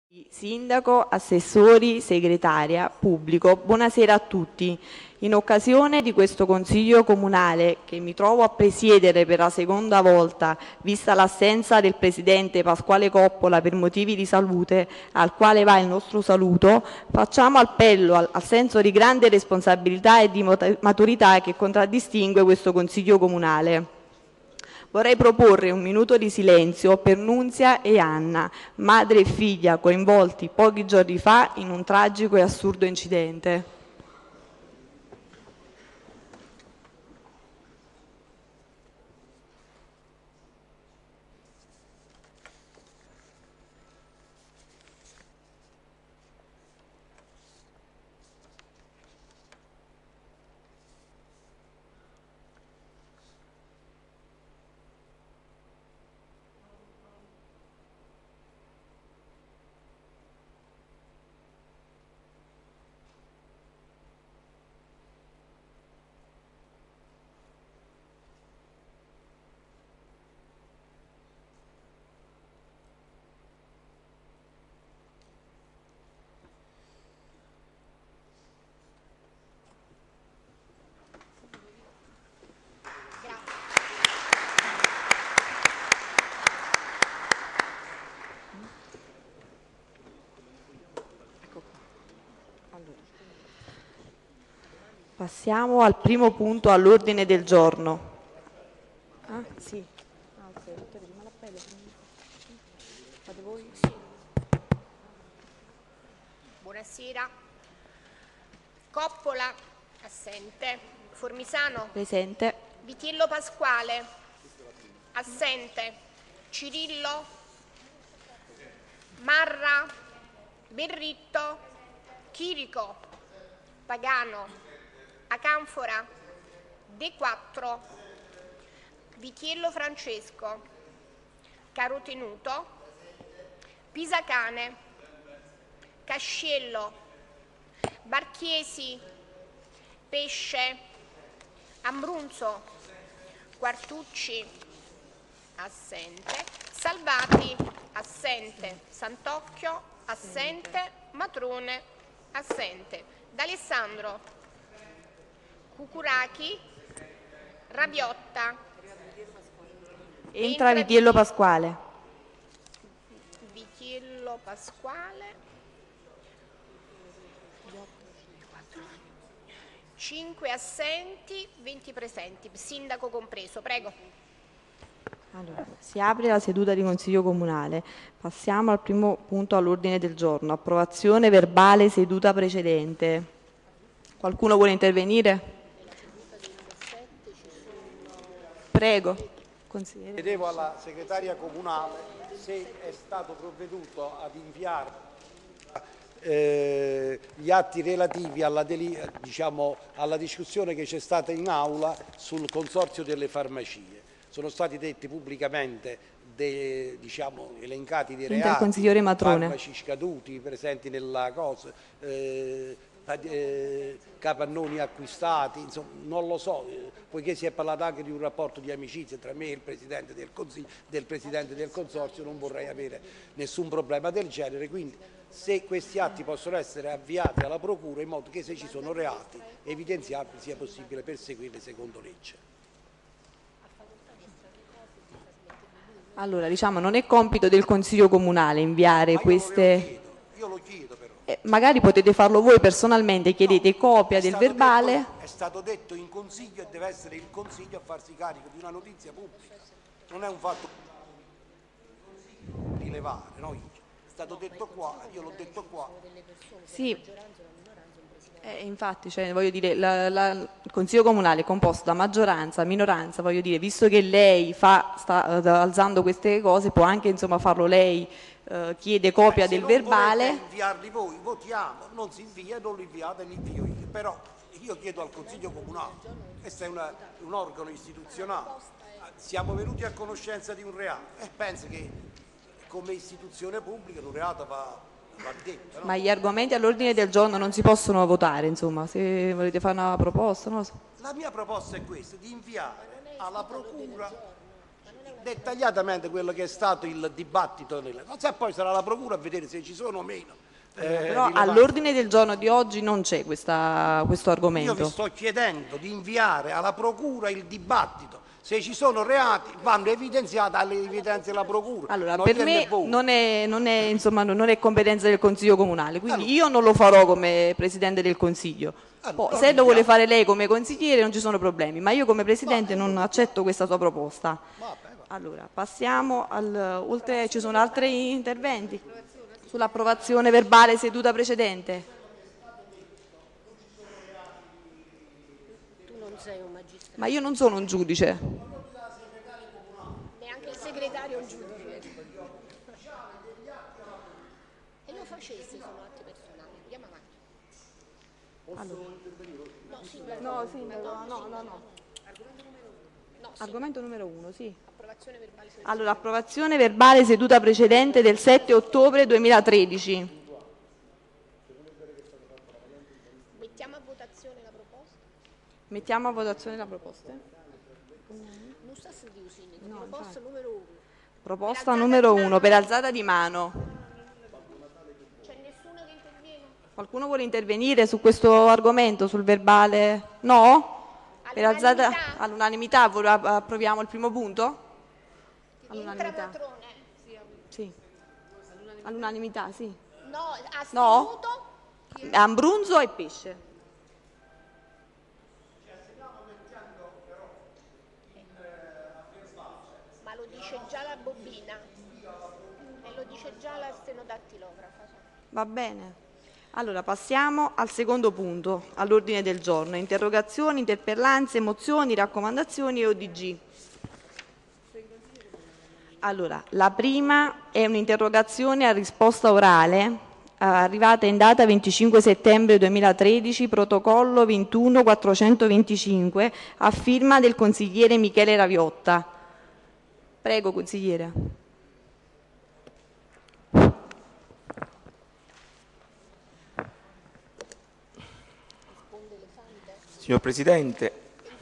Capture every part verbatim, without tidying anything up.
Sindaco, assessori, segretaria, pubblico, buonasera a tutti. In occasione di questo Consiglio Comunale che mi trovo a presiedere per la seconda volta, vista l'assenza del Presidente Pasquale Coppola per motivi di salute, al quale va il nostro saluto, facciamo appello al, al senso di grande responsabilità e di maturità che contraddistingue questo Consiglio Comunale. Vorrei proporre un minuto di silenzio per Nunzia e Anna, madre e figlia coinvolti pochi giorni fa in un tragico e assurdo incidente. Passiamo al primo punto all'ordine del giorno. Ah, sì. Ah, ok. Prima l'appello. Fate voi? Sì. Buonasera. Coppola, assente. Formisano. Presente. Vitiello Pasquale, assente. Cirillo. Marra. Berritto. Chirico. Pagano. Acanfora, De quattro, Vitiello Francesco, Carotenuto, Pisacane, Casciello, Barchiesi, Pesce, Ambrunzo, Quartucci, assente, Salvati, assente, Santocchio, assente, Matrone, assente, D'Alessandro, Cucurachi, Rabiotta. Entra Vitiello Pasquale. Vitiello Pasquale. cinque assenti, venti presenti, sindaco compreso. Prego. Allora, si apre la seduta di Consiglio Comunale. Passiamo al primo punto all'ordine del giorno. Approvazione verbale seduta precedente. Qualcuno vuole intervenire? Prego, consigliere. Chiedevo alla segretaria comunale se è stato provveduto ad inviare eh, gli atti relativi alla, diciamo, alla discussione che c'è stata in aula sul consorzio delle farmacie. Sono stati detti pubblicamente dei, diciamo, elencati dei reati, farmaci scaduti presenti nella cosa, eh, Eh, capannoni acquistati, insomma, non lo so, eh, poiché si è parlato anche di un rapporto di amicizia tra me e il Presidente del Consiglio, del Presidente del Consorzio, non vorrei avere nessun problema del genere, quindi se questi atti possono essere avviati alla Procura in modo che se ci sono reati evidenziabili sia possibile perseguirli secondo legge. Allora, diciamo, non è compito del Consiglio Comunale inviare Ma io queste... Lo chiedo, io lo chiedo però. Eh, magari potete farlo voi personalmente, chiedete copia no, del verbale. Detto, è stato detto in Consiglio e deve essere il Consiglio a farsi carico di una notizia pubblica. Non è un fatto rilevare, no? È stato detto qua, io l'ho detto qua. Sì, eh, infatti, cioè, voglio dire, la, la, il Consiglio Comunale è composto da maggioranza, minoranza, voglio dire, visto che lei fa, sta uh, alzando queste cose, può anche insomma farlo lei. Uh, chiede copia Beh, del verbale. Se non inviarli voi, votiamo, non si invia, non lo inviate, li invio io. Però io chiedo al Consiglio Comunale, questo è una, un organo istituzionale, siamo venuti a conoscenza di un reato e penso che come istituzione pubblica un reato va, va detto. No? Ma gli argomenti all'ordine del giorno non si possono votare, insomma, se volete fare una proposta, non lo so. La mia proposta è questa, di inviare alla Procura dettagliatamente quello che è stato il dibattito nelle cose e poi sarà la procura a vedere se ci sono o meno. Eh, Però all'ordine del giorno di oggi non c'è questo argomento. Io vi sto chiedendo di inviare alla procura il dibattito. Se ci sono reati vanno evidenziati alle evidenze della procura. Allora, non per me non è, non, è, insomma, non è competenza del Consiglio Comunale, quindi allora, io non lo farò come Presidente del Consiglio. Allora, Poi, se lo vuole fare lei come consigliere non ci sono problemi, ma io come Presidente non accetto questa sua proposta. Allora, passiamo al... oltre, ci sono altri interventi? Sull'approvazione verbale seduta precedente. Tu non sei un magistrato. Ma io non sono un giudice. Neanche il segretario è un giudice. E lo facessi, sono atti personali. Andiamo avanti. Allora. No, sindaco. No, sindaco, no, no, no. No, sì. Argomento numero uno, sì. Approvazione verbale seduta. Allora, approvazione verbale seduta precedente del sette ottobre duemilatredici. Mettiamo a votazione la proposta. Mettiamo a votazione la proposta. Non sta se di uscire. No, proposta infatti. numero uno. Proposta numero uno per alzata di mano. C'è nessuno che interviene? Qualcuno vuole intervenire su questo argomento, sul verbale? No? Per alzata all'unanimità approviamo il primo punto? All'unanimità. Matrone. Sì. All'unanimità, sì. No, No? astenuto. Ambrunzo e pesce. Ma lo dice già la bobina e lo dice già la stenodattilografa. Va bene. Allora passiamo al secondo punto all'ordine del giorno. Interrogazioni, interpellanze, mozioni, raccomandazioni e O D G. Allora, la prima è un'interrogazione a risposta orale eh, arrivata in data venticinque settembre duemilatredici, protocollo ventuno quattrocentoventicinque, a firma del consigliere Michele Raviotta. Prego, consigliere. Signor Presidente,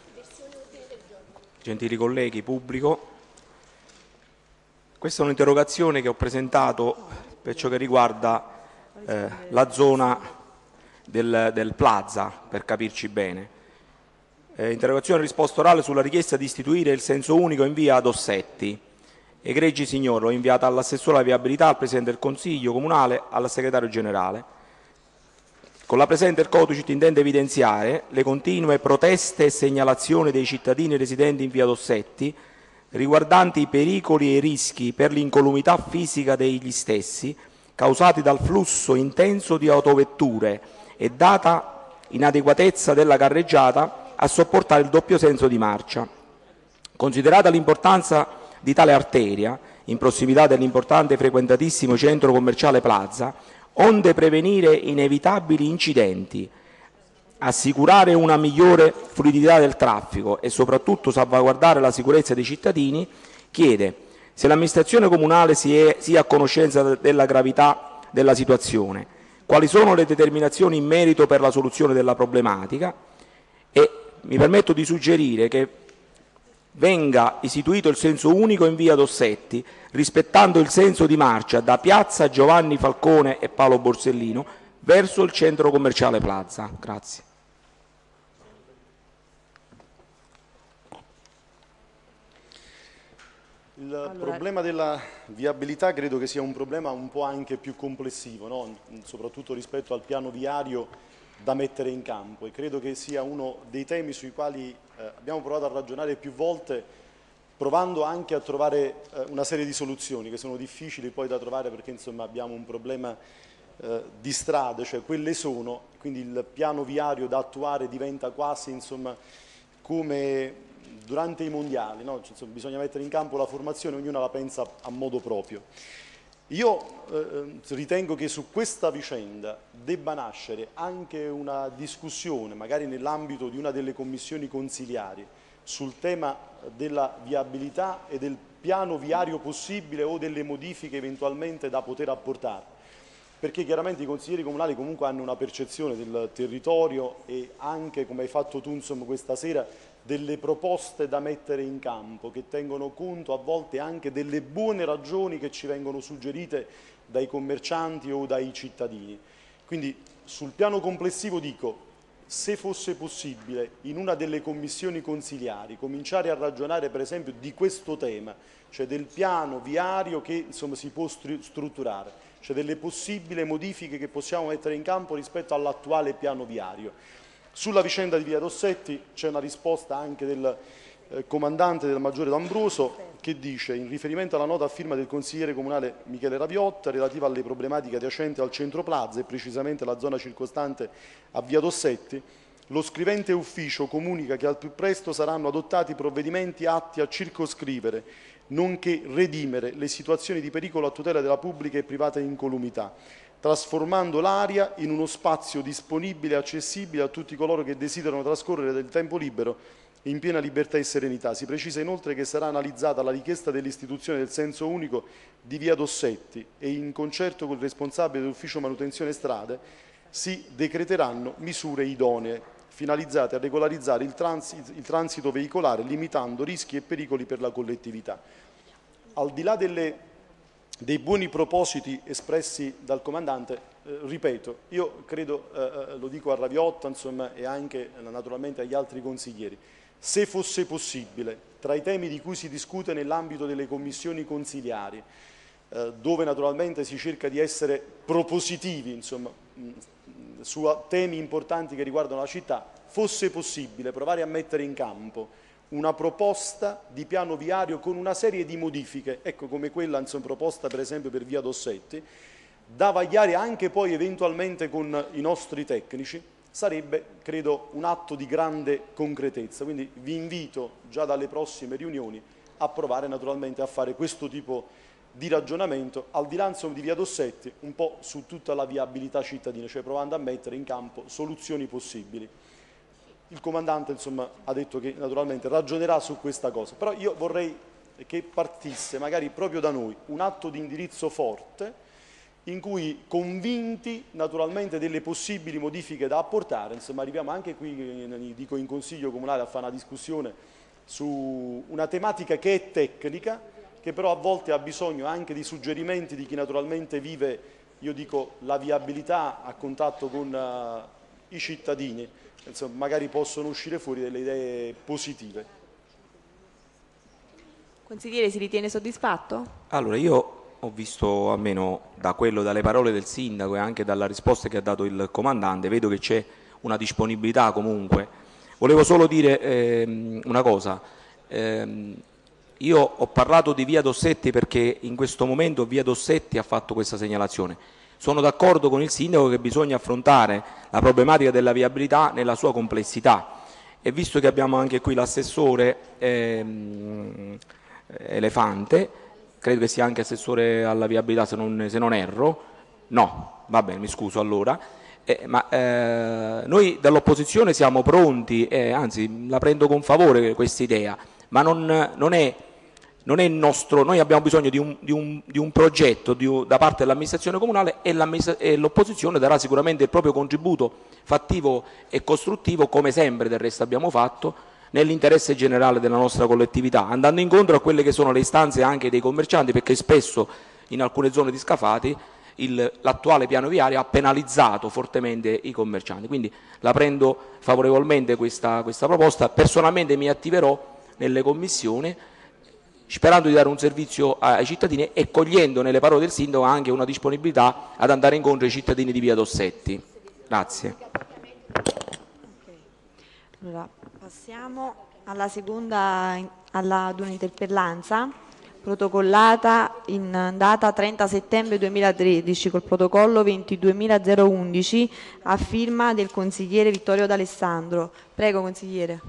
gentili colleghi, pubblico, questa è un'interrogazione che ho presentato per ciò che riguarda eh, la zona del, del Plaza, per capirci bene. Eh, interrogazione a risposta orale sulla richiesta di istituire il senso unico in via Dossetti. Egregi signor, l'ho inviata all'assessore alla viabilità, al Presidente del Consiglio Comunale, al Segretario Generale. Con la presente il Codicit intende evidenziare le continue proteste e segnalazioni dei cittadini residenti in via Dossetti riguardanti i pericoli e i rischi per l'incolumità fisica degli stessi causati dal flusso intenso di autovetture e data inadeguatezza della carreggiata a sopportare il doppio senso di marcia. Considerata l'importanza di tale arteria, in prossimità dell'importante e frequentatissimo centro commerciale Plaza, onde prevenire inevitabili incidenti, assicurare una migliore fluidità del traffico e soprattutto salvaguardare la sicurezza dei cittadini, chiede se l'amministrazione comunale sia a conoscenza della gravità della situazione, quali sono le determinazioni in merito per la soluzione della problematica e mi permetto di suggerire che venga istituito il senso unico in via Dossetti, rispettando il senso di marcia da piazza Giovanni Falcone e Paolo Borsellino verso il centro commerciale Plaza. Grazie. Il allora. problema della viabilità credo che sia un problema un po' anche più complessivo, no? Soprattutto rispetto al piano viario da mettere in campo, e credo che sia uno dei temi sui quali eh, abbiamo provato a ragionare più volte, provando anche a trovare eh, una serie di soluzioni che sono difficili poi da trovare perché insomma abbiamo un problema eh, di strade, cioè quelle sono, quindi il piano viario da attuare diventa quasi insomma come durante i mondiali, no? Cioè, insomma, bisogna mettere in campo la formazione, ognuno la pensa a modo proprio. Io eh, ritengo che su questa vicenda debba nascere anche una discussione, magari nell'ambito di una delle commissioni consiliari, sul tema della viabilità e del piano viario possibile o delle modifiche eventualmente da poter apportare, perché chiaramente i consiglieri comunali comunque hanno una percezione del territorio e anche, come hai fatto tu insomma, questa sera, delle proposte da mettere in campo, che tengono conto a volte anche delle buone ragioni che ci vengono suggerite dai commercianti o dai cittadini. Quindi sul piano complessivo dico, se fosse possibile in una delle commissioni consiliari cominciare a ragionare per esempio di questo tema, cioè del piano viario che insomma, si può strutturare, cioè delle possibili modifiche che possiamo mettere in campo rispetto all'attuale piano viario. Sulla vicenda di Via Dossetti c'è una risposta anche del eh, comandante del Maggiore D'Ambroso che dice, in riferimento alla nota a firma del consigliere comunale Michele Raviotta relativa alle problematiche adiacenti al centro Plaza e precisamente la zona circostante a Via Dossetti, lo scrivente ufficio comunica che al più presto saranno adottati provvedimenti atti a circoscrivere, nonché redimere le situazioni di pericolo a tutela della pubblica e privata incolumità, trasformando l'area in uno spazio disponibile e accessibile a tutti coloro che desiderano trascorrere del tempo libero in piena libertà e serenità. Si precisa inoltre che sarà analizzata la richiesta dell'istituzione del senso unico di Via Dossetti e in concerto con il responsabile dell'ufficio manutenzione strade si decreteranno misure idonee finalizzate a regolarizzare il transito, il transito veicolare limitando rischi e pericoli per la collettività. Al di là delle dei buoni propositi espressi dal comandante, eh, ripeto, io credo, eh, lo dico a Raviotta insomma, e anche eh, naturalmente agli altri consiglieri, se fosse possibile, tra i temi di cui si discute nell'ambito delle commissioni consiliari, eh, dove naturalmente si cerca di essere propositivi insomma, mh, su temi importanti che riguardano la città, fosse possibile provare a mettere in campo una proposta di piano viario con una serie di modifiche, ecco come quella insomma, proposta per esempio per Via Dossetti, da vagliare anche poi eventualmente con i nostri tecnici, sarebbe credo un atto di grande concretezza. Quindi vi invito già dalle prossime riunioni a provare naturalmente a fare questo tipo di ragionamento, al di là insomma, di Via Dossetti, un po' su tutta la viabilità cittadina, cioè provando a mettere in campo soluzioni possibili. Il comandante insomma, ha detto che naturalmente ragionerà su questa cosa, però io vorrei che partisse magari proprio da noi un atto di indirizzo forte in cui convinti naturalmente delle possibili modifiche da apportare, insomma arriviamo anche qui, dico in Consiglio Comunale, a fare una discussione su una tematica che è tecnica, che però a volte ha bisogno anche di suggerimenti di chi naturalmente vive, io dico, la viabilità a contatto con uh, i cittadini. Insomma, magari possono uscire fuori delle idee positive. Consigliere, si ritiene soddisfatto? Allora, io ho visto, almeno da quello, dalle parole del sindaco e anche dalla risposta che ha dato il comandante, vedo che c'è una disponibilità comunque. Volevo solo dire ehm, una cosa. Ehm, io ho parlato di Via Dossetti perché in questo momento Via Dossetti ha fatto questa segnalazione. Sono d'accordo con il sindaco che bisogna affrontare la problematica della viabilità nella sua complessità e visto che abbiamo anche qui l'assessore ehm, Elefante, credo che sia anche assessore alla viabilità se non, se non erro, no, va bene, mi scuso allora, eh, ma eh, noi dall'opposizione siamo pronti, eh, anzi la prendo con favore questa idea, ma non, non è... Non è il nostro, noi abbiamo bisogno di un, di un, di un progetto di, da parte dell'amministrazione comunale e l'opposizione darà sicuramente il proprio contributo fattivo e costruttivo, come sempre del resto abbiamo fatto, nell'interesse generale della nostra collettività, andando incontro a quelle che sono le istanze anche dei commercianti, perché spesso in alcune zone di Scafati l'attuale piano viario ha penalizzato fortemente i commercianti. Quindi la prendo favorevolmente questa, questa proposta, personalmente mi attiverò nelle commissioni, sperando di dare un servizio ai cittadini e cogliendo nelle parole del sindaco anche una disponibilità ad andare incontro ai cittadini di Via Dossetti. Grazie. Okay. Allora, passiamo alla seconda, alla, ad un'interpellanza protocollata in data trenta settembre duemilatredici col protocollo ventiduemilaundici a firma del consigliere Vittorio D'Alessandro. Prego, consigliere.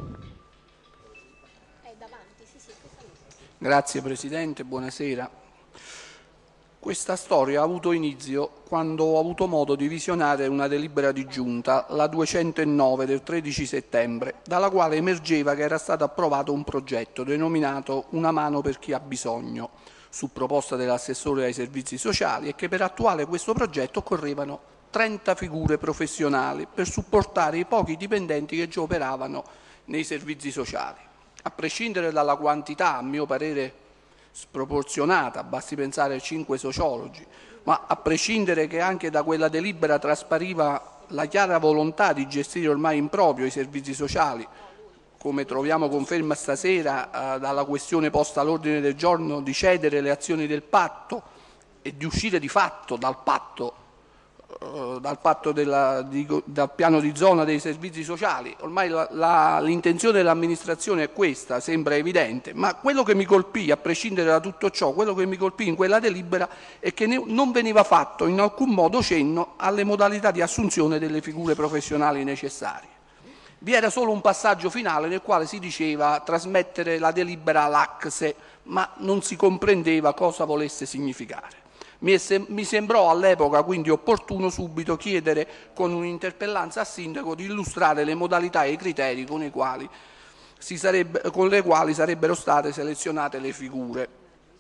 Grazie Presidente, buonasera. Questa storia ha avuto inizio quando ho avuto modo di visionare una delibera di giunta, la duecentonove del tredici settembre, dalla quale emergeva che era stato approvato un progetto denominato Una mano per chi ha bisogno, su proposta dell'assessore ai servizi sociali, e che per attuare questo progetto occorrevano trenta figure professionali per supportare i pochi dipendenti che già operavano nei servizi sociali. A prescindere dalla quantità, a mio parere sproporzionata, basti pensare a cinque sociologi, ma a prescindere che anche da quella delibera traspariva la chiara volontà di gestire ormai in proprio i servizi sociali, come troviamo conferma stasera eh, dalla questione posta all'ordine del giorno di cedere le azioni del patto e di uscire di fatto dal patto, eh, dal, patto della, di, dal piano di zona dei servizi sociali. Ormai l'intenzione dell'amministrazione è questa, sembra evidente, ma quello che mi colpì, a prescindere da tutto ciò, quello che mi colpì in quella delibera è che ne, non veniva fatto in alcun modo cenno alle modalità di assunzione delle figure professionali necessarie. Vi era solo un passaggio finale nel quale si diceva trasmettere la delibera all'A C S E, ma non si comprendeva cosa volesse significare. Mi, sem mi sembrò all'epoca quindi opportuno subito chiedere con un'interpellanza al Sindaco di illustrare le modalità e i criteri con, i quali si sarebbe, con le quali sarebbero state selezionate le figure.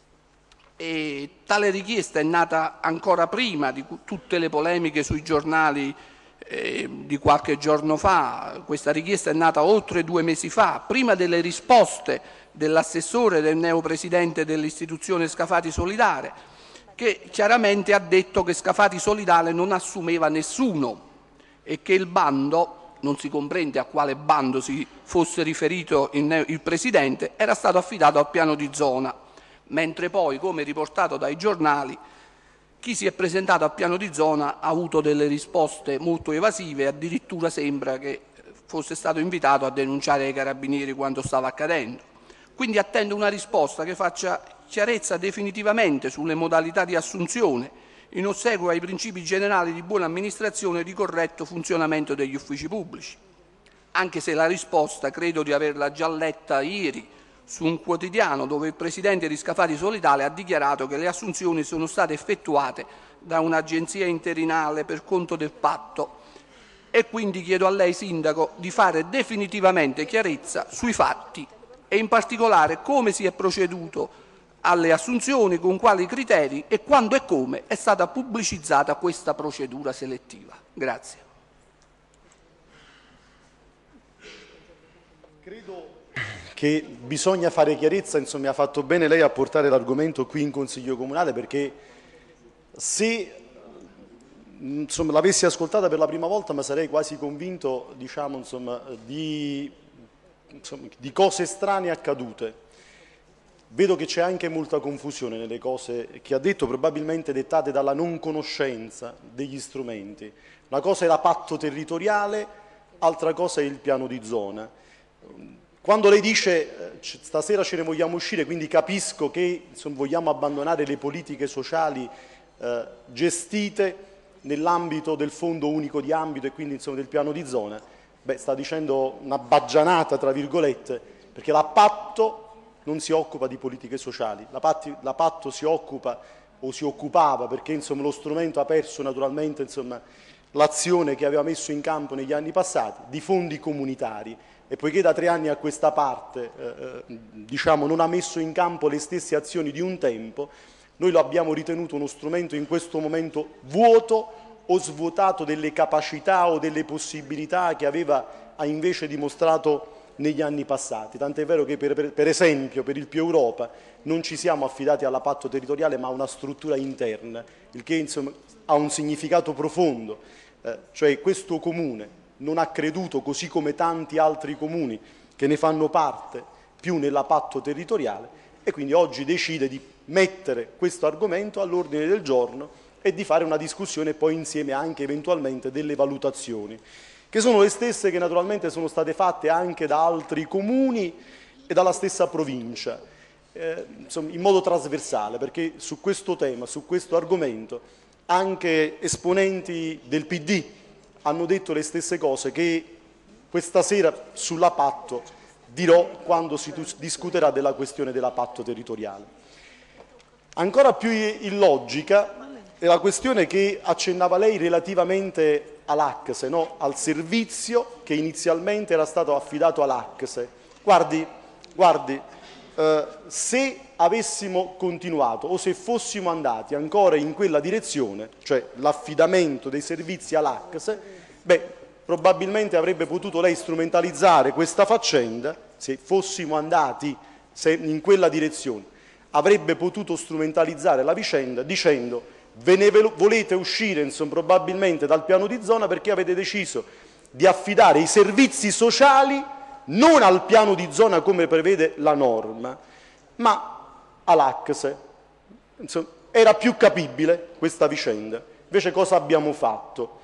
E tale richiesta è nata ancora prima di tutte le polemiche sui giornali eh, di qualche giorno fa. Questa richiesta è nata oltre due mesi fa, prima delle risposte dell'assessore del neopresidente dell'istituzione Scafati Solidale, che chiaramente ha detto che Scafati Solidale non assumeva nessuno e che il bando, non si comprende a quale bando si fosse riferito il, il Presidente, era stato affidato al piano di zona, mentre poi, come riportato dai giornali, chi si è presentato al piano di zona ha avuto delle risposte molto evasive, addirittura sembra che fosse stato invitato a denunciare ai carabinieri quanto stava accadendo. Quindi attendo una risposta che faccia chiarezza definitivamente sulle modalità di assunzione, in ossequio ai principi generali di buona amministrazione e di corretto funzionamento degli uffici pubblici. Anche se la risposta credo di averla già letta ieri su un quotidiano, dove il Presidente di Scafati Solidale ha dichiarato che le assunzioni sono state effettuate da un'agenzia interinale per conto del patto, e quindi chiedo a lei, Sindaco, di fare definitivamente chiarezza sui fatti e in particolare come si è proceduto alle assunzioni, con quali criteri e quando e come è stata pubblicizzata questa procedura selettiva. Grazie. Credo che bisogna fare chiarezza, insomma ha fatto bene lei a portare l'argomento qui in Consiglio Comunale, perché se l'avessi ascoltata per la prima volta mi sarei quasi convinto, diciamo, insomma, di, insomma, di cose strane accadute. Vedo che c'è anche molta confusione nelle cose che ha detto, probabilmente dettate dalla non conoscenza degli strumenti. Una cosa è la patto territoriale, altra cosa è il piano di zona. Quando lei dice eh, stasera ce ne vogliamo uscire, quindi capisco che insomma, vogliamo abbandonare le politiche sociali eh, gestite nell'ambito del Fondo Unico di Ambito e quindi insomma, del piano di zona, beh, sta dicendo una baggianata, tra virgolette, perché la patto non si occupa di politiche sociali, la, patti, la patto si occupa o si occupava, perché insomma, lo strumento ha perso naturalmente l'azione che aveva messo in campo negli anni passati, di fondi comunitari, e poiché da tre anni a questa parte eh, diciamo, non ha messo in campo le stesse azioni di un tempo, noi lo abbiamo ritenuto uno strumento in questo momento vuoto o svuotato delle capacità o delle possibilità che aveva ha invece dimostrato negli anni passati. Tant'è vero che per, per, per esempio per il Più Europa non ci siamo affidati alla patto territoriale ma a una struttura interna, il che insomma, ha un significato profondo, eh, cioè questo comune non ha creduto, così come tanti altri comuni che ne fanno parte, più nella patto territoriale, e quindi oggi decide di mettere questo argomento all'ordine del giorno e di fare una discussione poi insieme anche eventualmente delle valutazioni, che sono le stesse che naturalmente sono state fatte anche da altri comuni e dalla stessa provincia, eh, insomma, in modo trasversale, perché su questo tema, su questo argomento, anche esponenti del P D hanno detto le stesse cose che questa sera sulla patto dirò quando si discuterà della questione della patto territoriale. Ancora più illogica è la questione che accennava lei relativamente all'A C S E, no? Al servizio che inizialmente era stato affidato all'A C S E. Guardi, guardi eh, se avessimo continuato o se fossimo andati ancora in quella direzione, cioè l'affidamento dei servizi all'A C S E, beh, probabilmente avrebbe potuto lei strumentalizzare questa faccenda, se fossimo andati in quella direzione, avrebbe potuto strumentalizzare la vicenda dicendo: ve ne volete uscire insomma, probabilmente dal piano di zona perché avete deciso di affidare i servizi sociali non al piano di zona come prevede la norma, ma all'A C S E. Insomma, era più capibile questa vicenda. Invece cosa abbiamo fatto?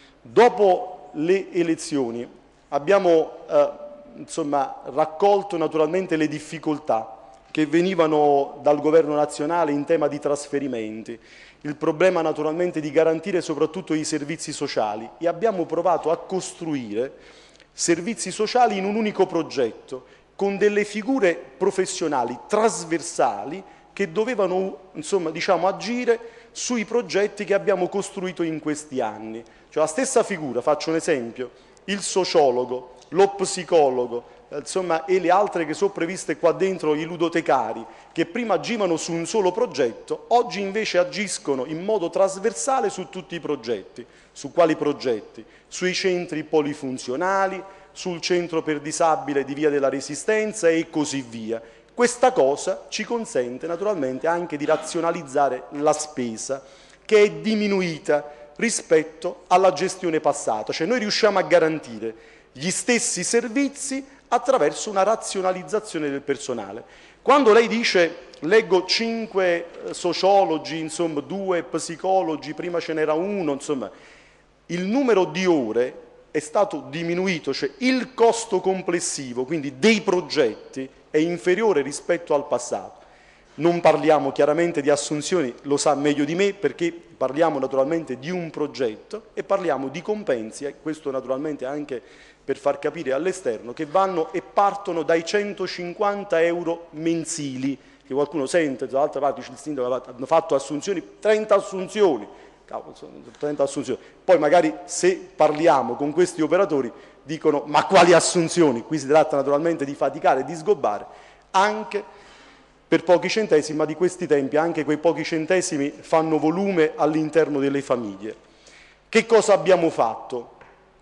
Dopo le elezioni abbiamo eh, insomma, raccolto naturalmente le difficoltà che venivano dal governo nazionale in tema di trasferimenti, il problema naturalmente di garantire soprattutto i servizi sociali, e abbiamo provato a costruire servizi sociali in un unico progetto, con delle figure professionali trasversali che dovevano insomma, diciamo, agire sui progetti che abbiamo costruito in questi anni. Cioè, la stessa figura, faccio un esempio, il sociologo, lo psicologo, insomma, e le altre che sono previste qua dentro, i ludotecari, che prima agivano su un solo progetto, oggi invece agiscono in modo trasversale su tutti i progetti. Su quali progetti? Sui centri polifunzionali, sul centro per disabile di Via della Resistenza e così via. Questa cosa ci consente naturalmente anche di razionalizzare la spesa, che è diminuita rispetto alla gestione passata. Cioè noi riusciamo a garantire gli stessi servizi attraverso una razionalizzazione del personale. Quando lei dice, leggo cinque sociologi, insomma due psicologi, prima ce n'era uno, insomma, il numero di ore è stato diminuito, cioè il costo complessivo, quindi dei progetti, è inferiore rispetto al passato. Non parliamo chiaramente di assunzioni, lo sa meglio di me, perché parliamo naturalmente di un progetto e parliamo di compensi, e questo naturalmente anche per far capire all'esterno, che vanno e partono dai centocinquanta euro mensili, che qualcuno sente, dall'altra parte il sindaco hanno fatto assunzioni, trenta assunzioni, cavolo, trenta assunzioni. Poi magari se parliamo con questi operatori dicono ma quali assunzioni? Qui si tratta naturalmente di faticare e di sgobbare, anche per pochi centesimi, ma di questi tempi anche quei pochi centesimi fanno volume all'interno delle famiglie. Che cosa abbiamo fatto?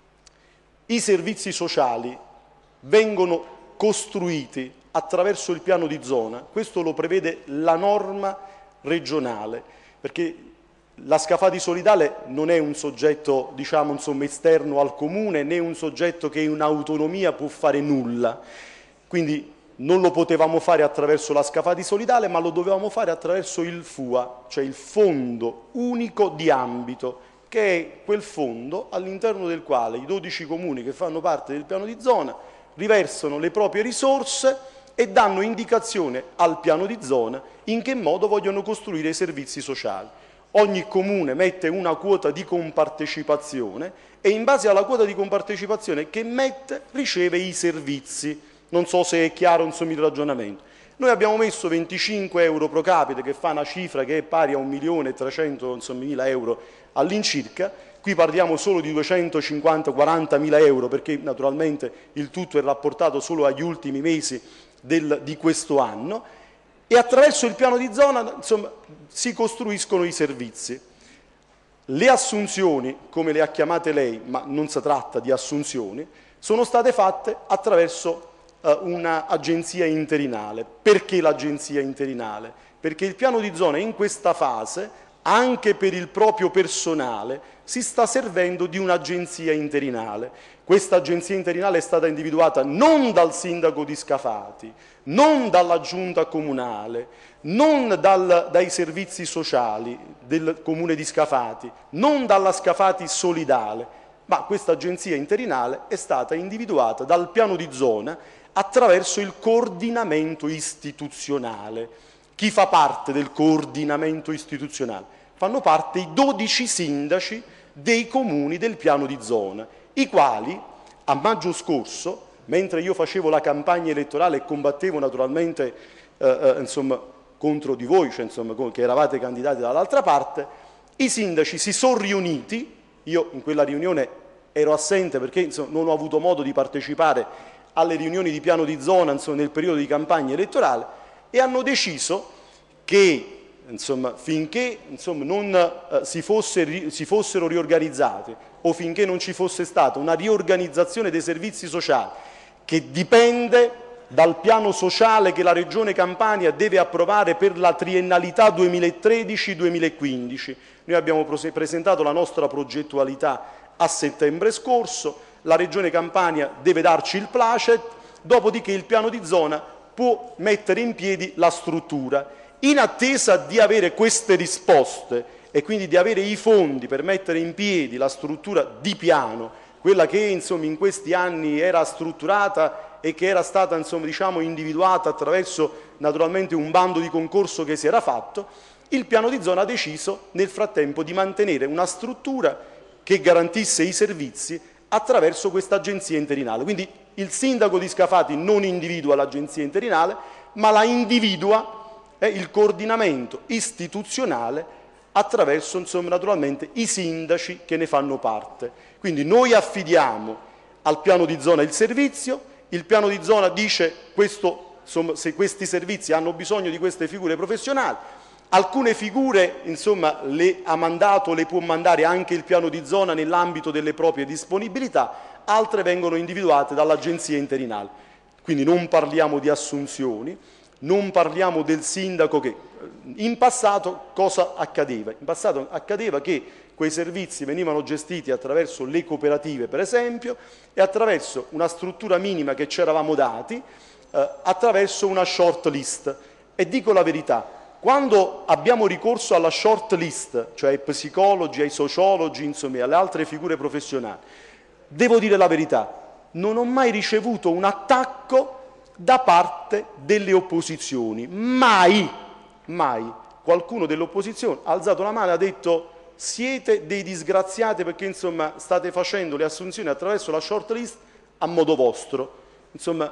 I servizi sociali vengono costruiti attraverso il piano di zona, questo lo prevede la norma regionale, perché la Scafati Solidale non è un soggetto, diciamo, insomma, esterno al comune, né un soggetto che in autonomia può fare nulla. Quindi non lo potevamo fare attraverso la Scafati Solidale, ma lo dovevamo fare attraverso il F U A, cioè il Fondo Unico di Ambito, che è quel fondo all'interno del quale i dodici comuni che fanno parte del piano di zona riversano le proprie risorse e danno indicazione al piano di zona in che modo vogliono costruire i servizi sociali. Ogni comune mette una quota di compartecipazione e in base alla quota di compartecipazione che mette riceve i servizi. Non so se è chiaro insomma, il ragionamento. Noi abbiamo messo venticinque euro pro capite, che fa una cifra che è pari a un milione e trecentomila euro all'incirca. Qui parliamo solo di duecentocinquanta quarantamila euro, perché naturalmente il tutto è rapportato solo agli ultimi mesi del, di questo anno, e attraverso il piano di zona insomma, si costruiscono i servizi. Le assunzioni, come le ha chiamate lei, ma non si tratta di assunzioni, sono state fatte attraverso un'agenzia interinale. Perché l'agenzia interinale? Perché il piano di zona in questa fase, anche per il proprio personale, si sta servendo di un'agenzia interinale. Questa agenzia interinale è stata individuata non dal sindaco di Scafati, non dalla giunta comunale, non dal, dai servizi sociali del comune di Scafati, non dalla Scafati Solidale, ma questa agenzia interinale è stata individuata dal piano di zona attraverso il coordinamento istituzionale. Chi fa parte del coordinamento istituzionale? Fanno parte i dodici sindaci dei comuni del piano di zona, i quali a maggio scorso, mentre io facevo la campagna elettorale e combattevo naturalmente eh, eh, insomma, contro di voi, cioè, insomma, che eravate candidati dall'altra parte, i sindaci si sono riuniti. Io in quella riunione ero assente perché insomma, non ho avuto modo di partecipare alle riunioni di piano di zona insomma, nel periodo di campagna elettorale, e hanno deciso che insomma, finché insomma, non eh, si, fosse, si fossero riorganizzati o finché non ci fosse stata una riorganizzazione dei servizi sociali che dipende dal piano sociale che la Regione Campania deve approvare per la triennalità duemilatredici duemilaquindici. Noi abbiamo presentato la nostra progettualità a settembre scorso, la Regione Campania deve darci il placet, dopodiché il piano di zona può mettere in piedi la struttura. In attesa di avere queste risposte e quindi di avere i fondi per mettere in piedi la struttura di piano, quella che insomma, in questi anni era strutturata e che era stata insomma, diciamo, individuata attraverso naturalmente un bando di concorso che si era fatto, il piano di zona ha deciso nel frattempo di mantenere una struttura che garantisse i servizi attraverso questa agenzia interinale. Quindi il sindaco di Scafati non individua l'agenzia interinale, ma la individua eh, il coordinamento istituzionale attraverso insomma, naturalmente i sindaci che ne fanno parte. Quindi noi affidiamo al piano di zona il servizio, il piano di zona dice questo, insomma, se questi servizi hanno bisogno di queste figure professionali, alcune figure insomma, le ha mandato, le può mandare anche il piano di zona nell'ambito delle proprie disponibilità, altre vengono individuate dall'agenzia interinale. Quindi non parliamo di assunzioni, non parliamo del sindaco che in passato cosa accadeva? In passato accadeva che quei servizi venivano gestiti attraverso le cooperative, per esempio, e attraverso una struttura minima che ci eravamo dati, eh, attraverso una short list. E dico la verità, quando abbiamo ricorso alla short list, cioè ai psicologi, ai sociologi, insomma, alle altre figure professionali, devo dire la verità, non ho mai ricevuto un attacco da parte delle opposizioni. Mai, mai qualcuno dell'opposizione ha alzato la mano e ha detto siete dei disgraziati perché insomma state facendo le assunzioni attraverso la short list a modo vostro. Insomma,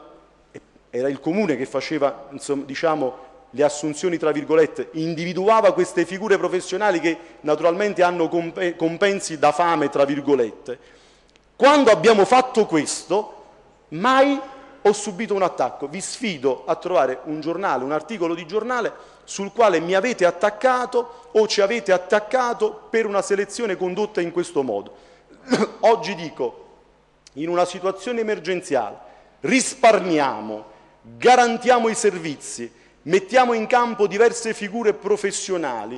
era il comune che faceva, insomma, diciamo, le assunzioni tra virgolette, individuava queste figure professionali che naturalmente hanno compensi da fame tra virgolette. Quando abbiamo fatto questo, mai ho subito un attacco. Vi sfido a trovare un giornale, un articolo di giornale sul quale mi avete attaccato o ci avete attaccato per una selezione condotta in questo modo. Oggi dico, in una situazione emergenziale, risparmiamo, garantiamo i servizi, mettiamo in campo diverse figure professionali,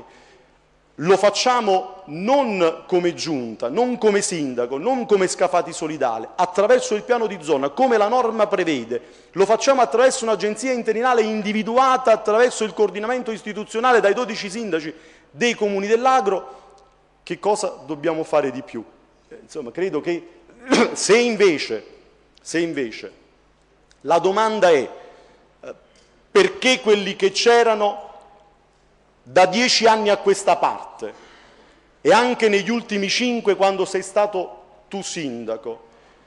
lo facciamo non come giunta, non come sindaco, non come Scafati Solidale, attraverso il piano di zona, come la norma prevede, lo facciamo attraverso un'agenzia interinale individuata attraverso il coordinamento istituzionale dai dodici sindaci dei comuni dell'Agro, che cosa dobbiamo fare di più? Eh, insomma, credo che se invece, se invece la domanda è eh, perché quelli che c'erano da dieci anni a questa parte e anche negli ultimi cinque quando sei stato tu sindaco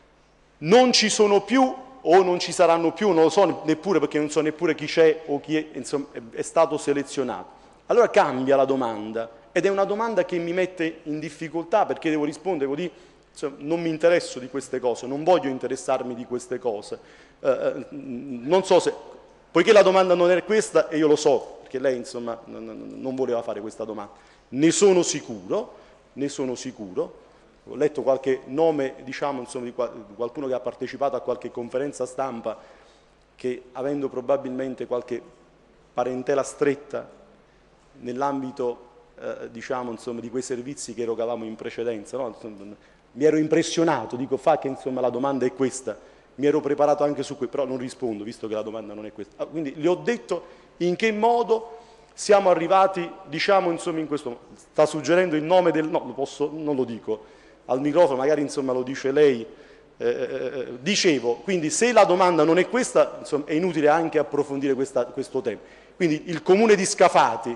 non ci sono più o non ci saranno più, non lo so neppure perché non so neppure chi c'è o chi è, insomma, è stato selezionato. Allora cambia la domanda ed è una domanda che mi mette in difficoltà perché devo rispondere, devo dire, insomma, non mi interesso di queste cose, non voglio interessarmi di queste cose. Eh, non so se, poiché la domanda non è questa e io lo so, che lei insomma non voleva fare questa domanda. Ne sono sicuro, ne sono sicuro. Ho letto qualche nome, diciamo, insomma, di qualcuno che ha partecipato a qualche conferenza stampa che, avendo probabilmente qualche parentela stretta nell'ambito, eh, diciamo, insomma, di quei servizi che erogavamo in precedenza, no? Mi ero impressionato, dico, fa che insomma la domanda è questa, mi ero preparato anche su questo, però non rispondo, visto che la domanda non è questa. Quindi gli ho detto in che modo siamo arrivati, diciamo, insomma, in questo modo. Sta suggerendo il nome del... no, lo posso, non lo dico al microfono, magari insomma lo dice lei. Eh, dicevo, quindi se la domanda non è questa, insomma, è inutile anche approfondire questa, questo tema. Quindi il comune di Scafati,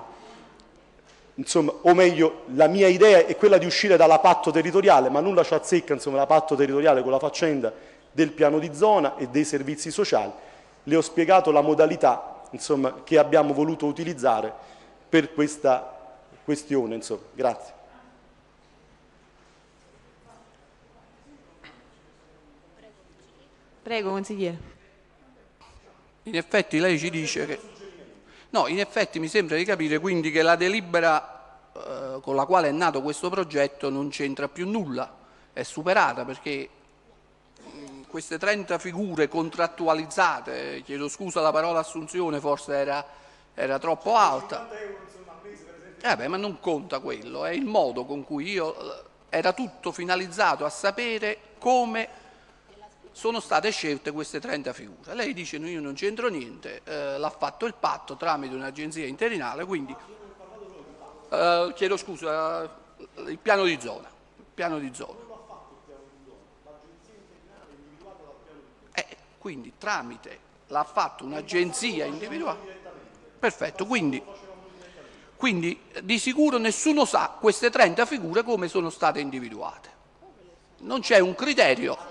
insomma, o meglio, la mia idea è quella di uscire dalla patto territoriale, ma nulla ci azzecca, insomma, la patto territoriale con la faccenda del piano di zona e dei servizi sociali. Le ho spiegato la modalità, insomma, che abbiamo voluto utilizzare per questa questione, insomma. Grazie. Prego, consigliere. In effetti lei ci dice che No, in effetti mi sembra di capire quindi che la delibera eh, con la quale è nato questo progetto non c'entra più nulla, è superata perché mh, queste trenta figure contrattualizzate, chiedo scusa la parola assunzione forse era, era troppo alta, eh beh, ma non conta quello, è il modo con cui io, era tutto finalizzato a sapere come sono state scelte queste trenta figure. Lei dice no, io non c'entro niente, eh, l'ha fatto il patto tramite un'agenzia interinale, quindi eh, chiedo scusa, eh, il piano di zona. Il piano di zona. Eh, quindi tramite l'ha fatto un'agenzia individuale. Perfetto, quindi, quindi di sicuro nessuno sa queste trenta figure come sono state individuate. Non c'è un criterio.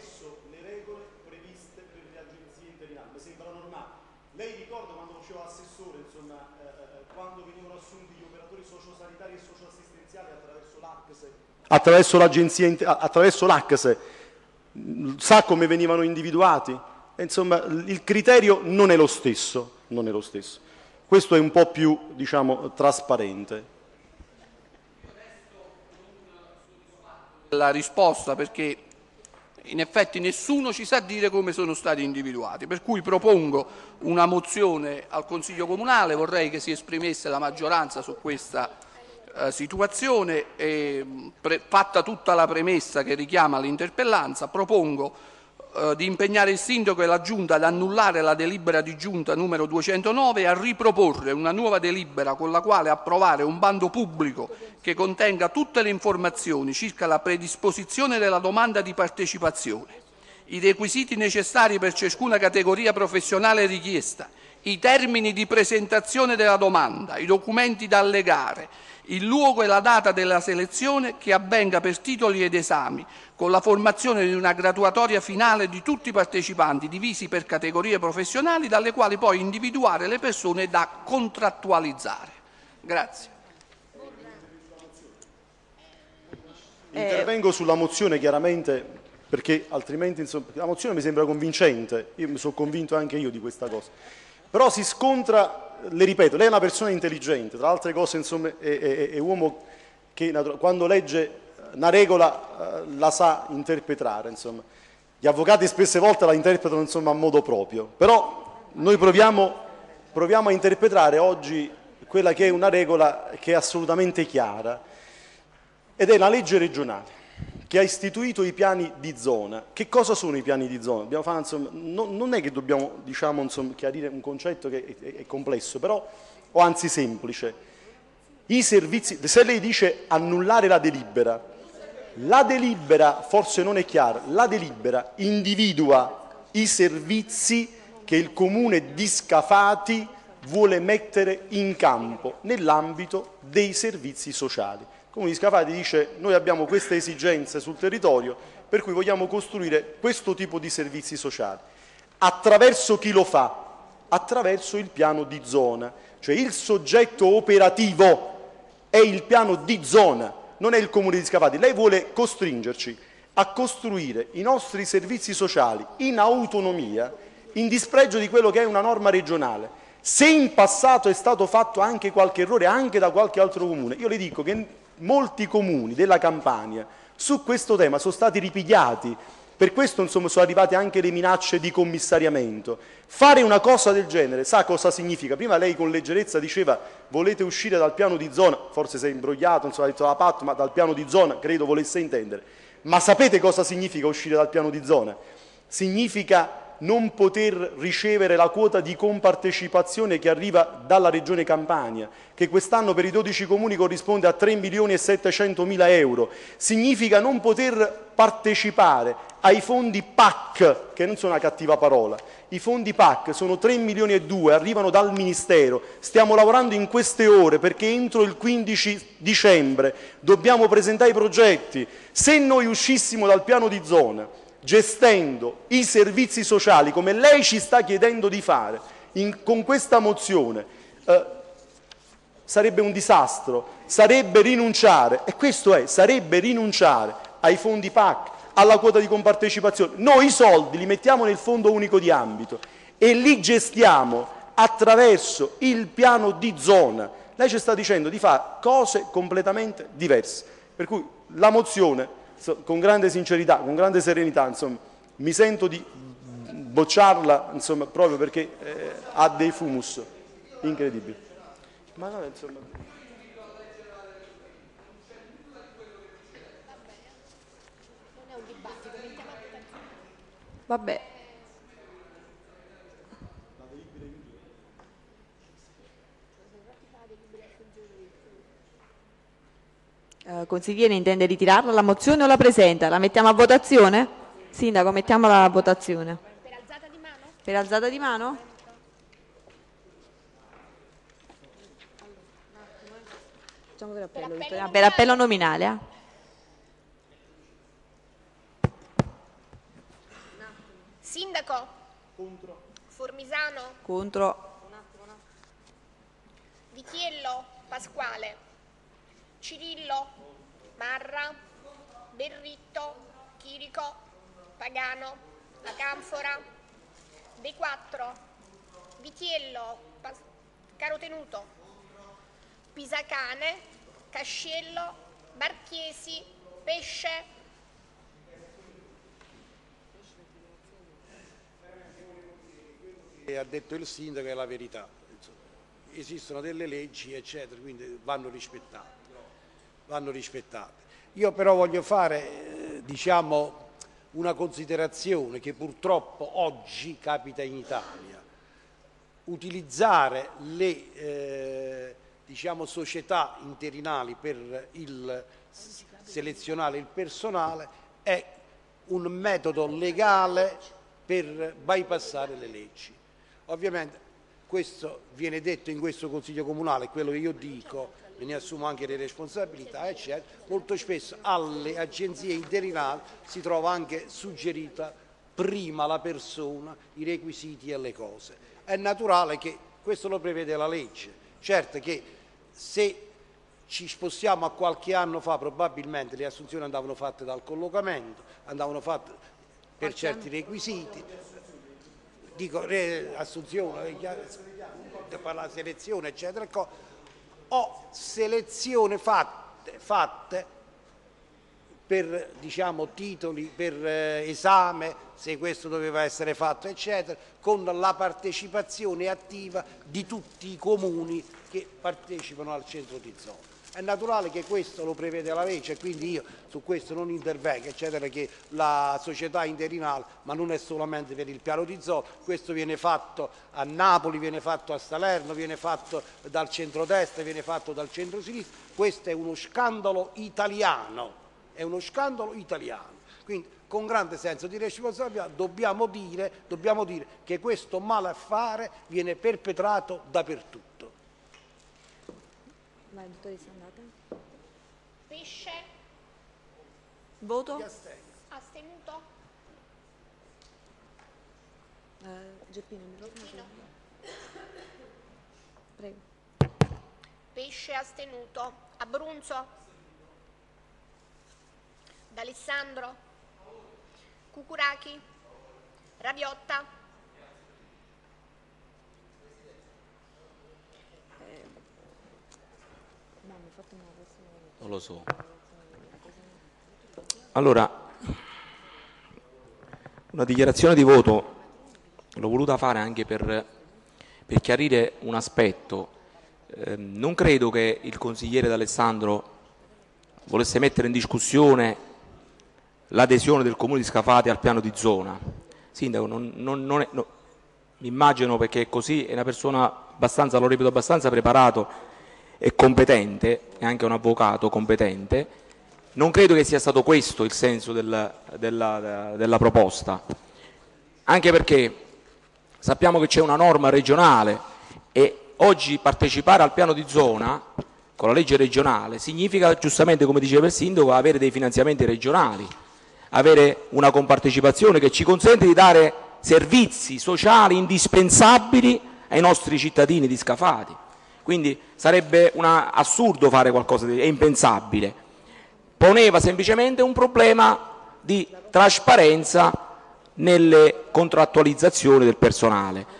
Lei ricorda quando faceva assessore, insomma, eh, quando venivano assunti gli operatori sociosanitari e socioassistenziali attraverso l'A C S E? Attraverso l'agenzia, attraverso l'A C S E, sa come venivano individuati? E, insomma, il criterio non è lo stesso, non è lo stesso. Questo è un po' più, diciamo, trasparente. La risposta, perché in effetti nessuno ci sa dire come sono stati individuati, per cui propongo una mozione al Consiglio Comunale, vorrei che si esprimesse la maggioranza su questa eh, situazione e pre, fatta tutta la premessa che richiama l'interpellanza, propongo eh, di impegnare il Sindaco e la Giunta ad annullare la delibera di Giunta numero duecentonove e a riproporre una nuova delibera con la quale approvare un bando pubblico che contenga tutte le informazioni circa la predisposizione della domanda di partecipazione, i requisiti necessari per ciascuna categoria professionale richiesta, i termini di presentazione della domanda, i documenti da allegare, il luogo e la data della selezione che avvenga per titoli ed esami, con la formazione di una graduatoria finale di tutti i partecipanti divisi per categorie professionali, dalle quali poi individuare le persone da contrattualizzare. Grazie. Intervengo sulla mozione chiaramente perché altrimenti insomma, la mozione mi sembra convincente, io mi sono convinto anche io di questa cosa, però si scontra, le ripeto, lei è una persona intelligente, tra altre cose insomma, è, è, è uomo che quando legge una regola eh, la sa interpretare, insomma. Gli avvocati spesse volte la interpretano insomma, a modo proprio, però noi proviamo, proviamo a interpretare oggi quella che è una regola che è assolutamente chiara, ed è una legge regionale che ha istituito i piani di zona. Che cosa sono i piani di zona? Dobbiamo fare, insomma, non, non è che dobbiamo diciamo, insomma, chiarire un concetto che è, è complesso, però, o anzi semplice. I servizi, se lei dice annullare la delibera, la delibera, forse non è chiara, la delibera individua i servizi che il Comune di Scafati vuole mettere in campo nell'ambito dei servizi sociali. Il Comune di Scafati dice noi abbiamo queste esigenze sul territorio per cui vogliamo costruire questo tipo di servizi sociali. Attraverso chi lo fa? Attraverso il piano di zona, cioè il soggetto operativo è il piano di zona, non è il Comune di Scafati. Lei vuole costringerci a costruire i nostri servizi sociali in autonomia, in dispregio di quello che è una norma regionale. Se in passato è stato fatto anche qualche errore, anche da qualche altro comune, io le dico che molti comuni della Campania su questo tema sono stati ripigliati, per questo insomma, sono arrivate anche le minacce di commissariamento. Fare una cosa del genere, sa cosa significa? Prima lei con leggerezza diceva volete uscire dal piano di zona, forse si è imbrogliato, insomma, ha detto la patto, ma dal piano di zona credo volesse intendere. Ma sapete cosa significa uscire dal piano di zona? Significa non poter ricevere la quota di compartecipazione che arriva dalla Regione Campania, che quest'anno per i dodici comuni corrisponde a tre milioni e settecentomila euro. Significa non poter partecipare ai fondi P A C, che non sono una cattiva parola. I fondi P A C sono tre milioni e due, arrivano dal Ministero. Stiamo lavorando in queste ore perché entro il quindici dicembre dobbiamo presentare i progetti. Se noi uscissimo dal piano di zona gestendo i servizi sociali come lei ci sta chiedendo di fare in, con questa mozione, eh, sarebbe un disastro, sarebbe rinunciare, e questo è, sarebbe rinunciare ai fondi P A C, alla quota di compartecipazione. Noi i soldi li mettiamo nel fondo unico di ambito e li gestiamo attraverso il piano di zona. Lei ci sta dicendo di fare cose completamente diverse, per cui la mozione, con grande sincerità, con grande serenità, insomma, mi sento di bocciarla, insomma, proprio perché eh, ha dei fumus incredibili. Ma no, insomma... Vabbè. Eh, consigliere, intende ritirarla la mozione o la presenta? La mettiamo a votazione? Sindaco, mettiamola a votazione. Per alzata di mano? Per alzata di mano? Facciamo per appello, Per appello Vittoria. Per appello nominale. Eh? Sindaco? Contro. Formisano? Contro. Vitiello? Pasquale? Cirillo? Marra? Berritto? Chirico? Pagano? La Canfora? De quattro? Vitiello? Pas- Carotenuto? Pisacane? Casciello? Marchiesi? Pesce? Ha detto il sindaco è la verità. Insomma, esistono delle leggi, eccetera, quindi vanno rispettate. Vanno rispettate. Io però voglio fare, eh, diciamo, una considerazione che purtroppo oggi capita in Italia. Utilizzare le eh, diciamo, società interinali per il selezionare il personale è un metodo legale per bypassare le leggi. Ovviamente questo viene detto in questo Consiglio Comunale, quello che io dico, me ne assumo anche le responsabilità, eccetera. Molto spesso alle agenzie interinali si trova anche suggerita prima la persona, i requisiti e le cose. È naturale che questo lo prevede la legge. Certo che se ci spostiamo a qualche anno fa, probabilmente le assunzioni andavano fatte dal collocamento, andavano fatte per certi requisiti. Dico eh, assunzione, per la selezione, eccetera, o selezione fatte, fatte per diciamo, titoli, per eh, esame, se questo doveva essere fatto, eccetera, con la partecipazione attiva di tutti i comuni che partecipano al centro di zona. È naturale che questo lo prevede la legge e quindi io su questo non intervengo, eccetera, che la società interinale, ma non è solamente per il piano di zona, questo viene fatto a Napoli, viene fatto a Salerno, viene fatto dal centrodestra, viene fatto dal centrosinistra, questo è uno scandalo italiano, è uno scandalo italiano. Quindi con grande senso di responsabilità dobbiamo dire, dobbiamo dire che questo malaffare viene perpetrato dappertutto. Vai, dottoressa, andate. Pesce? Voto? Astenuto? Eh, Geppino, mi Geppino. Prego. Pesce astenuto. Abrunzo? D'Alessandro? Cucurachi? Raviotta? Non lo so. Allora, una dichiarazione di voto l'ho voluta fare anche per, per chiarire un aspetto. Eh, non credo che il consigliere D'Alessandro volesse mettere in discussione l'adesione del Comune di Scafati al piano di zona. Sindaco, non, non, non è, no, mi immagino, perché è così, è una persona abbastanza, lo ripeto, abbastanza preparato e competente, è anche un avvocato competente. Non credo che sia stato questo il senso del, della, della proposta, anche perché sappiamo che c'è una norma regionale e oggi partecipare al piano di zona con la legge regionale significa, giustamente come diceva il sindaco, avere dei finanziamenti regionali, avere una compartecipazione che ci consente di dare servizi sociali indispensabili ai nostri cittadini di Scafati. Quindi sarebbe una, assurdo fare qualcosa di, è impensabile. Poneva semplicemente un problema di trasparenza nelle contrattualizzazioni del personale.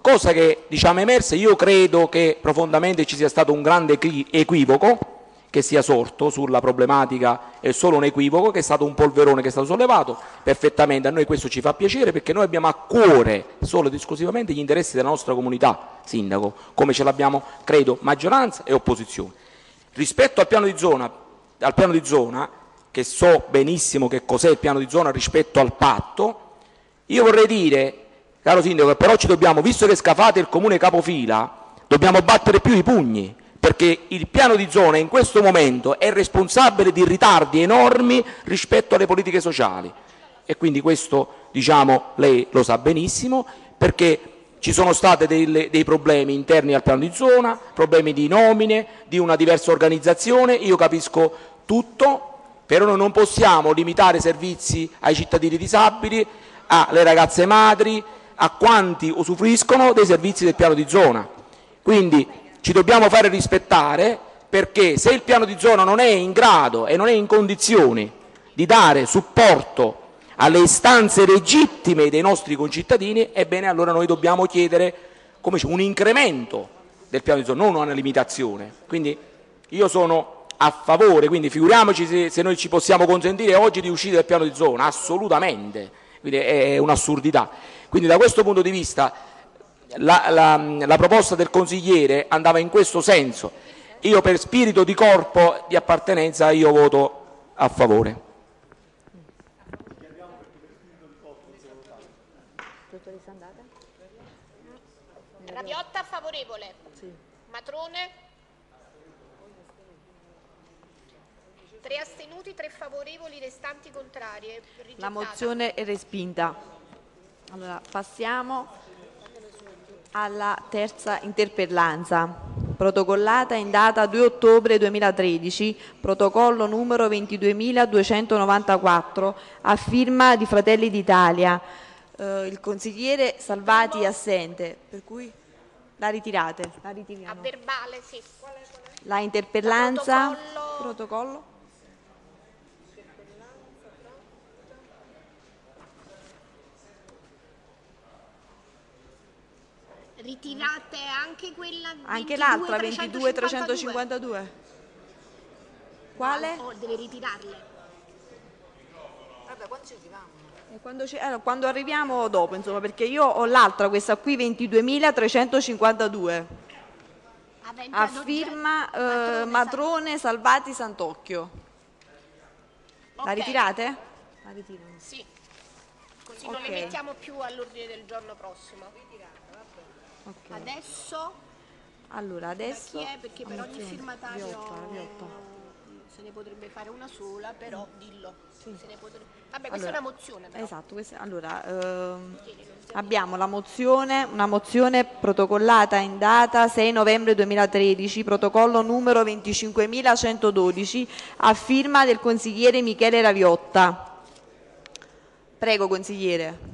cosa che diciamo emersa, io credo che profondamente ci sia stato un grande equivoco che sia sorto sulla problematica, è solo un equivoco, che è stato un polverone che è stato sollevato perfettamente. A noi questo ci fa piacere, perché noi abbiamo a cuore solo ed esclusivamente gli interessi della nostra comunità, Sindaco, come ce l'abbiamo, credo, maggioranza e opposizione. Rispetto al piano di zona, al piano di zona, che so benissimo che cos'è il piano di zona rispetto al patto, io vorrei dire, caro Sindaco, che però ci dobbiamo, visto che Scafati è il comune capofila, dobbiamo battere più i pugni, perché il piano di zona in questo momento è responsabile di ritardi enormi rispetto alle politiche sociali, e quindi questo, diciamo, lei lo sa benissimo, perché ci sono stati dei, dei problemi interni al piano di zona, problemi di nomine, di una diversa organizzazione. Io capisco tutto, però noi non possiamo limitare servizi ai cittadini disabili, alle ragazze madri, a quanti usufruiscono dei servizi del piano di zona. Quindi ci dobbiamo fare rispettare, perché se il piano di zona non è in grado e non è in condizioni di dare supporto alle istanze legittime dei nostri concittadini, ebbene allora noi dobbiamo chiedere come un incremento del piano di zona, non una limitazione. Quindi io sono a favore, quindi figuriamoci se, se noi ci possiamo consentire oggi di uscire dal piano di zona, assolutamente, quindi è un'assurdità. Quindi da questo punto di vista La, la, la proposta del consigliere andava in questo senso. Io, per spirito di corpo di appartenenza, io voto a favore. Raviotta favorevole. Sì. Matrone? Tre astenuti, tre favorevoli, restanti contrarie. Rigettata. La mozione è respinta. Allora, passiamo alla terza interpellanza, protocollata in data due ottobre duemilatredici, protocollo numero ventiduemiladuecentonovantaquattro, a firma di Fratelli d'Italia. Eh, il consigliere Salvati è assente, per cui la ritirate. La ritiriamo. A verbale, sì. La interpellanza, protocollo. protocollo. Ritirate anche quella Anche l'altra ventidue trecentocinquantadue. Quale? No, deve ritirarle. Vabbè, quando ci arriviamo? E quando, ci, eh, quando arriviamo dopo, insomma, perché io ho l'altra, questa qui ventiduemilatrecentocinquantadue. A firma eh, Matrone Salvati Santocchio. La Okay. ritirate? La ritirano. Sì. Così non le Ok. mettiamo più all'ordine del giorno prossimo. Okay. Adesso Allora, adesso chi è? Perché per ogni mozione. firmatario Viotta, Viotta. se ne potrebbe fare una sola, però dillo. Se ne potrebbe... Vabbè, questa Allora, è una mozione però. Esatto, questa, allora ehm, abbiamo la mozione, una mozione protocollata in data sei novembre duemilatredici, protocollo numero venticinquemilacentododici, a firma del consigliere Michele Raviotta. Prego, consigliere.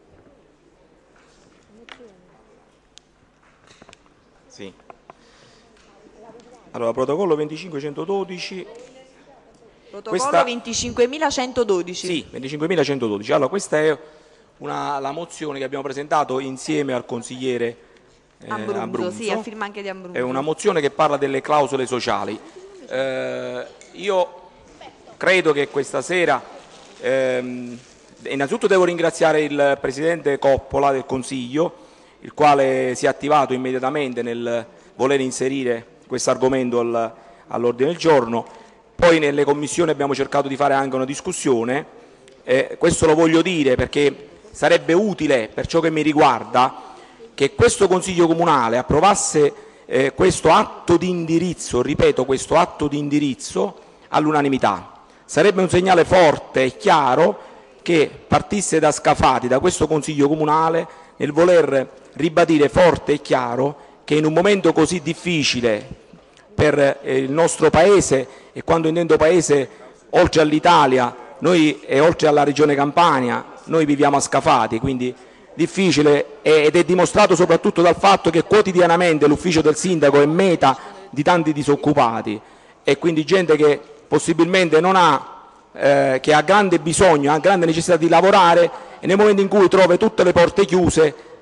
Sì. Allora, protocollo venticinquecentododici. Protocollo Questa... venticinquemilacentododici. Sì, venticinquemilacentododici. Allora, questa è una, la mozione che abbiamo presentato insieme al consigliere eh, Abruzzo, Abruzzo. sì, a firma anche di Abruzzo. È una mozione che parla delle clausole sociali. Eh, io credo che questa sera, ehm, innanzitutto devo ringraziare il Presidente Coppola del Consiglio, il quale si è attivato immediatamente nel voler inserire questo argomento al, all'ordine del giorno. Poi nelle commissioni abbiamo cercato di fare anche una discussione, eh, questo lo voglio dire perché sarebbe utile, per ciò che mi riguarda, che questo Consiglio Comunale approvasse eh, questo atto di indirizzo, ripeto, questo atto di indirizzo all'unanimità. Sarebbe un segnale forte e chiaro che partisse da Scafati, da questo Consiglio Comunale, nel voler ribadire forte e chiaro che in un momento così difficile per eh, il nostro Paese, e quando intendo Paese oltre all'Italia, noi e oltre alla Regione Campania, noi viviamo a Scafati, quindi difficile, ed è dimostrato soprattutto dal fatto che quotidianamente l'ufficio del sindaco è meta di tanti disoccupati, e quindi gente che possibilmente non ha, eh, che ha grande bisogno, ha grande necessità di lavorare, e nel momento in cui trova tutte le porte chiuse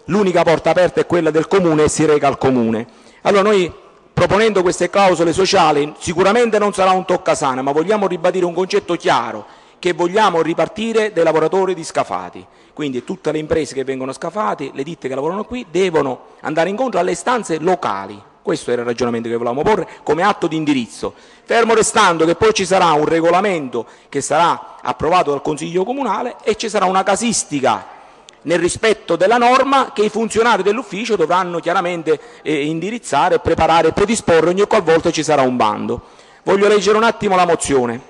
l'unica porta aperta è quella del comune e si reca al comune. Allora noi, proponendo queste clausole sociali, sicuramente non sarà un toccasana, ma vogliamo ribadire un concetto chiaro, che vogliamo ripartire dai lavoratori di Scafati. Quindi tutte le imprese che vengono a Scafati, le ditte che lavorano qui, devono andare incontro alle istanze locali. Questo era il ragionamento che volevamo porre come atto di indirizzo. Fermo restando che poi ci sarà un regolamento che sarà approvato dal Consiglio Comunale e ci sarà una casistica nel rispetto della norma che i funzionari dell'ufficio dovranno chiaramente eh, indirizzare, preparare e predisporre ogni qualvolta ci sarà un bando. Voglio leggere un attimo la mozione.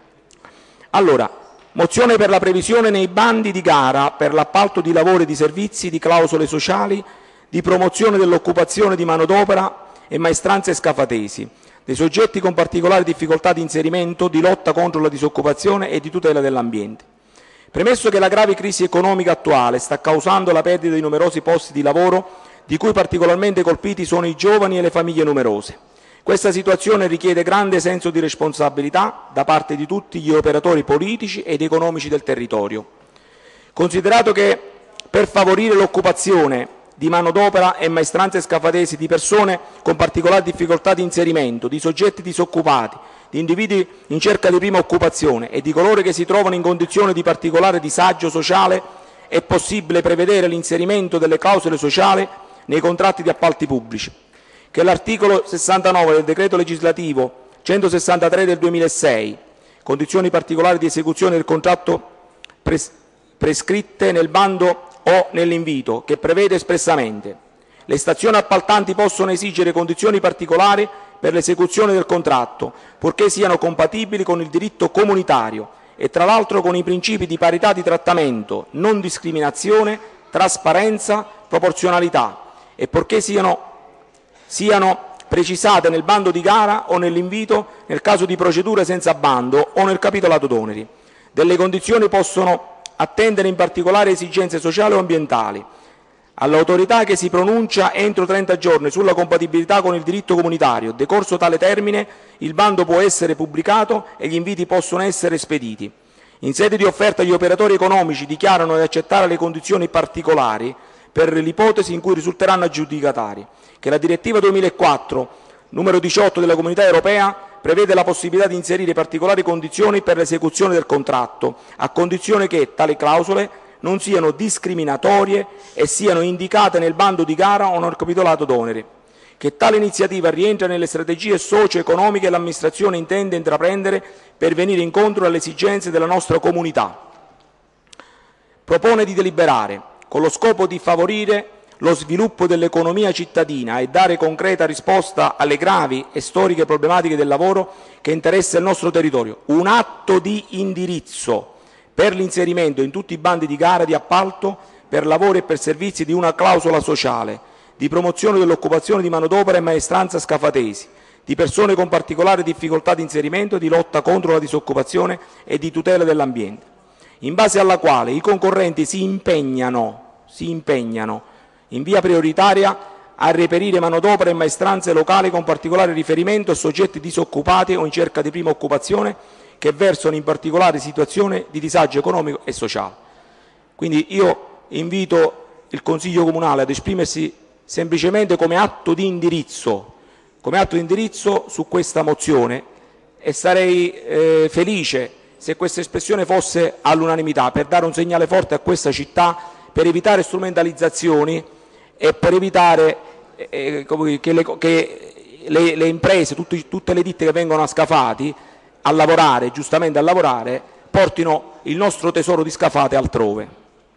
Allora, mozione per la previsione nei bandi di gara per l'appalto di lavori e di servizi, di clausole sociali, di promozione dell'occupazione di manodopera e maestranze scafatesi, dei soggetti con particolari difficoltà di inserimento, di lotta contro la disoccupazione e di tutela dell'ambiente. Premesso che la grave crisi economica attuale sta causando la perdita di numerosi posti di lavoro, di cui particolarmente colpiti sono i giovani e le famiglie numerose. Questa situazione richiede grande senso di responsabilità da parte di tutti gli operatori politici ed economici del territorio. Considerato che per favorire l'occupazione di manodopera e maestranze scafatesi di persone con particolari difficoltà di inserimento, di soggetti disoccupati, di individui in cerca di prima occupazione e di coloro che si trovano in condizioni di particolare disagio sociale, è possibile prevedere l'inserimento delle clausole sociali nei contratti di appalti pubblici, che l'articolo sessantanove del decreto legislativo centosessantatré del duemilasei, condizioni particolari di esecuzione del contratto pres prescritte nel bando o nell'invito, che prevede espressamente: le stazioni appaltanti possono esigere condizioni particolari per l'esecuzione del contratto, purché siano compatibili con il diritto comunitario e tra l'altro con i principi di parità di trattamento, non discriminazione, trasparenza, proporzionalità, e purché siano siano precisate nel bando di gara o nell'invito nel caso di procedure senza bando o nel capitolato d'oneri. Delle condizioni possono attendere in particolare esigenze sociali o ambientali. All'autorità che si pronuncia entro trenta giorni sulla compatibilità con il diritto comunitario. Decorso tale termine, il bando può essere pubblicato e gli inviti possono essere spediti. In sede di offerta gli operatori economici dichiarano di accettare le condizioni particolari per l'ipotesi in cui risulteranno aggiudicatari, che la direttiva duemilaquattro numero diciotto della Comunità Europea prevede la possibilità di inserire particolari condizioni per l'esecuzione del contratto, a condizione che tali clausole non siano discriminatorie e siano indicate nel bando di gara o nel capitolato d'oneri, che tale iniziativa rientra nelle strategie socio-economiche che l'amministrazione intende intraprendere per venire incontro alle esigenze della nostra comunità. Propone di deliberare con lo scopo di favorire lo sviluppo dell'economia cittadina e dare concreta risposta alle gravi e storiche problematiche del lavoro che interessa il nostro territorio, un atto di indirizzo per l'inserimento in tutti i bandi di gara di appalto per lavori e per servizi di una clausola sociale, di promozione dell'occupazione di manodopera e maestranza scafatesi, di persone con particolari difficoltà di inserimento, di lotta contro la disoccupazione e di tutela dell'ambiente, in base alla quale i concorrenti si impegnano, si impegnano in via prioritaria a reperire manodopera e maestranze locali con particolare riferimento a soggetti disoccupati o in cerca di prima occupazione che versano in particolari situazioni di disagio economico e sociale. Quindi io invito il Consiglio Comunale ad esprimersi semplicemente come atto di indirizzo, come atto di indirizzo su questa mozione, e sarei eh, felice se questa espressione fosse all'unanimità, per dare un segnale forte a questa città, per evitare strumentalizzazioni e per evitare eh, che, le, che le, le imprese, tutti, tutte le ditte che vengono a Scafati a lavorare, giustamente a lavorare, portino il nostro tesoro di Scafati altrove.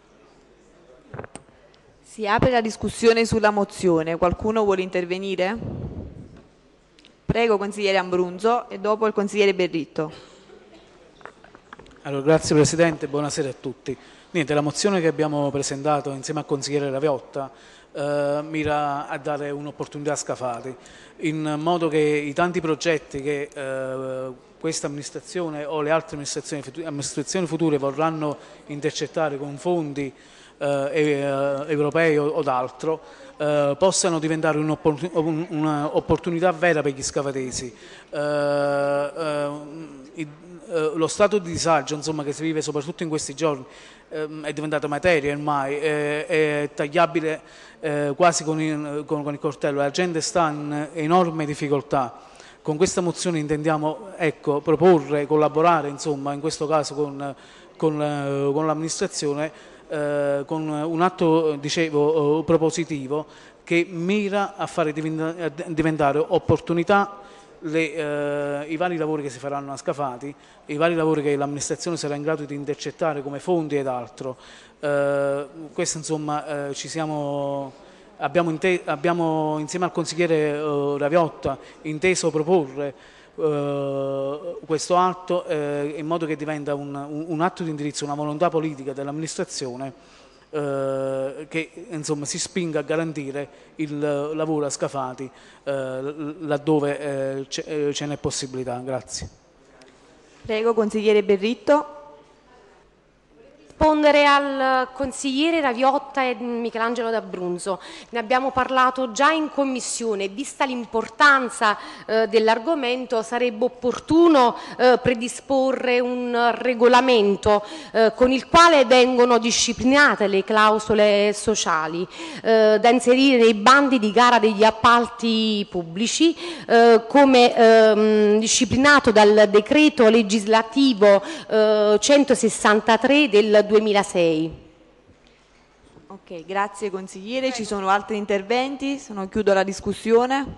Si apre la discussione sulla mozione. Qualcuno vuole intervenire? Prego, consigliere Ambrunzo, e dopo il consigliere Berritto. Allora, grazie Presidente, buonasera a tutti. Niente, la mozione che abbiamo presentato insieme al consigliere Raviotta eh, mira a dare un'opportunità a Scafati, in modo che i tanti progetti che eh, questa amministrazione o le altre amministrazioni, amministrazioni future vorranno intercettare con fondi eh, eh, europei o, o d'altro, eh, possano diventare un'opportunità vera per gli scafatesi. Eh, eh, i, eh, lo stato di disagio, insomma, che si vive soprattutto in questi giorni ehm, è diventata materia ormai, è, è tagliabile eh, quasi con il, con, con il coltello, la gente sta in enorme difficoltà. Con questa mozione intendiamo, ecco, proporre, collaborare, insomma, in questo caso con, con, eh, con l'amministrazione, eh, con un atto, dicevo, propositivo che mira a fare diventare opportunità le, eh, i vari lavori che si faranno a Scafati, i vari lavori che l'amministrazione sarà in grado di intercettare come fondi ed altro. Eh, questo, insomma, eh, ci siamo... Abbiamo, abbiamo insieme al consigliere uh, Raviotta inteso proporre uh, questo atto uh, in modo che diventa un, un, un atto di indirizzo, una volontà politica dell'amministrazione uh, che insomma, si spinga a garantire il lavoro a Scafati uh, laddove uh, ce n'è possibilità. Grazie. Prego, consigliere Berritto. Rispondere al consigliere Raviotta e Michelangelo D'Abrunzo. Ne abbiamo parlato già in commissione. Vista l'importanza eh, dell'argomento, sarebbe opportuno eh, predisporre un regolamento eh, con il quale vengono disciplinate le clausole sociali eh, da inserire nei bandi di gara degli appalti pubblici, eh, come ehm, disciplinato dal decreto legislativo eh, centosessantatré del duemilasei. Ok, grazie consigliere. Ci sono altri interventi? Se no chiudo la discussione.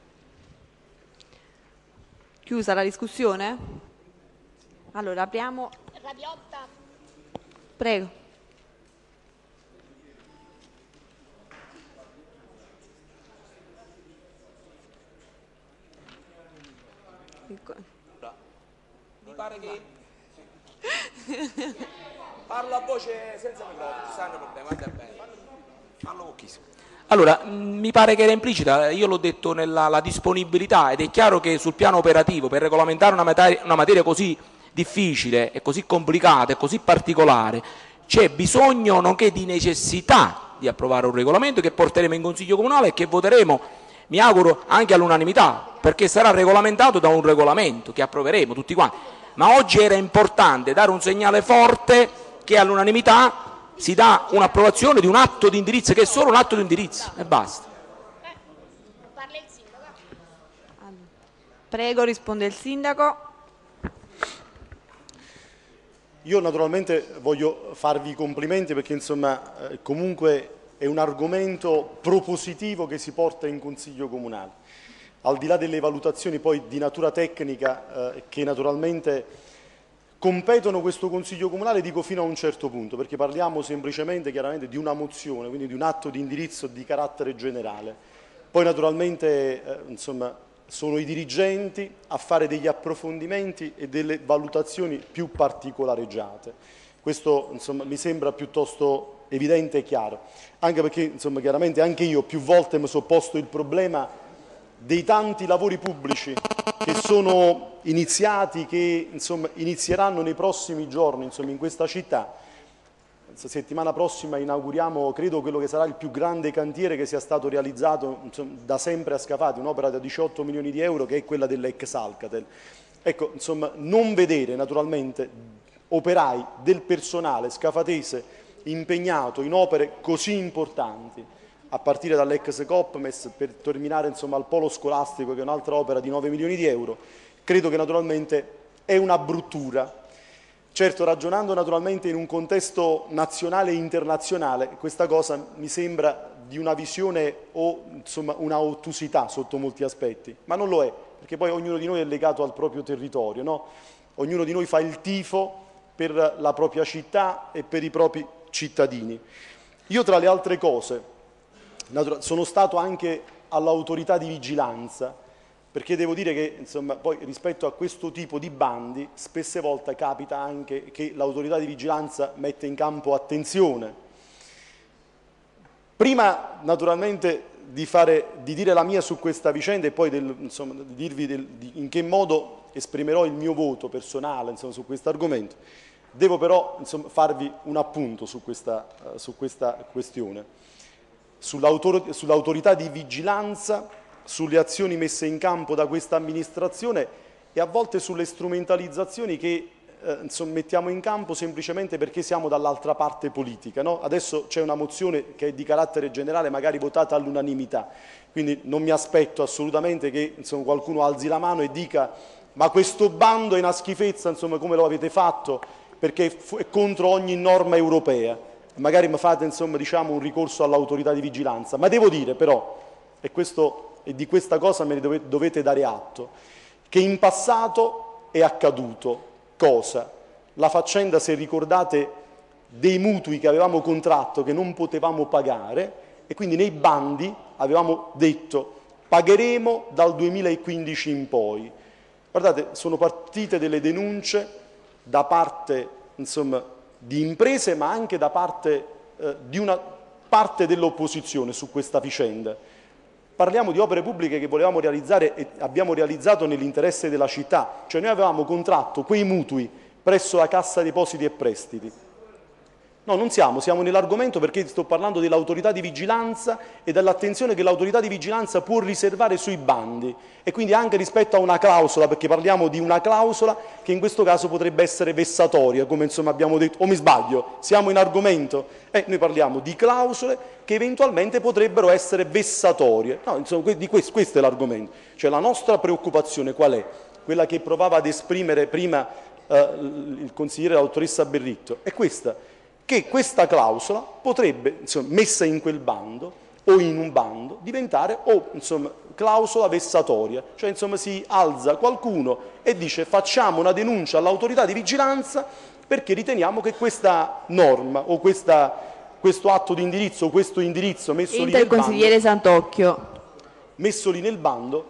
Chiusa la discussione? Allora apriamo. Raviotta. Prego. Mi pare che parlo a voce senza microfono, ci stanno problemi, guarda bene. Parlo pochissimo. Allora, mi pare che era implicita, io l'ho detto, nella la disponibilità, ed è chiaro che sul piano operativo, per regolamentare una materia, una materia così difficile e così complicata e così particolare, c'è bisogno nonché di necessità di approvare un regolamento che porteremo in Consiglio Comunale e che voteremo, mi auguro, anche all'unanimità, perché sarà regolamentato da un regolamento che approveremo tutti quanti. Ma oggi era importante dare un segnale forte che all'unanimità si dà un'approvazione di un atto di indirizzo, che è solo un atto di indirizzo, e basta. Parla il sindaco. Prego, risponde il sindaco. Io naturalmente voglio farvi i complimenti perché insomma eh, comunque è un argomento propositivo che si porta in Consiglio Comunale. Al di là delle valutazioni poi di natura tecnica eh, che naturalmente competono questo Consiglio Comunale, dico fino a un certo punto, perché parliamo semplicemente chiaramente di una mozione, quindi di un atto di indirizzo di carattere generale. Poi naturalmente eh, insomma, sono i dirigenti a fare degli approfondimenti e delle valutazioni più particolareggiate. Questo insomma, mi sembra piuttosto evidente e chiaro, anche perché insomma, chiaramente anche io più volte mi sono posto il problema dei tanti lavori pubblici che sono iniziati, che insomma, inizieranno nei prossimi giorni insomma, in questa città. La settimana prossima inauguriamo, credo, quello che sarà il più grande cantiere che sia stato realizzato insomma, da sempre a Scafati, un'opera da diciotto milioni di euro che è quella dell'ex Alcatel. Ecco, insomma, non vedere naturalmente operai del personale scafatese impegnato in opere così importanti, a partire dall'ex Copmes per terminare insomma, al polo scolastico, che è un'altra opera di nove milioni di euro, credo che naturalmente è una bruttura. Certo, ragionando naturalmente in un contesto nazionale e internazionale, questa cosa mi sembra di una visione o insomma, una ottusità sotto molti aspetti, ma non lo è, perché poi ognuno di noi è legato al proprio territorio, no? Ognuno di noi fa il tifo per la propria città e per i propri cittadini. Io tra le altre cose sono stato anche all'autorità di vigilanza, perché devo dire che insomma, poi, rispetto a questo tipo di bandi spesse volte capita anche che l'autorità di vigilanza mette in campo attenzione. Prima naturalmente di, fare, di dire la mia su questa vicenda e poi del, insomma, di dirvi del, di, in che modo esprimerò il mio voto personale insomma, su questo argomento, devo però insomma, farvi un appunto su questa, uh, su questa questione. Sull'autorità di vigilanza, sulle azioni messe in campo da questa amministrazione e a volte sulle strumentalizzazioni che eh, insomma, mettiamo in campo semplicemente perché siamo dall'altra parte politica, no? Adesso c'è una mozione che è di carattere generale, magari votata all'unanimità, quindi non mi aspetto assolutamente che insomma, qualcuno alzi la mano e dica ma questo bando è una schifezza, insomma, come lo avete fatto, perché è contro ogni norma europea. Magari mi fate insomma, diciamo, un ricorso all'autorità di vigilanza, ma devo dire però, e, questo, e di questa cosa me ne dovete, dovete dare atto, che in passato è accaduto cosa? La faccenda, se ricordate, dei mutui che avevamo contratto che non potevamo pagare e quindi nei bandi avevamo detto pagheremo dal duemilaquindici in poi. Guardate, sono partite delle denunce da parte insomma, di imprese ma anche da parte eh, di una parte dell'opposizione su questa vicenda. Parliamo di opere pubbliche che volevamo realizzare e abbiamo realizzato nell'interesse della città, cioè noi avevamo contratto quei mutui presso la Cassa Depositi e Prestiti. No, non siamo, siamo nell'argomento perché sto parlando dell'autorità di vigilanza e dell'attenzione che l'autorità di vigilanza può riservare sui bandi e quindi anche rispetto a una clausola, perché parliamo di una clausola che in questo caso potrebbe essere vessatoria, come insomma abbiamo detto, o mi sbaglio, siamo in argomento? Eh, noi parliamo di clausole che eventualmente potrebbero essere vessatorie. No, insomma, di questo, questo è l'argomento. Cioè la nostra preoccupazione qual è? Quella che provava ad esprimere prima eh, il consigliere la dottoressa Berritto, è questa, che questa clausola potrebbe, insomma, messa in quel bando o in un bando, diventare o insomma, clausola vessatoria, cioè insomma, si alza qualcuno e dice facciamo una denuncia all'autorità di vigilanza perché riteniamo che questa norma o questa, questo atto di indirizzo o questo indirizzo messo lì, nel consigliere Santocchio. messo lì nel bando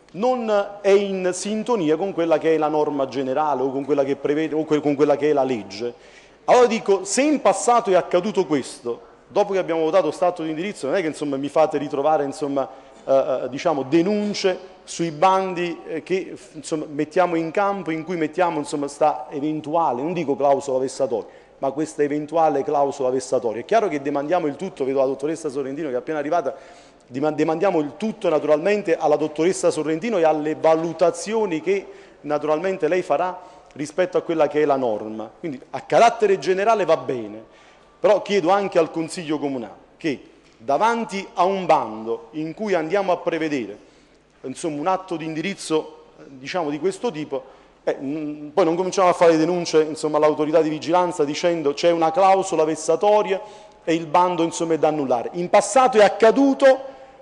non è in sintonia con quella che è la norma generale o con quella che prevede o con quella che è la legge. Allora dico, se in passato è accaduto questo, dopo che abbiamo votato stato di indirizzo, non è che insomma, mi fate ritrovare insomma, eh, diciamo, denunce sui bandi eh, che insomma, mettiamo in campo, in cui mettiamo insomma, sta eventuale, non dico clausola vessatoria, ma questa eventuale clausola vessatoria. È chiaro che demandiamo il tutto, vedo la dottoressa Sorrentino che è appena arrivata, demandiamo il tutto naturalmente alla dottoressa Sorrentino e alle valutazioni che naturalmente lei farà rispetto a quella che è la norma. Quindi a carattere generale va bene, però chiedo anche al Consiglio Comunale che davanti a un bando in cui andiamo a prevedere insomma, un atto di indirizzo diciamo, di questo tipo, eh, mh, poi non cominciamo a fare denunce insomma, all'autorità di vigilanza dicendo c'è una clausola vessatoria e il bando insomma, è da annullare. In passato è accaduto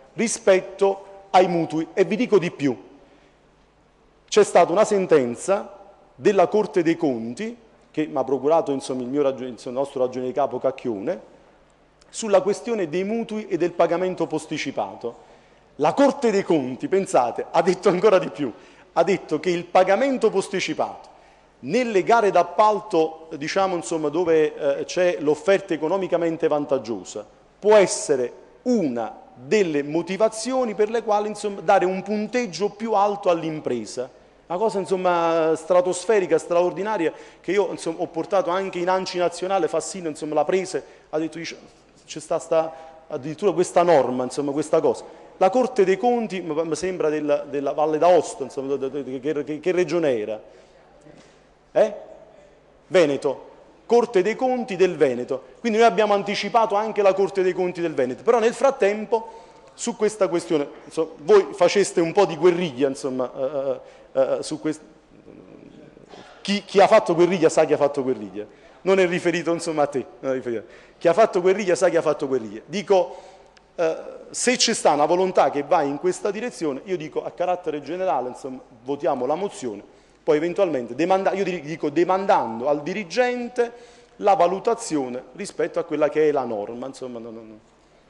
rispetto ai mutui e vi dico di più. C'è stata una sentenza della Corte dei Conti, che mi ha procurato insomma, il, mio ragion- il nostro ragione di capo Cacchione, sulla questione dei mutui e del pagamento posticipato. La Corte dei Conti, pensate, ha detto ancora di più, ha detto che il pagamento posticipato nelle gare d'appalto, diciamo insomma, dove eh, c'è l'offerta economicamente vantaggiosa, può essere una delle motivazioni per le quali insomma, dare un punteggio più alto all'impresa. Una cosa insomma, stratosferica, straordinaria, che io insomma, ho portato anche in Anci Nazionale, Fassino insomma, l'ha presa, ha detto c'è sta, sta addirittura questa norma, insomma, questa cosa. La Corte dei Conti, mi sembra della, della Valle d'Aosta, insomma, che, che, che regione era? Eh? Veneto, Corte dei Conti del Veneto. Quindi noi abbiamo anticipato anche la Corte dei Conti del Veneto, però nel frattempo su questa questione, insomma, voi faceste un po' di guerriglia, insomma, uh, uh, su quest... chi, chi ha fatto guerriglia sa chi ha fatto guerriglia, non è riferito insomma a te, non è riferito. Chi ha fatto guerriglia sa chi ha fatto guerriglia. Dico, uh, se c'è sta una volontà che va in questa direzione, io dico a carattere generale, insomma, votiamo la mozione, poi eventualmente, demanda... io dico demandando al dirigente la valutazione rispetto a quella che è la norma, insomma, no, no, no.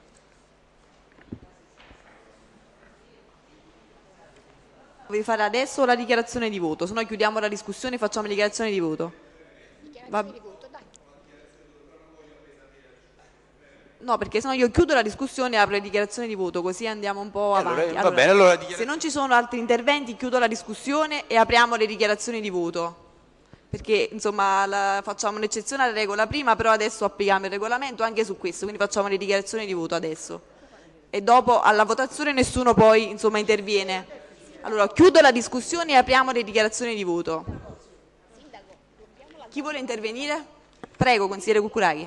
Devi fare adesso la dichiarazione di voto, se no chiudiamo la discussione e facciamo le dichiarazioni di voto. Dichiarazione Va... di voto, dai. No, perché sennò io chiudo la discussione e apro le dichiarazioni di voto, così andiamo un po' avanti. Allora, va allora, bene, allora dichiar- se non ci sono altri interventi, chiudo la discussione e apriamo le dichiarazioni di voto. Perché insomma la, facciamo un'eccezione alla regola prima, però adesso applichiamo il regolamento anche su questo, quindi facciamo le dichiarazioni di voto adesso. E dopo alla votazione nessuno poi insomma interviene. Allora, chiudo la discussione e apriamo le dichiarazioni di voto. Chi vuole intervenire? Prego, consigliere Cucuraghi.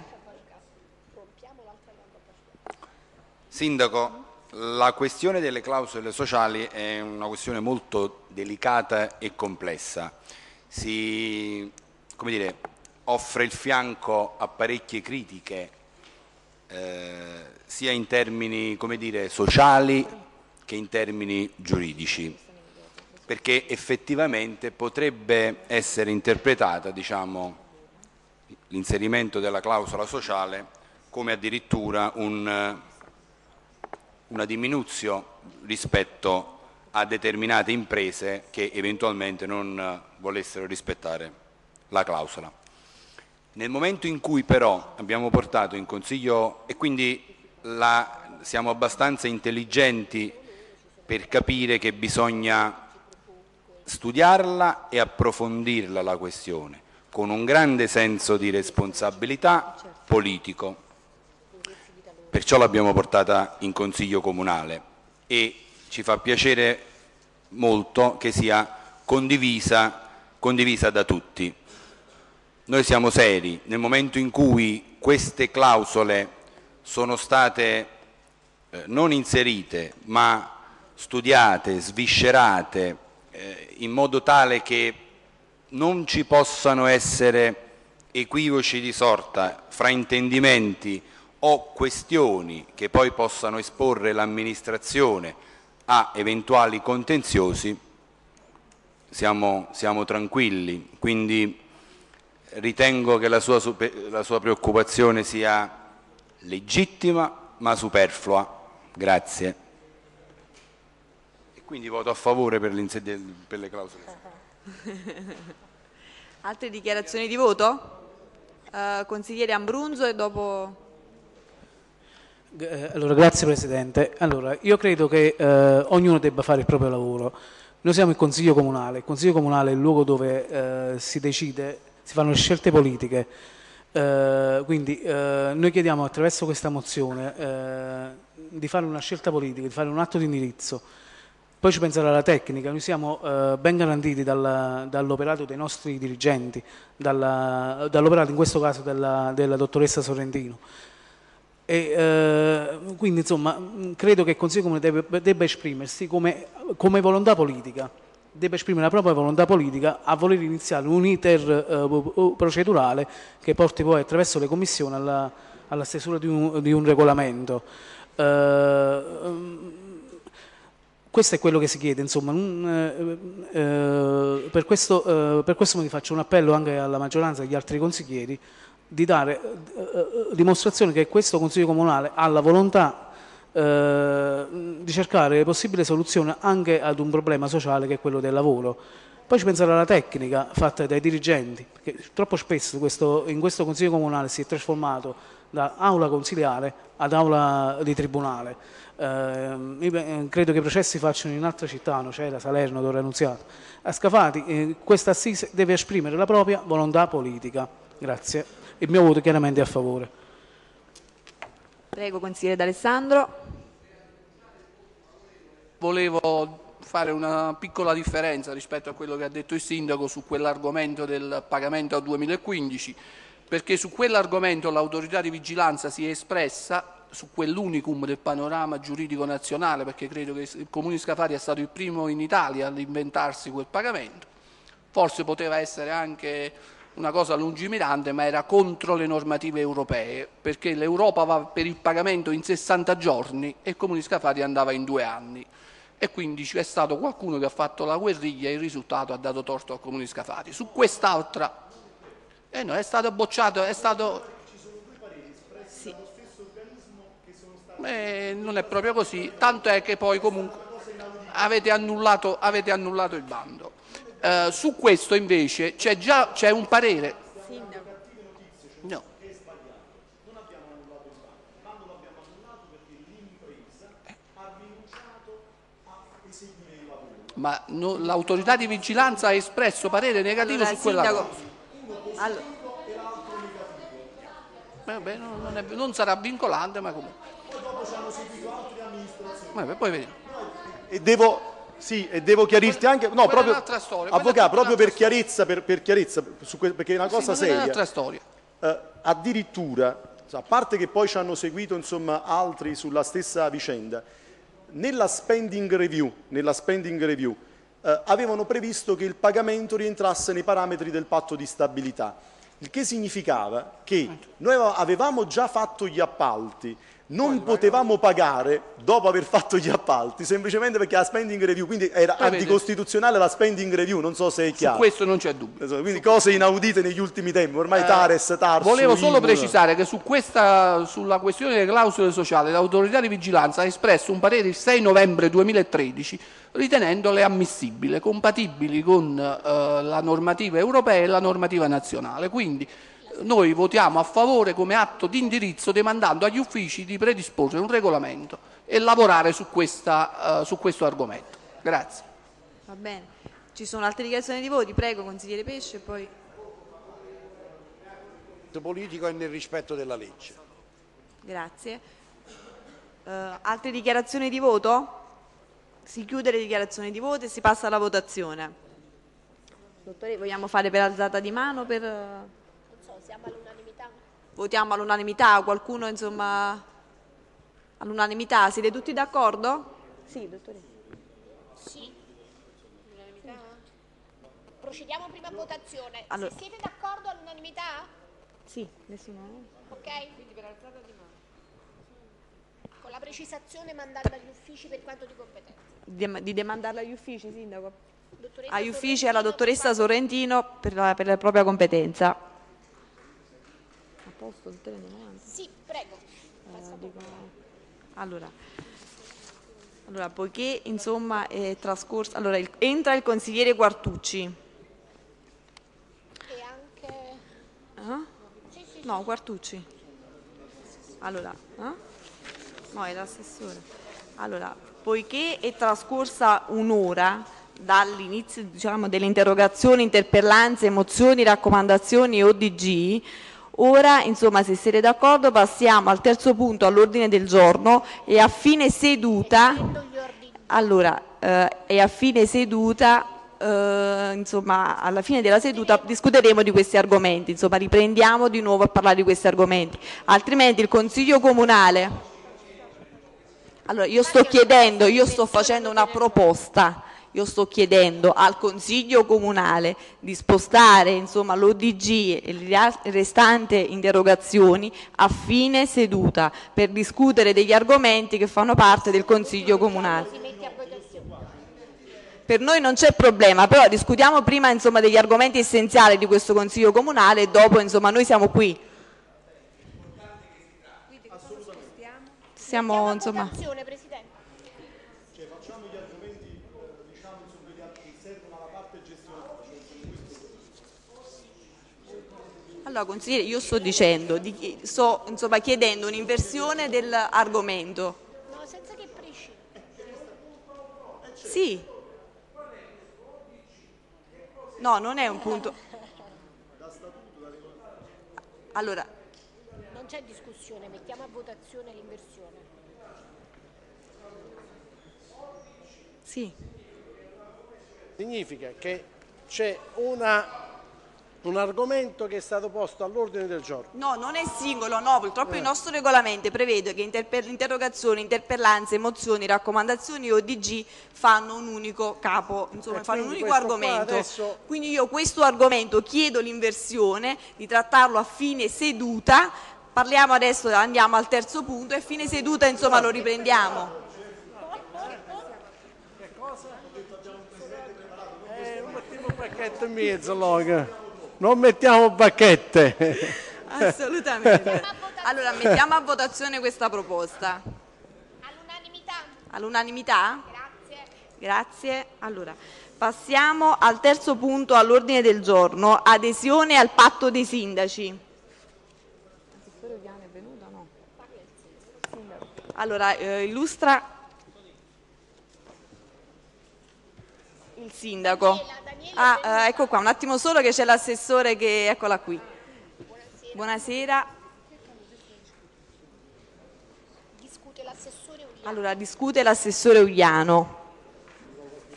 Sindaco, la questione delle clausole sociali è una questione molto delicata e complessa. Si, come dire, offre il fianco a parecchie critiche, eh, sia in termini, come dire, sociali che in termini giuridici, perché effettivamente potrebbe essere interpretata, diciamo, l'inserimento della clausola sociale come addirittura un, una diminuzione rispetto a determinate imprese che eventualmente non volessero rispettare la clausola. Nel momento in cui però abbiamo portato in Consiglio, e quindi la, siamo abbastanza intelligenti per capire che bisogna studiarla e approfondirla la questione, con un grande senso di responsabilità politico. Perciò l'abbiamo portata in Consiglio Comunale e ci fa piacere molto che sia condivisa, condivisa da tutti. Noi siamo seri, nel momento in cui queste clausole sono state eh, non inserite ma studiate, sviscerate, eh, in modo tale che non ci possano essere equivoci di sorta, fraintendimenti o questioni che poi possano esporre l'amministrazione a eventuali contenziosi, siamo, siamo tranquilli. Quindi ritengo che la sua, la sua preoccupazione sia legittima ma superflua. Grazie. E quindi voto a favore per, per le clausole. Altre dichiarazioni di voto? Uh, consigliere Ambrunzo e dopo... Allora, grazie Presidente. Allora, io credo che eh, ognuno debba fare il proprio lavoro. Noi siamo il Consiglio Comunale, il Consiglio Comunale è il luogo dove eh, si decide, si fanno le scelte politiche, eh, quindi eh, noi chiediamo attraverso questa mozione eh, di fare una scelta politica, di fare un atto di indirizzo, poi ci penserà la tecnica. Noi siamo eh, ben garantiti dal, dall'operato dei nostri dirigenti, dalla, dall'operato in questo caso della, della dottoressa Sorrentino. E, eh, quindi insomma credo che il Consiglio Comunale debba, debba esprimersi come, come volontà politica, debba esprimere la propria volontà politica a voler iniziare un iter eh, procedurale che porti poi attraverso le commissioni alla, alla stesura di un, di un regolamento. Eh, questo è quello che si chiede, insomma. Eh, eh, per, questo, eh, per questo mi faccio un appello anche alla maggioranza e agli altri consiglieri di dare eh, dimostrazione che questo Consiglio Comunale ha la volontà eh, di cercare possibili soluzioni anche ad un problema sociale che è quello del lavoro. Poi ci penserà la tecnica fatta dai dirigenti, perché troppo spesso questo, in questo Consiglio Comunale si è trasformato da aula consiliare ad aula di tribunale. Eh, credo che i processi facciano in altre città, Nocera, Salerno, Torre Annunziata. A Scafati eh, questa assise deve esprimere la propria volontà politica. Grazie. Il mio voto chiaramente è a favore. Prego, consigliere D'Alessandro. Volevo fare una piccola differenza rispetto a quello che ha detto il Sindaco su quell'argomento del pagamento al duemilaquindici, perché su quell'argomento l'autorità di vigilanza si è espressa su quell'unicum del panorama giuridico nazionale, perché credo che il Comune di Scafati è stato il primo in Italia ad inventarsi quel pagamento. Forse poteva essere anche una cosa lungimirante, ma era contro le normative europee, perché l'Europa va per il pagamento in sessanta giorni e il Comune di Scafati andava in due anni. E quindi c'è stato qualcuno che ha fatto la guerriglia e il risultato ha dato torto al Comune di Scafati. Su quest'altra, eh no, è stato bocciato, è stato... Sì. Eh, non è proprio così, tanto è che poi comunque avete annullato, avete annullato il bando. Uh, su questo invece c'è già c'è un parere. No. Ma no, l'autorità di vigilanza ha espresso parere negativo allora, su quella sindaco... cosa. Allora. Vabbè, non, non, è, non sarà vincolante, ma comunque. Poi dopo ci hanno seguito altre amministrazioni. Vabbè, poi vediamo. E devo, Sì, e devo chiarirti anche... No, quella proprio, è un'altra storia, quella è avvocato, tutta proprio per un'altra chiarezza, per, per chiarezza su que- perché è una Sì, cosa ma quella è seria. un'altra storia. Eh, addirittura, a parte che poi ci hanno seguito insomma, altri sulla stessa vicenda, nella spending review, nella spending review eh, avevano previsto che il pagamento rientrasse nei parametri del patto di stabilità, il che significava che noi avevamo già fatto gli appalti, non potevamo pagare dopo aver fatto gli appalti, semplicemente perché la spending review, quindi era Poi anticostituzionale la spending review, non so se è Su chiaro. questo non c'è dubbio. Quindi cose inaudite negli ultimi tempi, ormai Eh, Tares, Tarsu... Volevo solo Imu, precisare che su questa, sulla questione delle clausole sociali l'autorità di vigilanza ha espresso un parere il sei novembre duemilatredici ritenendole ammissibili, compatibili con eh, la normativa europea e la normativa nazionale. Quindi noi votiamo a favore come atto di indirizzo demandando agli uffici di predisporre un regolamento e lavorare su, questa, uh, su questo argomento. Grazie. Va bene. Ci sono altre dichiarazioni di voti? Prego, consigliere Pesce, poi... politico e nel rispetto della legge. Grazie. Uh, altre dichiarazioni di voto? Si chiude le dichiarazioni di voto e si passa alla votazione. Dottore, vogliamo fare per alzata di mano? Per... Non so, siamo all'unanimità? Votiamo all'unanimità? Qualcuno, insomma, all'unanimità? Siete tutti d'accordo? Sì, dottore. Sì. All'unanimità? Procediamo prima a votazione. Allora- Se siete d'accordo all'unanimità? Sì, nessuno? Ok? Quindi per alzata di mano. Con la precisazione mandata agli uffici per quanto di competenza. Di, di demandarla agli uffici, sindaco? Dottoressa Agli uffici e Sorrentino, alla dottoressa per quanto- Sorrentino per la, per la propria competenza. A posto, dottore, andiamo avanti. Sì, prego. Eh, dico- Allora, allora, poiché insomma è trascorso, allora il- entra il consigliere Quartucci. E anche... Ah? Sì, sì, No, Quartucci. Allora, eh? No, è l'assessore. Allora, poiché è trascorsa un'ora dall'inizio, diciamo, delle interrogazioni, interpellanze, mozioni, raccomandazioni e O D G, ora, insomma, se siete d'accordo, passiamo al terzo punto all'ordine del giorno e a fine seduta, allora, eh, e a fine seduta, eh, insomma, alla fine della seduta discuteremo di questi argomenti, insomma, riprendiamo di nuovo a parlare di questi argomenti, altrimenti il Consiglio Comunale... Allora, io sto chiedendo, io sto facendo una proposta, io sto chiedendo al Consiglio Comunale di spostare insomma, l'O D G e le restanti interrogazioni a fine seduta per discutere degli argomenti che fanno parte del Consiglio Comunale. si mette a votazione. Per noi non c'è problema, però discutiamo prima insomma, degli argomenti essenziali di questo Consiglio Comunale e dopo insomma, noi siamo qui. Siamo, Mettiamo a insomma... votazione, Presidente. Cioè, facciamo gli argomenti, eh, diciamo, insomma, che servono alla parte gestionale. Allora, consigliere, io sto dicendo, di- sto insomma, chiedendo un'inversione dell'argomento. No, senza che presci. Sì. No, non è un punto. Allora, Non c'è discussione, mettiamo a votazione l'inversione. sì. Significa che c'è una, un argomento che è stato posto all'ordine del giorno. No, non è singolo, no, purtroppo il nostro regolamento prevede che interpe- interrogazioni, interpellanze, mozioni, raccomandazioni e O D G fanno un unico capo, insomma, E fanno un quindi unico questo qua argomento. adesso- Quindi io questo argomento chiedo l'inversione, di trattarlo a fine seduta, parliamo adesso, andiamo al terzo punto e a fine seduta insomma lo riprendiamo. Eh, non mettiamo bacchetto in mezzo, Loga. Non mettiamo bacchette. Assolutamente. Allora mettiamo a votazione questa proposta. All'unanimità? All'unanimità? Grazie. Grazie. Allora, passiamo al terzo punto all'ordine del giorno, adesione al patto dei sindaci. L'assessore Viano è venuta o no? Allora, eh, illustra il sindaco. Ah, eh, ecco qua, un attimo solo che c'è l'assessore che... Eccola qui. Buonasera. Discute l'assessore Uliano. Allora, discute l'assessore Uliano.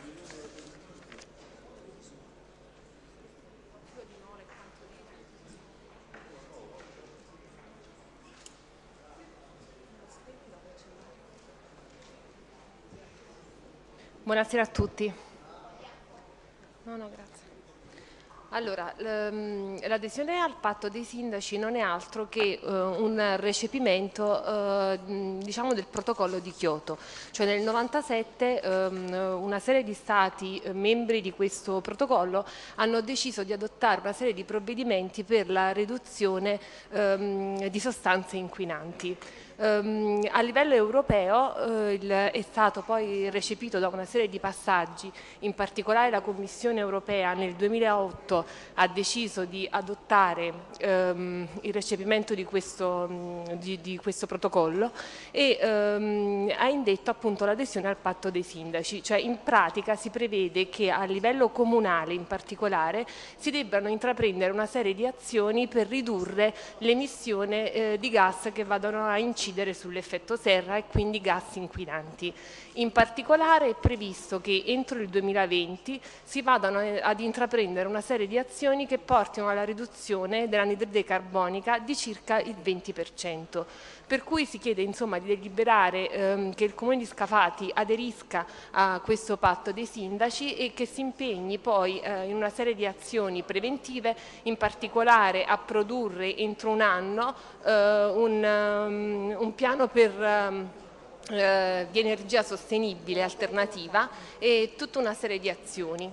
Buonasera a tutti. No, no, grazie. Allora, l'adesione al patto dei sindaci non è altro che uh, un recepimento uh, diciamo del protocollo di Kyoto, cioè nel novantasette um, una serie di stati uh, membri di questo protocollo hanno deciso di adottare una serie di provvedimenti per la riduzione um, di sostanze inquinanti. Um, a livello europeo uh, il, è stato poi recepito da una serie di passaggi, in particolare la Commissione europea nel duemilaotto ha deciso di adottare um, il recepimento di questo, um, di, di questo protocollo e um, ha indetto appunto l'adesione al patto dei sindaci, cioè in pratica si prevede che a livello comunale in particolare si debbano intraprendere una serie di azioni per ridurre l'emissione eh, di gas che vadano a incidere sull'effetto serra e quindi gas inquinanti. In particolare è previsto che entro il duemilaventi si vadano ad intraprendere una serie di azioni che portino alla riduzione dell'anidride carbonica di circa il venti per cento. Per cui si chiede insomma di deliberare ehm, che il Comune di Scafati aderisca a questo patto dei sindaci e che si impegni poi eh, in una serie di azioni preventive, in particolare a produrre entro un anno eh, un, um, un piano per um, eh, di energia sostenibile alternativa e tutta una serie di azioni.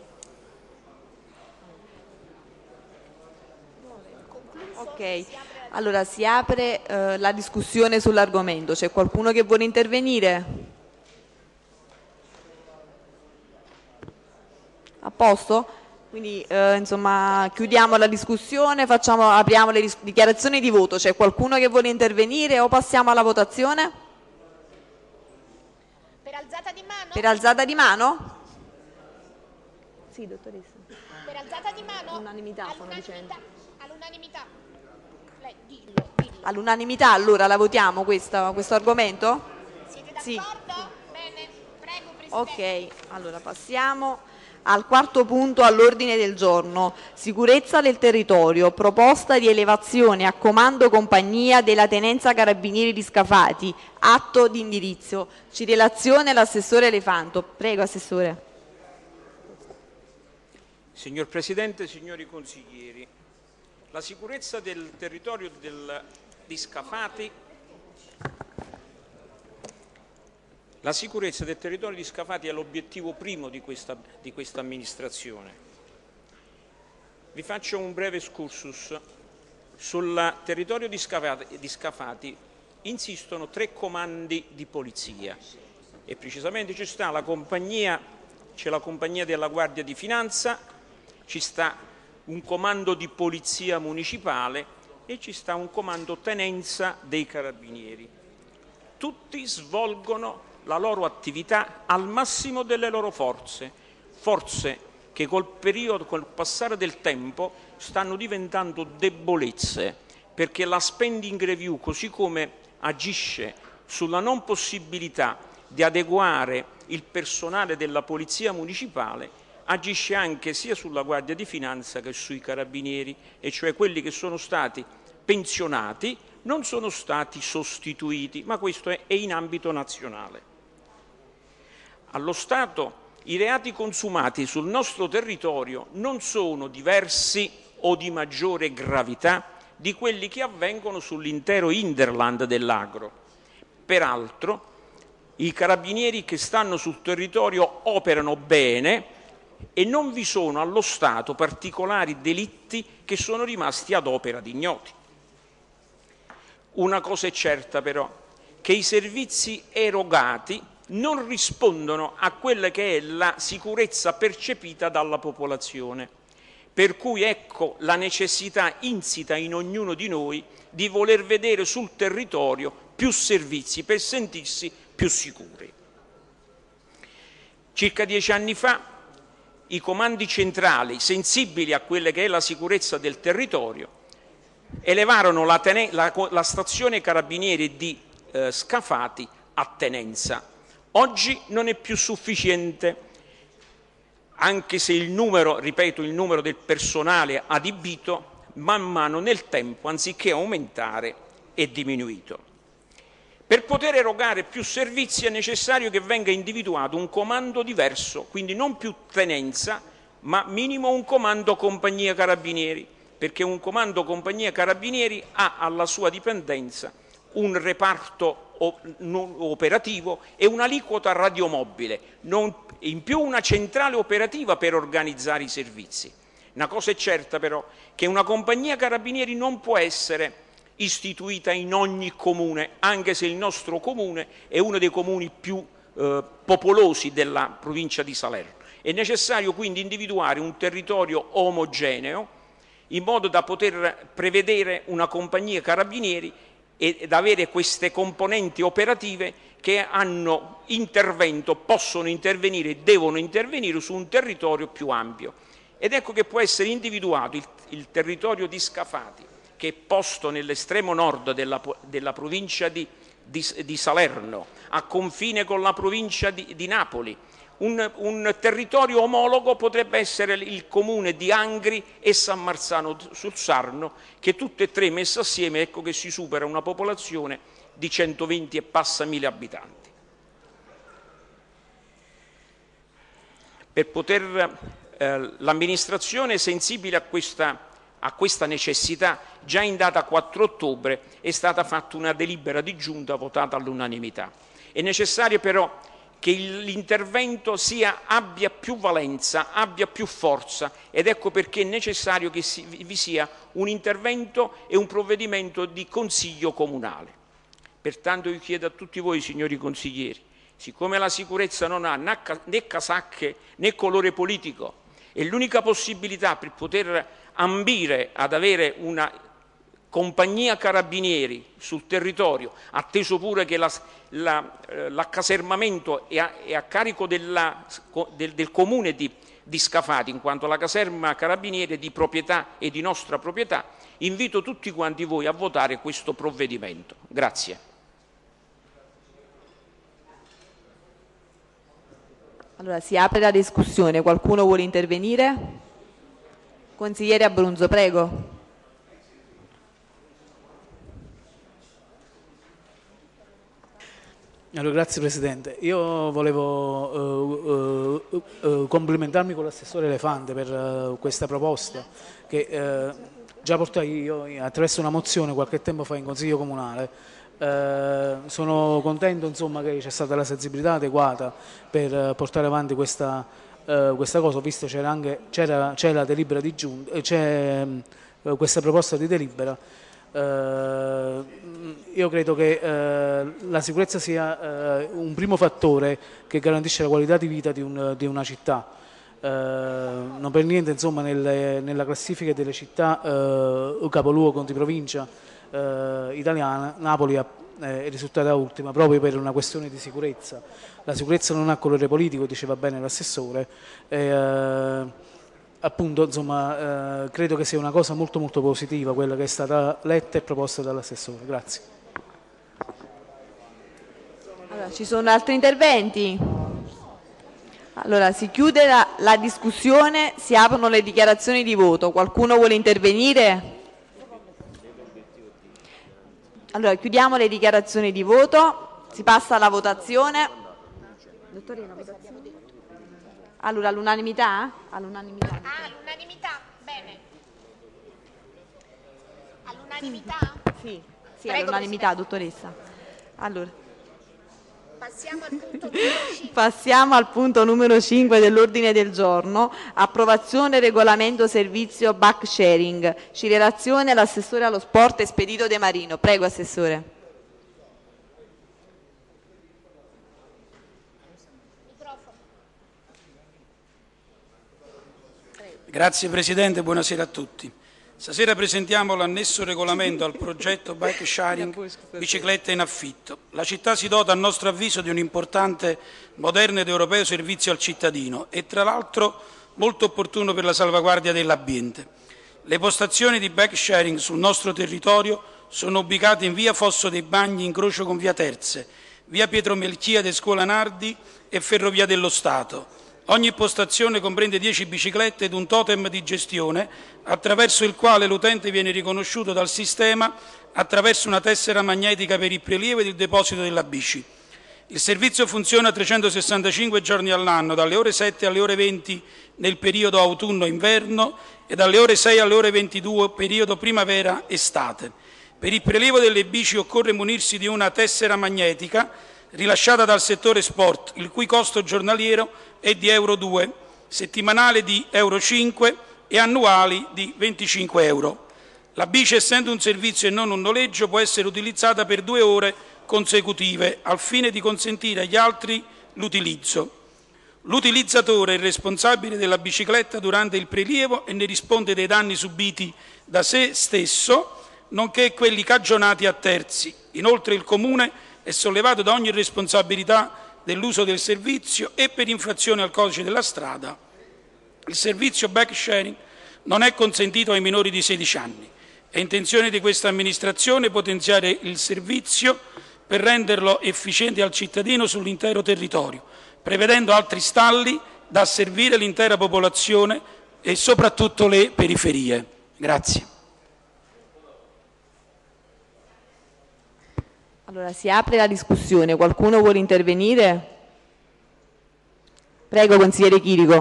Ok, allora si apre eh, la discussione sull'argomento. C'è qualcuno che vuole intervenire? A posto? Quindi eh, insomma chiudiamo la discussione, facciamo, apriamo le dichiarazioni di voto. C'è qualcuno che vuole intervenire o passiamo alla votazione? Per alzata di mano? Per alzata di mano? Sì, dottoressa. Per alzata di mano? All'unanimità, stanno dicendo. All'unanimità. Lei dillo, dillo. All'unanimità, allora la votiamo questa, questo argomento? Siete d'accordo? Sì. Bene, prego Presidente. Ok, allora passiamo al quarto punto all'ordine del giorno, sicurezza del territorio, proposta di elevazione a comando compagnia della Tenenza Carabinieri di Scafati, atto di indirizzo. Ci relaziona l'assessore Elefanto. Prego, assessore. Signor Presidente, signori consiglieri, la sicurezza del territorio del, di Scafati La sicurezza del territorio di Scafati è l'obiettivo primo di questa, di questa amministrazione. Vi faccio un breve excursus. Sul territorio di Scafati, di Scafati insistono tre comandi di polizia e precisamente ci sta la compagnia, c'è la compagnia della Guardia di Finanza, ci sta un comando di polizia municipale e ci sta un comando tenenza dei carabinieri. Tutti svolgono la loro attività al massimo delle loro forze, forze che col periodo, col passare del tempo stanno diventando debolezze, perché la spending review, così come agisce sulla non possibilità di adeguare il personale della Polizia Municipale, agisce anche sia sulla Guardia di Finanza che sui Carabinieri, e cioè quelli che sono stati pensionati non sono stati sostituiti, ma questo è, è in ambito nazionale. Allo Stato i reati consumati sul nostro territorio non sono diversi o di maggiore gravità di quelli che avvengono sull'intero hinterland dell'Agro. Peraltro, i carabinieri che stanno sul territorio operano bene e non vi sono allo Stato particolari delitti che sono rimasti ad opera di ignoti. Una cosa è certa però, che i servizi erogati non rispondono a quella che è la sicurezza percepita dalla popolazione. Per cui ecco la necessità insita in ognuno di noi di voler vedere sul territorio più servizi per sentirsi più sicuri. Circa dieci anni fa i comandi centrali, sensibili a quella che è la sicurezza del territorio, elevarono la, la, la stazione carabinieri di eh, Scafati a tenenza. Oggi non è più sufficiente, anche se il numero, ripeto, il numero del personale adibito man mano nel tempo, anziché aumentare, è diminuito. Per poter erogare più servizi è necessario che venga individuato un comando diverso, quindi non più tenenza, ma minimo un comando compagnia carabinieri, perché un comando compagnia carabinieri ha alla sua dipendenza un reparto operativo e un'aliquota radiomobile, non, in più una centrale operativa per organizzare i servizi. Una cosa è certa però, che una compagnia carabinieri non può essere istituita in ogni comune, anche se il nostro comune è uno dei comuni più eh, popolosi della provincia di Salerno. È necessario quindi individuare un territorio omogeneo in modo da poter prevedere una compagnia carabinieri ed avere queste componenti operative che hanno intervento, possono intervenire, devono intervenire su un territorio più ampio. Ed ecco che può essere individuato il, il territorio di Scafati, che è posto nell'estremo nord della, della provincia di, di, di Salerno, a confine con la provincia di, di Napoli. Un, un territorio omologo potrebbe essere il comune di Angri e San Marzano sul Sarno, che tutte e tre messe assieme, ecco che si supera una popolazione di centoventi e passa mila abitanti. Per poter eh, l'amministrazione è sensibile a questa A questa necessità, già in data quattro ottobre è stata fatta una delibera di giunta votata all'unanimità. È necessario però che l'intervento sia, abbia più valenza, abbia più forza, ed ecco perché è necessario che si, vi sia un intervento e un provvedimento di consiglio comunale. Pertanto io chiedo a tutti voi, signori consiglieri, siccome la sicurezza non ha né casacche né colore politico, e l'unica possibilità per poter ambire ad avere una compagnia carabinieri sul territorio, atteso pure che l'accasermamento la, la, è, è a carico della, del, del comune di, di Scafati, in quanto la caserma carabinieri è di proprietà e di nostra proprietà, invito tutti quanti voi a votare questo provvedimento. Grazie. Allora, si apre la discussione. Qualcuno vuole intervenire? Consigliere Abrunzo, prego. Allora, grazie Presidente. Io volevo uh, uh, uh, complimentarmi con l'assessore Elefante per uh, questa proposta che uh, già portai io attraverso una mozione qualche tempo fa in Consiglio Comunale. Uh, sono contento insomma, che c'è stata la sensibilità adeguata per uh, portare avanti questa, uh, questa cosa, visto c'era anche c'è la delibera di giunta, c'è uh, questa proposta di delibera. Uh, io credo che uh, la sicurezza sia uh, un primo fattore che garantisce la qualità di vita di, un, di una città. Uh, non per niente insomma, nelle, nella classifica delle città uh, capoluogo di provincia uh, italiana, Napoli ha, eh, è risultata ultima proprio per una questione di sicurezza. La sicurezza non ha colore politico, diceva bene l'assessore. Uh, Appunto, insomma, eh, credo che sia una cosa molto molto positiva quella che è stata letta e proposta dall'assessore. Grazie. Allora, ci sono altri interventi? Allora, si chiude la, la discussione, si aprono le dichiarazioni di voto. Qualcuno vuole intervenire? Allora, chiudiamo le dichiarazioni di voto, si passa alla votazione. Dottorina, votazione. Allora, all'unanimità? All'unanimità. Ah, all'unanimità, bene. All'unanimità? Sì, sì, Prego, all'unanimità, dottoressa. Allora. Passiamo al punto numero cinque. Passiamo al punto numero cinque dell'ordine del giorno, approvazione regolamento servizio back sharing. Ci relazione l'assessore allo sport Espedito De Marino. Prego, assessore. Grazie Presidente, buonasera a tutti. Stasera presentiamo l'annesso regolamento al progetto Bike Sharing Biciclette in affitto. La città si dota a nostro avviso di un importante, moderno ed europeo servizio al cittadino e tra l'altro molto opportuno per la salvaguardia dell'ambiente. Le postazioni di bike sharing sul nostro territorio sono ubicate in via Fosso dei Bagni, incrocio con via Terze, via Pietro Melchiade, Scuola Nardi e Ferrovia dello Stato, Ogni postazione comprende dieci biciclette ed un totem di gestione, attraverso il quale l'utente viene riconosciuto dal sistema attraverso una tessera magnetica per il prelievo ed il deposito della bici. Il servizio funziona trecentosessantacinque giorni all'anno, dalle ore sette alle ore venti nel periodo autunno-inverno e dalle ore sei alle ore ventidue periodo primavera-estate. Per il prelievo delle bici occorre munirsi di una tessera magnetica rilasciata dal settore sport, il cui costo giornaliero è di euro due, settimanale di euro cinque e annuali di venticinque euro. La bici, essendo un servizio e non un noleggio, può essere utilizzata per due ore consecutive al fine di consentire agli altri l'utilizzo. L'utilizzatore è il responsabile della bicicletta durante il prelievo e ne risponde dei danni subiti da se stesso, nonché quelli cagionati a terzi. Inoltre il Comune è sollevato da ogni responsabilità dell'uso del servizio e per infrazione al codice della strada. Il servizio bike sharing non è consentito ai minori di sedici anni. È intenzione di questa amministrazione potenziare il servizio per renderlo efficiente al cittadino sull'intero territorio, prevedendo altri stalli da servire l'intera popolazione e soprattutto le periferie. Grazie. Allora, si apre la discussione. Qualcuno vuole intervenire? Prego, consigliere Chirico.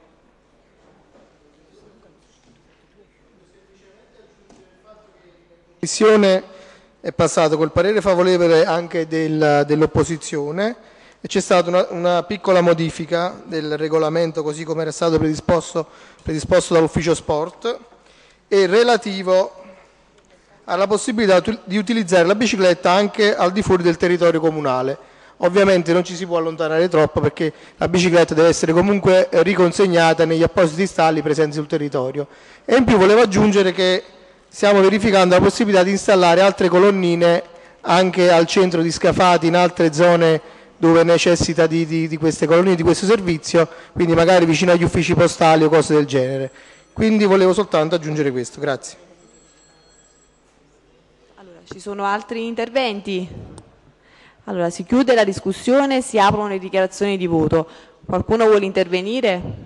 La Commissione è passato col parere favorevole anche del, dell'opposizione e c'è stata una, una piccola modifica del regolamento così come era stato predisposto, predisposto dall'ufficio sport e relativo alla possibilità di utilizzare la bicicletta anche al di fuori del territorio comunale. Ovviamente non ci si può allontanare troppo perché la bicicletta deve essere comunque riconsegnata negli appositi stalli presenti sul territorio. E in più volevo aggiungere che stiamo verificando la possibilità di installare altre colonnine anche al centro di Scafati, in altre zone dove necessita di, di, di queste colonnine, di questo servizio, quindi magari vicino agli uffici postali o cose del genere. Quindi volevo soltanto aggiungere questo. Grazie. Allora, ci sono altri interventi? Allora, si chiude la discussione, si aprono le dichiarazioni di voto. Qualcuno vuole intervenire?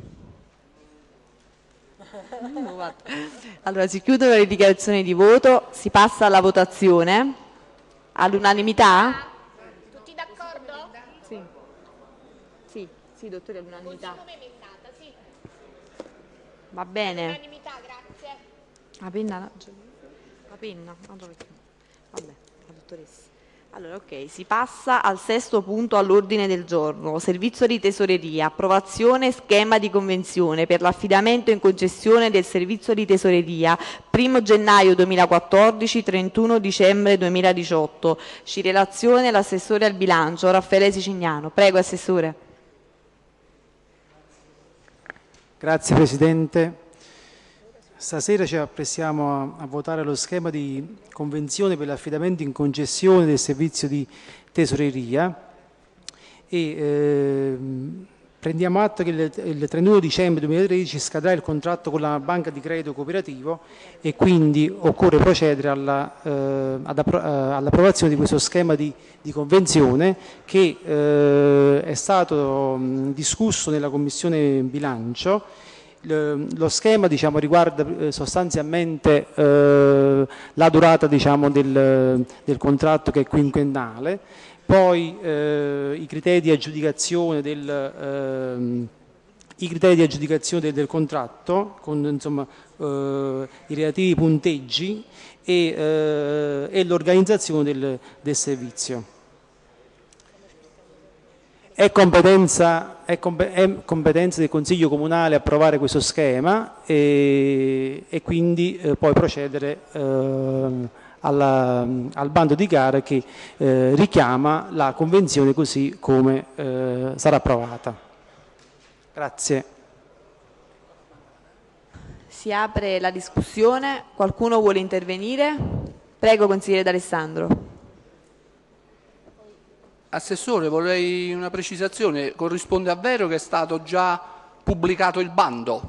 Allora, si chiudono le dichiarazioni di voto, si passa alla votazione. All'unanimità? Tutti d'accordo? Sì. Sì, sì, dottore, all'unanimità. Così come emendata, sì. Va bene. All'unanimità, grazie. La penna, la penna, vabbè, la dottoressa. Allora, ok, si passa al sesto punto all'ordine del giorno, servizio di tesoreria, approvazione schema di convenzione per l'affidamento in concessione del servizio di tesoreria primo gennaio duemilaquattordici trentuno dicembre duemiladiciotto. Ci relazione l'assessore al bilancio Raffaele Sicignano. Prego, assessore. Grazie Presidente. Stasera ci apprestiamo a, a votare lo schema di convenzione per l'affidamento in concessione del servizio di tesoreria e eh, prendiamo atto che il, il trentuno dicembre duemilatredici scadrà il contratto con la banca di credito cooperativo e quindi occorre procedere alla, eh, ad appro- all'approvazione di questo schema di, di convenzione che eh, è stato mh, discusso nella Commissione Bilancio. Lo schema diciamo, riguarda eh, sostanzialmente eh, la durata diciamo, del, del contratto che è quinquennale, poi eh, i criteri di aggiudicazione del, eh, i criteri di aggiudicazione del, del contratto con insomma, eh, i relativi punteggi e, eh, e l'organizzazione del, del servizio. È competenza, è, è competenza del Consiglio Comunale approvare questo schema e, e quindi eh, poi procedere eh, alla, al bando di gara che eh, richiama la convenzione così come eh, sarà approvata. Grazie. Si apre la discussione. Qualcuno vuole intervenire? Prego, consigliere D'Alessandro. Assessore, vorrei una precisazione. Corrisponde a vero che è stato già pubblicato il bando?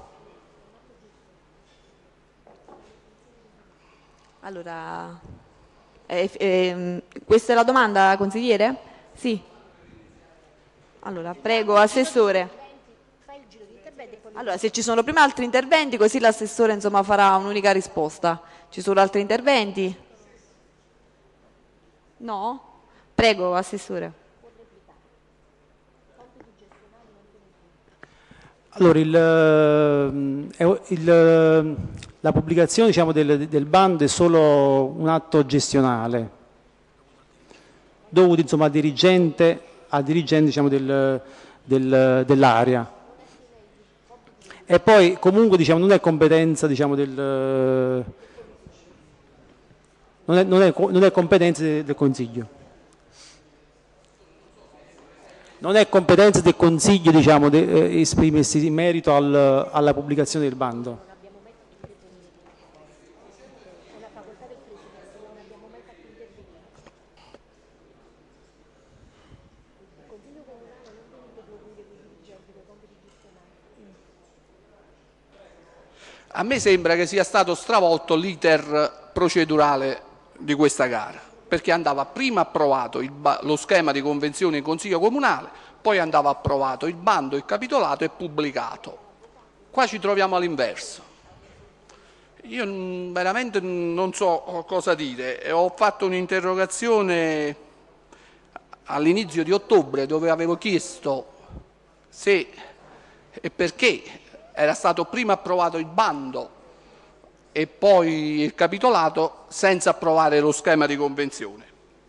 Allora, eh, eh, questa è la domanda, consigliere? Sì. Allora, prego, assessore. Allora, se ci sono prima altri interventi, così l'assessore insomma farà un'unica risposta. Ci sono altri interventi? No? Prego, assessore. Allora, il, il, la pubblicazione diciamo, del, del bando è solo un atto gestionale, dovuto insomma, al dirigente, al dirigente diciamo, del, del, dell'area. E poi comunque diciamo, non è competenza diciamo, del, non è, non è, non è competenza del Consiglio. Non è competenza del Consiglio diciamo, de, eh, esprimersi in merito al, alla pubblicazione del bando. A me sembra che sia stato stravolto l'iter procedurale di questa gara, perché andava prima approvato il lo schema di convenzione in Consiglio Comunale, poi andava approvato il bando, il capitolato e pubblicato. Qua ci troviamo all'inverso. Io veramente non so cosa dire. Ho fatto un'interrogazione all'inizio di ottobre dove avevo chiesto se e perché era stato prima approvato il bando e poi il capitolato senza approvare lo schema di convenzione.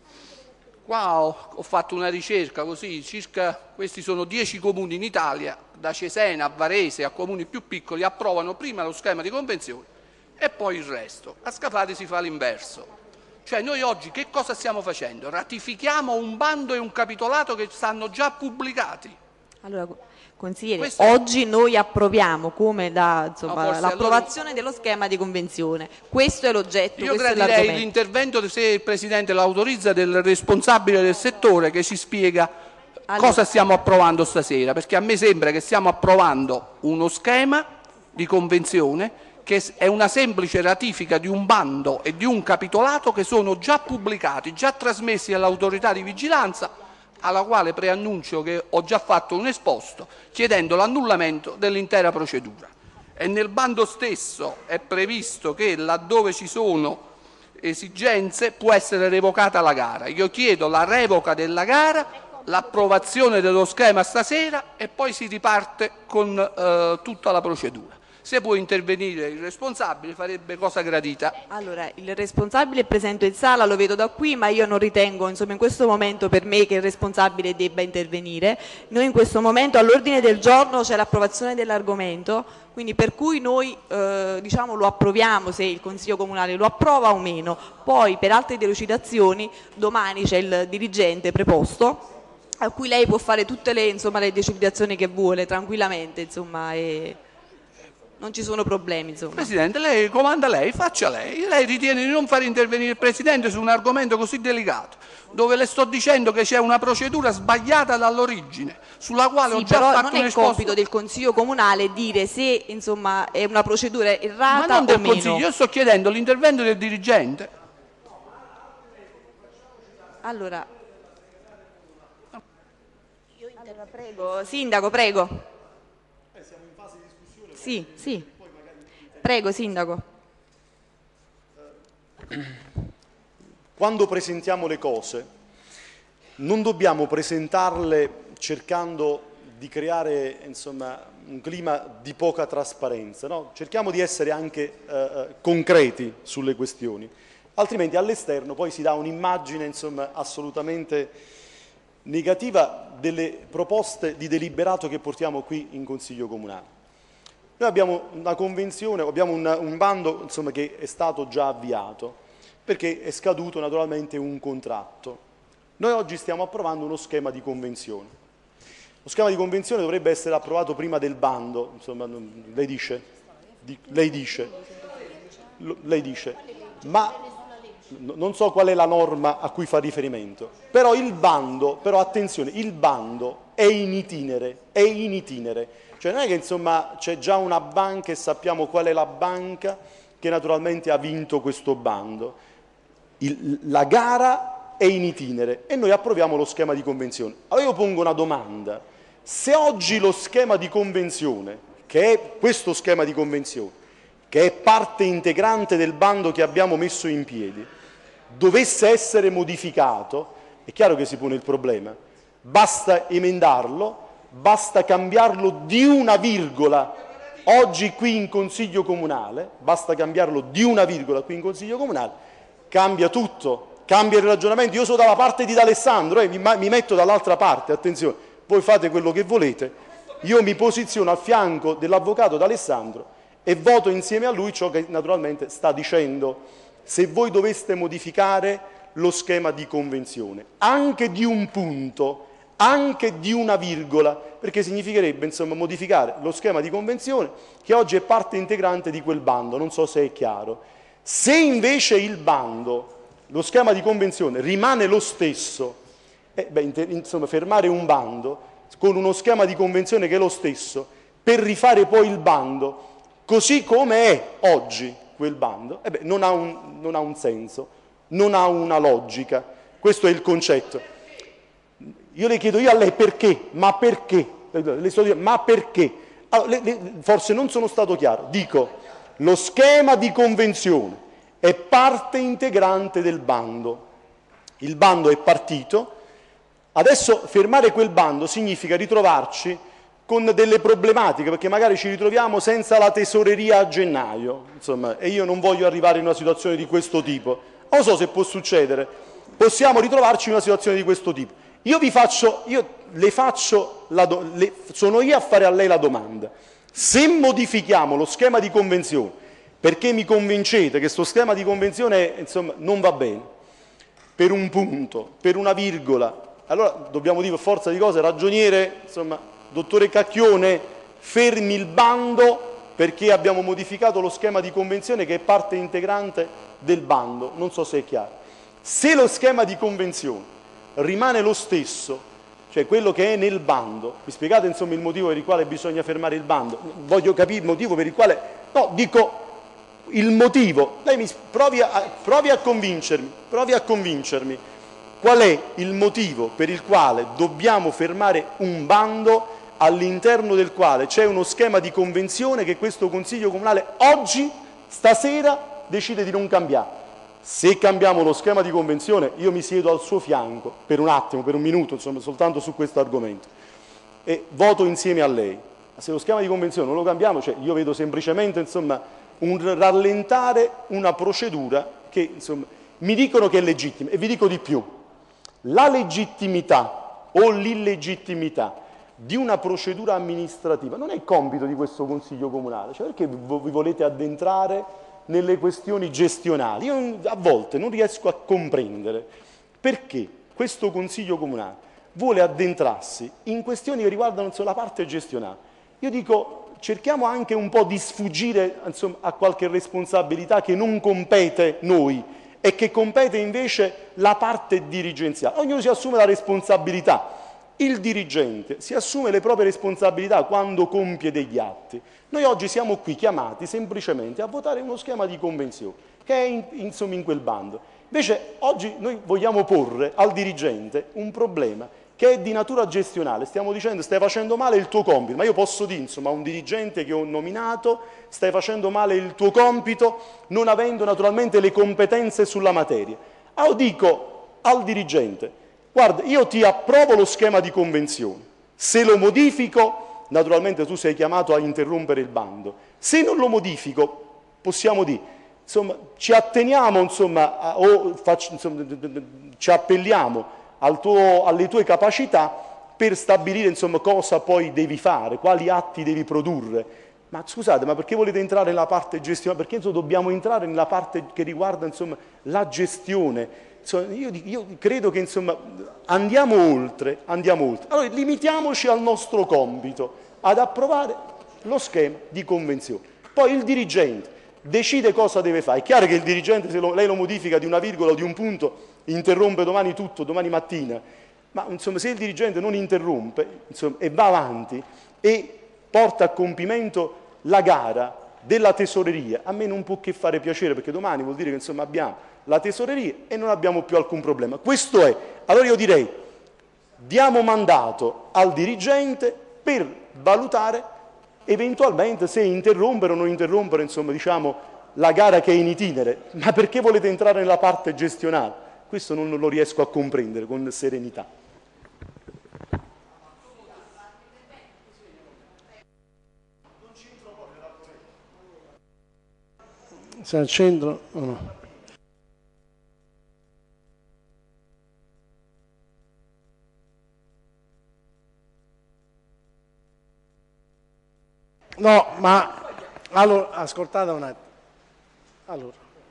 Qua ho, ho fatto una ricerca così, circa, questi sono dieci comuni in Italia, da Cesena a Varese a comuni più piccoli, approvano prima lo schema di convenzione e poi il resto. A Scafati si fa l'inverso. Cioè noi oggi che cosa stiamo facendo? Ratifichiamo un bando e un capitolato che stanno già pubblicati. Allora, consigliere, Questo... oggi noi approviamo come l'approvazione no, allora... dello schema di convenzione. Questo è l'oggetto. Io gradirei l'intervento, se il Presidente l'autorizza, del responsabile del settore che ci spiega allora... cosa stiamo approvando stasera, perché a me sembra che stiamo approvando uno schema di convenzione che è una semplice ratifica di un bando e di un capitolato che sono già pubblicati, già trasmessi all'autorità di vigilanza, alla quale preannuncio che ho già fatto un esposto chiedendo l'annullamento dell'intera procedura. E nel bando stesso è previsto che laddove ci sono esigenze può essere revocata la gara. Io chiedo la revoca della gara, l'approvazione dello schema stasera e poi si riparte con eh, tutta la procedura. Se può intervenire il responsabile farebbe cosa gradita. Allora, il responsabile è presente in sala, lo vedo da qui, ma io non ritengo insomma, in questo momento per me che il responsabile debba intervenire. Noi in questo momento all'ordine del giorno c'è l'approvazione dell'argomento, quindi per cui noi eh, diciamo, lo approviamo se il Consiglio Comunale lo approva o meno. Poi per altre delucidazioni domani c'è il dirigente preposto a cui lei può fare tutte le, insomma, le delucidazioni che vuole tranquillamente, insomma, e... non ci sono problemi, insomma. Presidente, lei comanda lei, faccia lei. Lei ritiene di non far intervenire il Presidente su un argomento così delicato, dove le sto dicendo che c'è una procedura sbagliata dall'origine, sulla quale sì, ho già però fatto non un è esposto. compito del Consiglio Comunale dire se insomma, è una procedura errata Ma non del o meno. Consiglio, io sto chiedendo l'intervento del dirigente. Allora, allora prego, Sindaco, prego. Sì, sì. Prego, Sindaco. Quando presentiamo le cose non dobbiamo presentarle cercando di creare insomma, un clima di poca trasparenza, no? Cerchiamo di essere anche eh, concreti sulle questioni, altrimenti all'esterno poi si dà un'immagine insomma, assolutamente negativa delle proposte di deliberato che portiamo qui in Consiglio Comunale. Noi abbiamo una convenzione, abbiamo un, un bando insomma, che è stato già avviato, perché è scaduto naturalmente un contratto. Noi oggi stiamo approvando uno schema di convenzione. Lo schema di convenzione dovrebbe essere approvato prima del bando, insomma, lei dice, di, lei dice, lei dice, ma non so qual è la norma a cui fa riferimento, però il bando, però attenzione, il bando è in itinere, è in itinere. Cioè non è che insomma c'è già una banca e sappiamo qual è la banca che naturalmente ha vinto questo bando. Il, la gara è in itinere e noi approviamo lo schema di convenzione. Allora io pongo una domanda. Se oggi lo schema di convenzione che è questo schema di convenzione, che è parte integrante del bando che abbiamo messo in piedi, dovesse essere modificato, è chiaro che si pone il problema, basta emendarlo, basta cambiarlo di una virgola, oggi qui in Consiglio Comunale, basta cambiarlo di una virgola qui in Consiglio Comunale, cambia tutto, cambia il ragionamento. Io sono dalla parte di D'Alessandro, eh, mi, mi metto dall'altra parte, attenzione, voi fate quello che volete, io mi posiziono al fianco dell'avvocato D'Alessandro e voto insieme a lui ciò che naturalmente sta dicendo. Se voi doveste modificare lo schema di convenzione, anche di un punto, anche di una virgola, perché significherebbe insomma modificare lo schema di convenzione che oggi è parte integrante di quel bando, non so se è chiaro. Se invece il bando, lo schema di convenzione rimane lo stesso, eh, beh, insomma fermare un bando con uno schema di convenzione che è lo stesso, per rifare poi il bando così come è oggi quel bando, eh beh, non ha un, non ha un senso, non ha una logica. Questo è il concetto. Io le chiedo io a lei perché, ma perché? Le sto dicendo, ma perché? Allora, le, le, forse non sono stato chiaro. Dico, lo schema di convenzione è parte integrante del bando. Il bando è partito. Adesso fermare quel bando significa ritrovarci con delle problematiche, perché magari ci ritroviamo senza la tesoreria a gennaio, insomma, e io non voglio arrivare in una situazione di questo tipo. Non so se può succedere, possiamo ritrovarci in una situazione di questo tipo. Io vi faccio, io le faccio, la do, le, sono io a fare a lei la domanda. Se modifichiamo lo schema di convenzione, perché mi convincete che questo schema di convenzione insomma, non va bene, per un punto, per una virgola, allora dobbiamo dire forza di cose, ragioniere, insomma, dottore Cacchione, fermi il bando perché abbiamo modificato lo schema di convenzione che è parte integrante del bando, non so se è chiaro. Se lo schema di convenzione rimane lo stesso, cioè quello che è nel bando, mi spiegate insomma il motivo per il quale bisogna fermare il bando? Voglio capire il motivo per il quale, no, dico il motivo, lei mi provi a, provi a convincermi, provi a convincermi qual è il motivo per il quale dobbiamo fermare un bando all'interno del quale c'è uno schema di convenzione che questo Consiglio Comunale oggi, stasera, decide di non cambiare. Se cambiamo lo schema di convenzione, io mi siedo al suo fianco, per un attimo, per un minuto, insomma, soltanto su questo argomento, e voto insieme a lei. Se lo schema di convenzione non lo cambiamo, cioè io vedo semplicemente insomma, un rallentare una procedura che insomma, mi dicono che è legittima. E vi dico di più, la legittimità o l'illegittimità di una procedura amministrativa non è compito di questo Consiglio Comunale, cioè perché vi volete addentrare nelle questioni gestionali? Io a volte non riesco a comprendere perché questo Consiglio Comunale vuole addentrarsi in questioni che riguardano insomma, la parte gestionale. Io dico, cerchiamo anche un po' di sfuggire insomma, a qualche responsabilità che non compete noi e che compete invece la parte dirigenziale. Ognuno si assume la responsabilità. Il dirigente si assume le proprie responsabilità quando compie degli atti. Noi oggi siamo qui chiamati semplicemente a votare uno schema di convenzione che è in, insomma, in quel bando. Invece oggi noi vogliamo porre al dirigente un problema che è di natura gestionale. Stiamo dicendo stai facendo male il tuo compito, ma io posso dire insomma, a un dirigente che ho nominato stai facendo male il tuo compito non avendo naturalmente le competenze sulla materia. Allora dico al dirigente, guarda, io ti approvo lo schema di convenzione, se lo modifico, naturalmente tu sei chiamato a interrompere il bando, se non lo modifico, possiamo dire, insomma, ci atteniamo, insomma, a, o faccio, insomma, ci appelliamo al tuo, alle tue capacità per stabilire, insomma, cosa poi devi fare, quali atti devi produrre. Ma scusate, ma perché volete entrare nella parte gestionale? Perché insomma, dobbiamo entrare nella parte che riguarda, insomma, la gestione? Io, io credo che insomma, andiamo oltre, andiamo oltre. Allora limitiamoci al nostro compito, ad approvare lo schema di convenzione. Poi il dirigente decide cosa deve fare. È chiaro che il dirigente, se lo, lei lo modifica di una virgola o di un punto, interrompe domani tutto, domani mattina. Ma insomma, se il dirigente non interrompe insomma, e va avanti e porta a compimento la gara della tesoreria, a me non può che fare piacere, perché domani vuol dire che insomma, abbiamo la tesoreria e non abbiamo più alcun problema. Questo è. Allora io direi, diamo mandato al dirigente per valutare eventualmente se interrompere o non interrompere, insomma, diciamo, la gara che è in itinere. Ma perché volete entrare nella parte gestionale? Questo non lo riesco a comprendere con serenità. Se al centro o no? No, ma allora, ascoltate un attimo. Allora,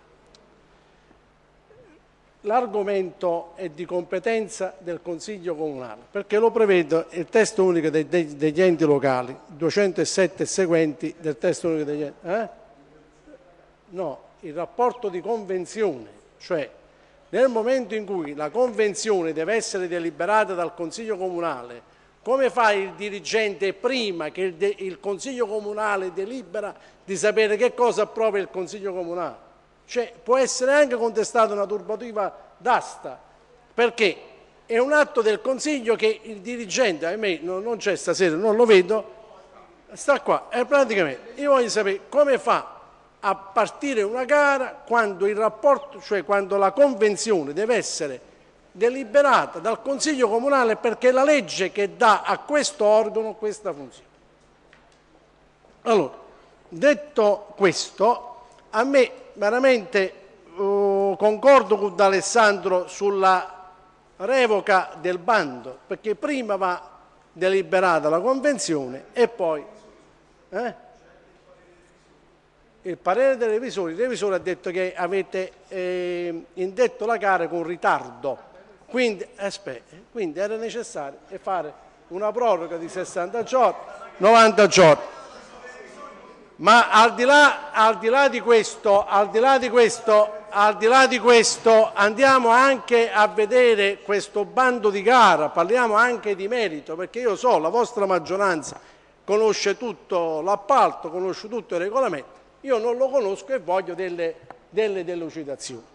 l'argomento è di competenza del Consiglio Comunale, perché lo prevede il testo unico dei, dei, degli enti locali, duecentosette e seguenti del testo unico degli enti. Eh? No, il rapporto di convenzione, cioè nel momento in cui la convenzione deve essere deliberata dal Consiglio Comunale, come fa il dirigente prima che il, il Consiglio Comunale delibera di sapere che cosa approva il Consiglio Comunale? Cioè può essere anche contestata una turbativa d'asta, perché è un atto del Consiglio che il dirigente, ahimè non, non c'è stasera, non lo vedo, sta qua, e praticamente io voglio sapere come fa a partire una gara quando il rapporto, cioè quando la convenzione deve essere deliberata dal Consiglio Comunale, perché è la legge che dà a questo organo questa funzione. Allora, detto questo, a me veramente uh, concordo con D'Alessandro sulla revoca del bando, perché prima va deliberata la convenzione e poi eh, il parere dei revisori. Il revisore ha detto che avete eh, indetto la gara con ritardo. Quindi, aspetta, quindi era necessario fare una proroga di sessanta giorni, novanta giorni. Ma al di là, al di là di questo, al di là di questo, al di là di questo, andiamo anche a vedere questo bando di gara, parliamo anche di merito, perché io so, la vostra maggioranza conosce tutto l'appalto, conosce tutto il regolamento, io non lo conosco e voglio delle, delle delucidazioni.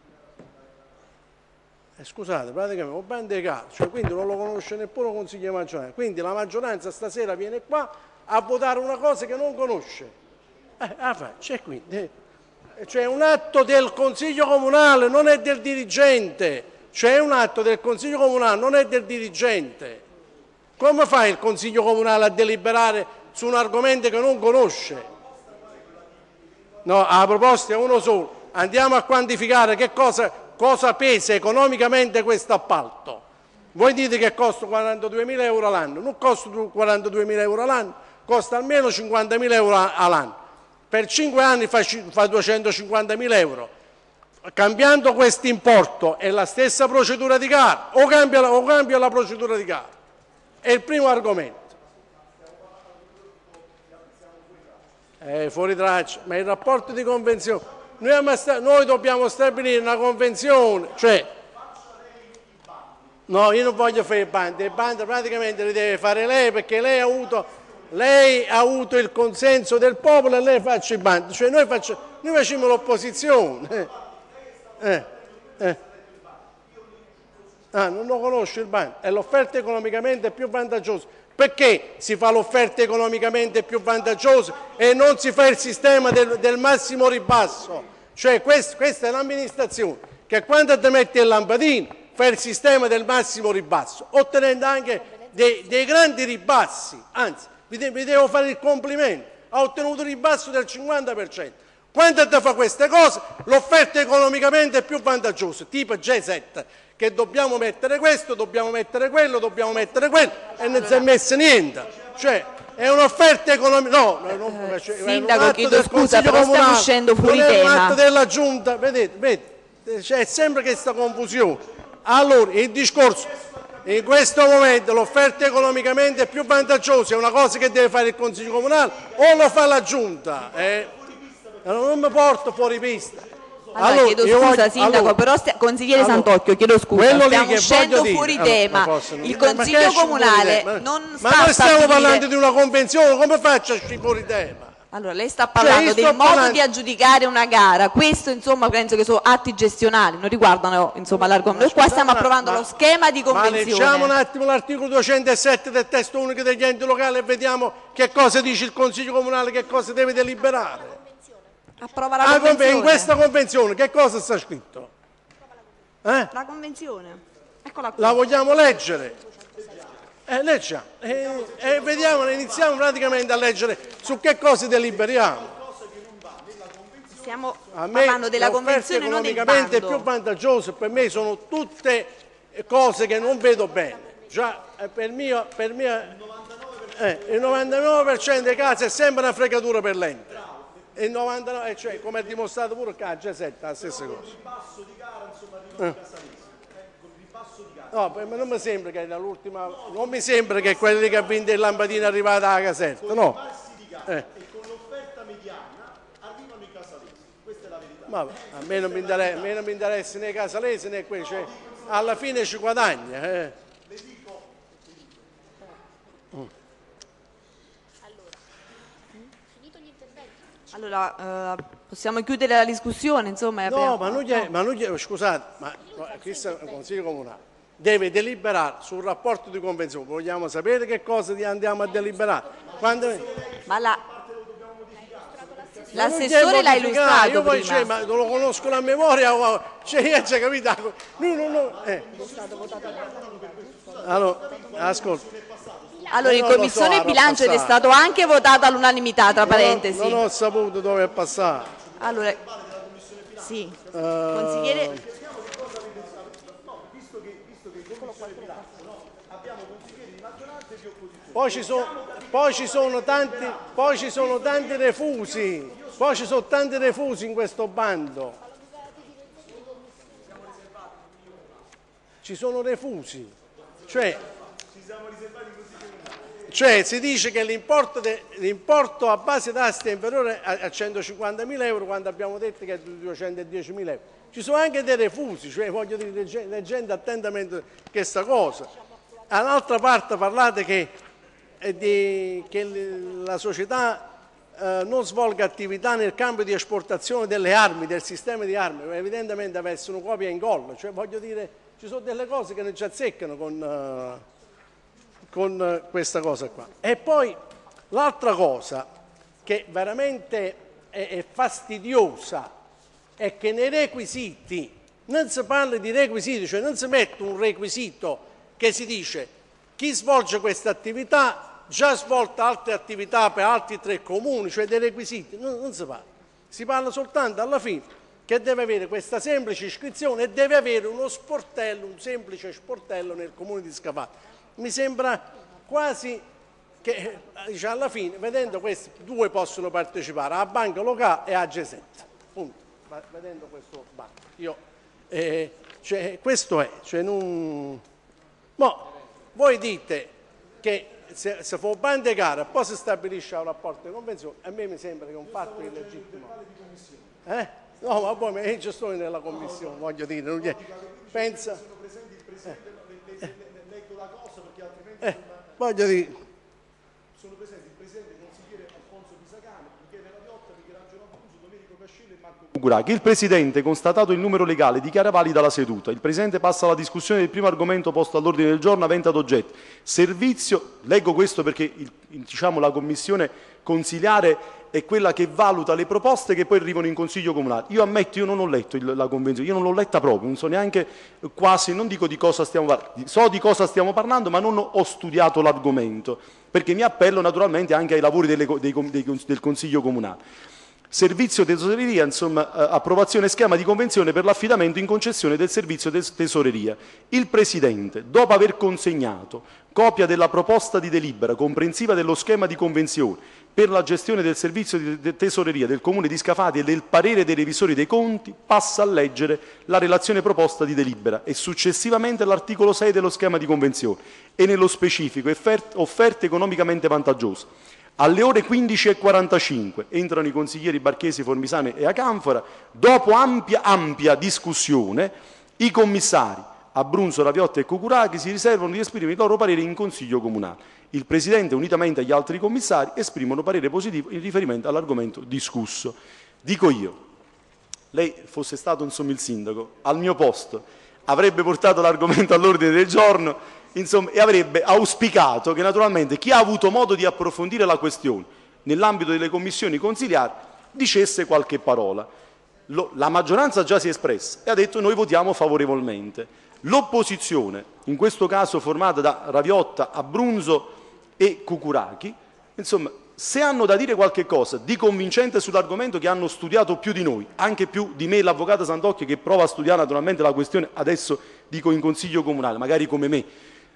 Eh, scusate, praticamente un bando di gara, cioè, quindi non lo conosce neppure il Consiglio di maggioranza, quindi la maggioranza stasera viene qua a votare una cosa che non conosce. Eh, ah, cioè, quindi, eh, cioè un atto del Consiglio Comunale, non è del dirigente, cioè è un atto del Consiglio Comunale, non è del dirigente. Come fa il Consiglio Comunale a deliberare su un argomento che non conosce? No, la proposta è uno solo, andiamo a quantificare che cosa... Cosa pesa economicamente questo appalto? Voi dite che costa quarantaduemila euro all'anno, non costa quarantaduemila euro all'anno, costa almeno cinquantamila euro all'anno. Per cinque anni fa, fa duecentocinquantamila euro. Cambiando questo importo è la stessa procedura di gara o cambia, o cambia la procedura di gara? È il primo argomento. È fuori traccia, ma il rapporto di convenzione... Noi, noi dobbiamo stabilire una convenzione, cioè, no, io non voglio fare il bando, il bando praticamente lo deve fare lei, perché lei ha avuto, lei ha avuto il consenso del popolo e lei faccia il bando, cioè noi, faccio, noi facciamo l'opposizione. Eh, eh, eh. Ah, non lo conosce il bando, è l'offerta economicamente più vantaggiosa. Perché si fa l'offerta economicamente più vantaggiosa e non si fa il sistema del, del massimo ribasso? Cioè questo, questa è l'amministrazione che quando ti metti il lampadino fa il sistema del massimo ribasso, ottenendo anche dei, dei grandi ribassi, anzi vi, de, vi devo fare il complimento, ha ottenuto un ribasso del cinquanta per cento. Quando ti fa queste cose, l'offerta economicamente più vantaggiosa, tipo G sette, che dobbiamo mettere questo, dobbiamo mettere quello, dobbiamo mettere quello, e non si è messo niente. Cioè, è un'offerta economica. No, non eh, Sindaco, chiedo scusa, però comunale, stiamo uscendo fuori non tema. È un atto della Giunta, vedete, vedete, c'è sempre questa confusione. Allora, il discorso, in questo momento l'offerta economicamente più vantaggiosa è una cosa che deve fare il Consiglio Comunale o lo fa la Giunta? Eh, non mi porto fuori pista. Allora, allora, chiedo scusa voglio, Sindaco, allora, però stia, consigliere allora, Santocchio, chiedo scusa, stiamo uscendo fuori dire, tema. allora, posso, il ma, Consiglio ma Comunale ma, non ma sta noi stiamo stabilire... parlando di una convenzione, come faccio a uscire fuori tema? Allora, lei sta parlando Cioè, del modo parlando... di aggiudicare una gara, questo insomma penso che sono atti gestionali, non riguardano insomma l'argomento. Noi qua stiamo approvando ma, lo schema di convenzione. Ma leggiamo un attimo l'articolo duecentosette del testo unico degli enti locali e vediamo che cosa dice il Consiglio Comunale, che cosa deve deliberare. Approva la Ah, convenzione. in questa convenzione che cosa sta scritto? Eh? La convenzione. Eccola qui. La vogliamo leggere? Eh, leggiamo. E eh, eh, vediamo, iniziamo praticamente a leggere su che cosa deliberiamo. Stiamo A me parlando della l'offerta convenzione, non del economicamente bando. più vantaggioso per me sono tutte cose che non vedo bene. Già eh, per mio, per mio eh, il novantanove per cento dei casi è sempre una fregatura per l'ente. E il novantanove, cioè, come è dimostrato pure che a G sette la stessa cosa. Eh. No, per me non mi sembra che l'ultima, non mi sembra che quelli che ha vinto il lampadino è arrivata alla Caserta, no. Eh. Ma a me non mi interessa, a me non mi interessa né casalesi né quelli, cioè, alla fine ci guadagna. Eh. Allora, finito gli interventi? Allora, eh, possiamo chiudere la discussione, insomma. È No, aperta. ma non gli, ma non gli, scusate, ma questo è il Consiglio Comunale. Deve deliberare sul rapporto di convenzione. Vogliamo sapere che cosa andiamo a deliberare. Quando... Ma la... Ma non l'assessore è l'ha modificare, illustrato io poi prima. cioè, ma lo conosco la memoria, cioè io ci capito. No, no, no. Eh. Allora, ascolta. Allora, in Non lo commissione so, bilancio ed è passato. stato anche votato all'unanimità, tra Non ho- parentesi. Non ho saputo dove è passato. Allora, sì, Eh, consigliere... Poi ci, sono, poi, ci sono tanti, poi ci sono tanti refusi, poi ci sono tanti refusi in questo bando. Ci sono refusi, cioè, cioè si dice che l'importo, de, l'importo a base d'asta è inferiore a, a centocinquantamila euro quando abbiamo detto che è di duecentodiecimila euro. Ci sono anche dei refusi, cioè voglio dire, leggendo attentamente questa cosa. All'altra parte parlate che Di, che la società eh, non svolga attività nel campo di esportazione delle armi, del sistema di armi, evidentemente avesse una copia e incolla, cioè voglio dire, ci sono delle cose che non ci azzeccano con, uh, con uh, questa cosa qua. E poi l'altra cosa che veramente è, è fastidiosa è che nei requisiti non si parla di requisiti, cioè non si mette un requisito che si dice chi svolge questa attività già svolta altre attività per altri tre comuni, cioè dei requisiti, non, non si parla. Si parla soltanto alla fine che deve avere questa semplice iscrizione e deve avere uno sportello, un semplice sportello nel comune di Scafati. Mi sembra quasi che diciamo, alla fine, vedendo questi, due possono partecipare, a banca locale e a G sette. Punto. Vedendo questo banco. Io, eh, cioè, questo è, cioè non... Mo, voi dite che se, se fa un bando di gara e poi si stabilisce un rapporto di convenzione, a me mi sembra che è un fatto illegittimo. Eh? No, ma poi io ci sto nella commissione, voglio dire, non gli... pensa... Eh, eh, voglio dire... Sono presenti il presidente consigliere Alfonso Pisacane, Michele Raviotta, Michelangelo Abruzzo, Domenico Cascillo e Marco Cuguracchi. Il presidente, constatato il numero legale, dichiara valida la seduta. Il presidente passa alla discussione del primo argomento posto all'ordine del giorno avente ad oggetto servizio. Leggo questo perché il, diciamo, la commissione consiliare è quella che valuta le proposte che poi arrivano in Consiglio Comunale. Io ammetto, io non ho letto il, la convenzione, io non l'ho letta proprio, non so neanche quasi, non dico di cosa stiamo parlando, so di cosa stiamo parlando, ma non ho studiato l'argomento, perché mi appello naturalmente anche ai lavori delle, dei, dei, del Consiglio Comunale. Servizio tesoreria, insomma, eh, approvazione schema di convenzione per l'affidamento in concessione del servizio tes tesoreria. Il Presidente, dopo aver consegnato copia della proposta di delibera comprensiva dello schema di convenzione per la gestione del servizio di tesoreria del Comune di Scafati e del parere dei revisori dei conti, passa a leggere la relazione proposta di delibera e successivamente l'articolo sei dello schema di convenzione e nello specifico offerte economicamente vantaggiose. Alle ore quindici e quarantacinque entrano i consiglieri Barchesi, Formisane e Acanfora. Dopo ampia, ampia discussione, i commissari Abruzzo, Raviotta e Cucurachi si riservano di esprimere il loro parere in Consiglio Comunale. Il Presidente, unitamente agli altri commissari, esprimono parere positivo in riferimento all'argomento discusso. Dico io, lei fosse stato insomma il sindaco, al mio posto, avrebbe portato l'argomento all'ordine del giorno insomma, e avrebbe auspicato che naturalmente chi ha avuto modo di approfondire la questione nell'ambito delle commissioni consiliari dicesse qualche parola. Lo, la maggioranza già si è espressa e ha detto noi votiamo favorevolmente. L'opposizione, in questo caso formata da Raviotta, Abruzzo e Cucurachi, insomma, se hanno da dire qualche cosa di convincente sull'argomento che hanno studiato più di noi, anche più di me l'avvocato Santocchio che prova a studiare naturalmente la questione, adesso dico in Consiglio Comunale, magari come me,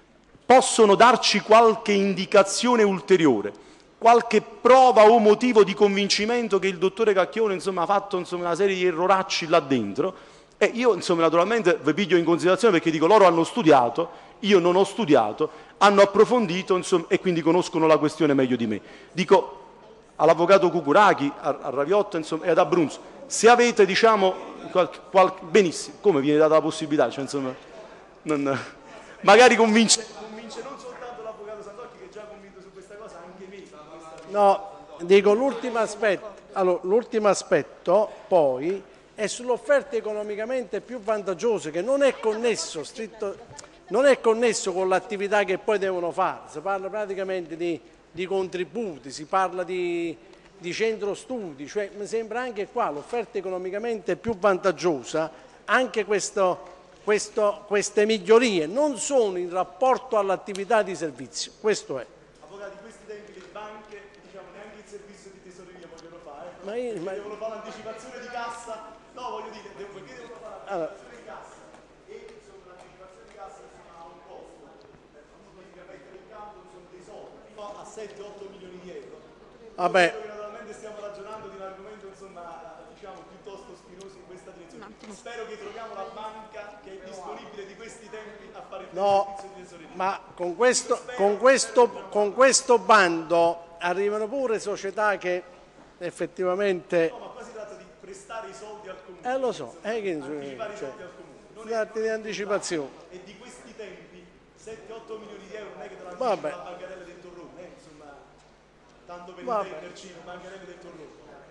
possono darci qualche indicazione ulteriore, qualche prova o motivo di convincimento che il dottore Cacchione insomma, ha fatto insomma, una serie di erroracci là dentro, e io insomma, naturalmente vi piglio in considerazione perché dico loro hanno studiato, io non ho studiato, hanno approfondito insomma, e quindi conoscono la questione meglio di me. Dico all'avvocato Cucurachi, a, a Raviotta insomma, e ad Abruzzo, se avete diciamo, qualche, qualche, benissimo, come viene data la possibilità, cioè, insomma, non, magari convince, convince non soltanto l'avvocato Santocchi che è già convinto su questa cosa, anche me. No, dico l'ultimo aspetto, allora, l'ultimo aspetto poi è sull'offerta economicamente più vantaggiosa che non è connesso, stritto, non è connesso con l'attività che poi devono fare, si parla praticamente di, di contributi, si parla di, di centro studi, cioè mi sembra anche qua l'offerta economicamente più vantaggiosa, anche questo, questo, queste migliorie non sono in rapporto all'attività di servizio, questo è. Avvocati, in questi tempi le banche, diciamo, neanche il servizio di tesoreria vogliono fare, eh? Ma io, ma... devono fare l'anticipazione di cassa, no voglio dire, devo, perché devono fare l'anticipazione di cassa e insomma l'anticipazione di cassa insomma, ha un costo, eh, significa mettere in campo insomma, dei soldi, fino a sette otto milioni di euro. Vabbè. Che naturalmente stiamo ragionando di un argomento insomma, diciamo, piuttosto spinoso in questa direzione. Spero che troviamo la banca che è disponibile di questi tempi a fare il no, servizio di tesoreria. Ma con questo, con, questo, con questo bando arrivano pure società che effettivamente... No, ma qua si tratta di prestare i soldi al comune. Eh lo so, è che anticipare cioè, i soldi al comune. Non si tratta di anticipazione. E di questi tempi sette otto milioni di euro non è che te la Vabbè. la bancarella del Torrone, eh, insomma, tanto per Vabbè. intenderci, bancarella del Torrone.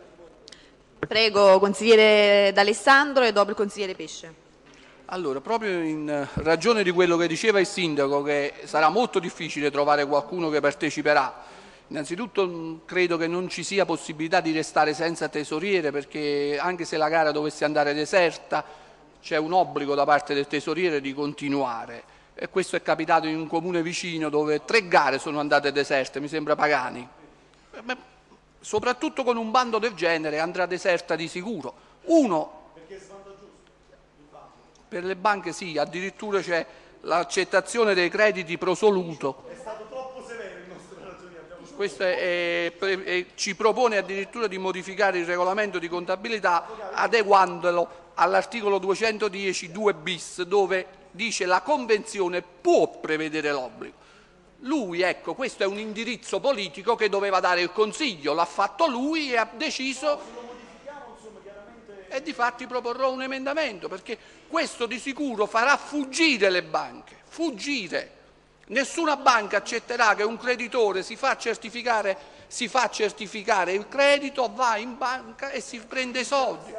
Prego, consigliere D'Alessandro e dopo il consigliere Pesce. Allora, proprio in ragione di quello che diceva il sindaco, che sarà molto difficile trovare qualcuno che parteciperà, innanzitutto credo che non ci sia possibilità di restare senza tesoriere, perché anche se la gara dovesse andare deserta c'è un obbligo da parte del tesoriere di continuare, e questo è capitato in un comune vicino dove tre gare sono andate deserte, mi sembra Pagani. Beh, soprattutto con un bando del genere andrà deserta di sicuro. Uno, perché è svantaggioso per le banche sì, addirittura c'è l'accettazione dei crediti pro soluto. È stato troppo severo il nostro ragionamento. Questo è, è, è, ci propone addirittura di modificare il regolamento di contabilità adeguandolo all'articolo duecentodieci due bis, dove dice la convenzione può prevedere l'obbligo. Lui, ecco, questo è un indirizzo politico che doveva dare il Consiglio, l'ha fatto lui e ha deciso, e difatti proporrò un emendamento, perché questo di sicuro farà fuggire le banche, fuggire. Nessuna banca accetterà che un creditore si fa certificare, si fa certificare il credito, va in banca e si prende i soldi.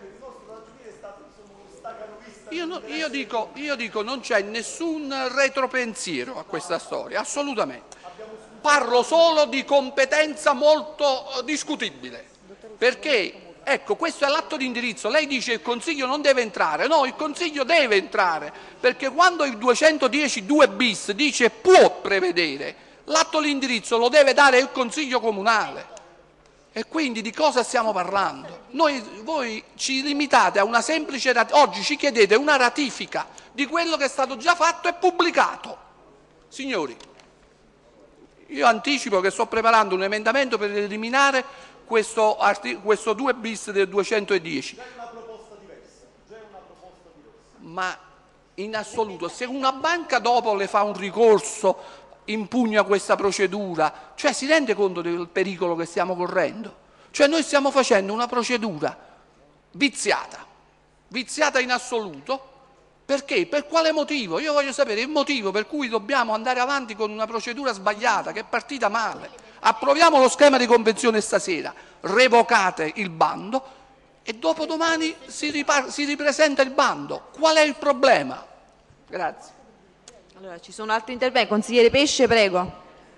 Io, no, io, dico, io dico non c'è nessun retropensiero a questa storia, assolutamente. Parlo solo di competenza molto discutibile, perché ecco, questo è l'atto di indirizzo. Lei dice il Consiglio non deve entrare, no, il Consiglio deve entrare, perché quando il duecentodieci due bis dice può prevedere, l'atto di indirizzo lo deve dare il Consiglio Comunale. E quindi di cosa stiamo parlando? Noi, voi ci limitate a una semplice ratifica, oggi ci chiedete una ratifica di quello che è stato già fatto e pubblicato. Signori, io anticipo che sto preparando un emendamento per eliminare questo, questo due bis del duecentodieci. C'è una proposta diversa, c'è una proposta diversa. Ma in assoluto, se una banca dopo le fa un ricorso, impugna questa procedura, cioè si rende conto del pericolo che stiamo correndo? Cioè noi stiamo facendo una procedura viziata, viziata in assoluto, Perché? Per quale motivo? Io voglio sapere il motivo per cui dobbiamo andare avanti con una procedura sbagliata, che è partita male. Approviamo lo schema di convenzione stasera, revocate il bando e dopodomani si, ripar- si ripresenta il bando. Qual è il problema? Grazie. Allora, ci sono altri interventi. Consigliere Pesce, prego.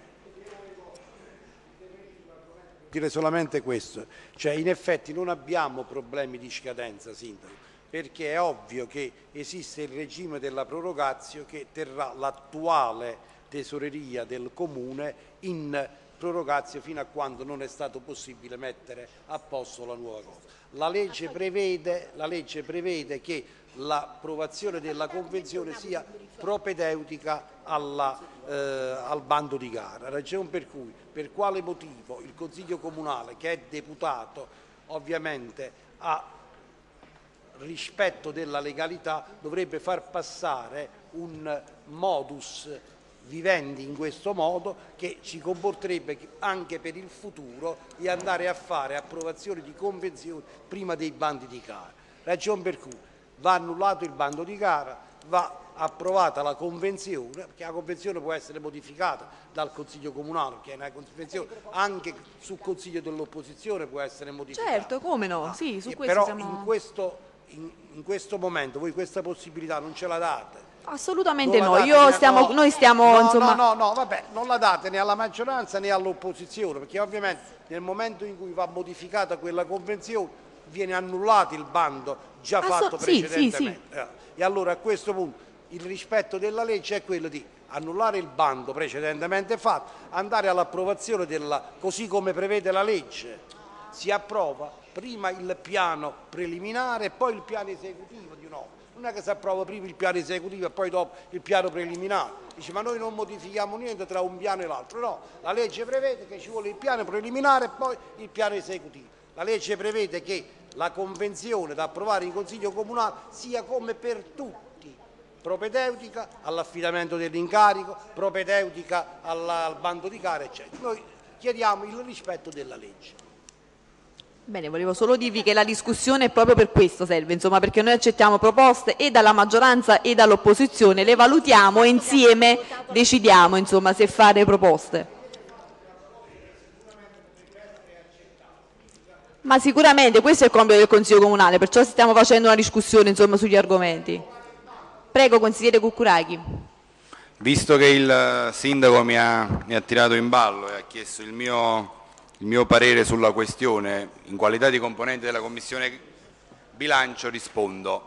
Dire solamente questo, cioè in effetti non abbiamo problemi di scadenza, Sindaco, perché è ovvio che esiste il regime della prorogatio che terrà l'attuale tesoreria del Comune in prorogatio fino a quando non è stato possibile mettere a posto la nuova cosa. La legge prevede, la legge prevede che l'approvazione della convenzione sia propedeutica alla, eh, al bando di gara, ragione per cui per quale motivo il Consiglio Comunale, che è deputato ovviamente a rispetto della legalità, dovrebbe far passare un modus vivendi in questo modo che ci comporterebbe anche per il futuro di andare a fare approvazioni di convenzioni prima dei bandi di gara, ragione per cui va annullato il bando di gara, va approvata la convenzione, perché la convenzione può essere modificata dal Consiglio Comunale, che è una convenzione anche sul Consiglio dell'opposizione può essere modificata. Certo, come no? Ah, sì, su questo però siamo... in, questo, in, in questo momento voi questa possibilità non ce la date. Assolutamente Non no, la io date, stiamo, no, noi stiamo no, insomma... No, no, no, vabbè, non la date né alla maggioranza né all'opposizione, perché ovviamente nel momento in cui va modificata quella convenzione viene annullato il bando già Asso- fatto sì, precedentemente. sì, sì. Eh, E allora a questo punto il rispetto della legge è quello di annullare il bando precedentemente fatto, andare all'approvazione della, così come prevede la legge, si approva prima il piano preliminare e poi il piano esecutivo di un'opera. Non è che si approva prima il piano esecutivo e poi dopo il piano preliminare. Dice ma noi non modifichiamo niente tra un piano e l'altro. No, la legge prevede che ci vuole il piano preliminare e poi il piano esecutivo. La legge prevede che la convenzione da approvare in Consiglio Comunale sia come per tutti, propedeutica all'affidamento dell'incarico, propedeutica alla- al bando di gara, eccetera. Noi chiediamo il rispetto della legge. Bene, volevo solo dirvi che la discussione è proprio per questo serve, insomma, perché noi accettiamo proposte e dalla maggioranza e dall'opposizione, le valutiamo e insieme decidiamo, insomma, se fare proposte. Ma sicuramente questo è il compito del Consiglio Comunale, perciò stiamo facendo una discussione, insomma, sugli argomenti. Prego, consigliere Cuccuracchi. Visto che il Sindaco mi ha, mi ha tirato in ballo e ha chiesto il mio... il mio parere sulla questione, in qualità di componente della Commissione Bilancio rispondo.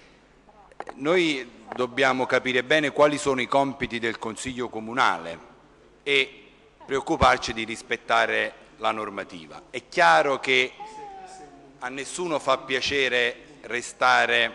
Noi dobbiamo capire bene quali sono i compiti del Consiglio Comunale e preoccuparci di rispettare la normativa. È chiaro che a nessuno fa piacere restare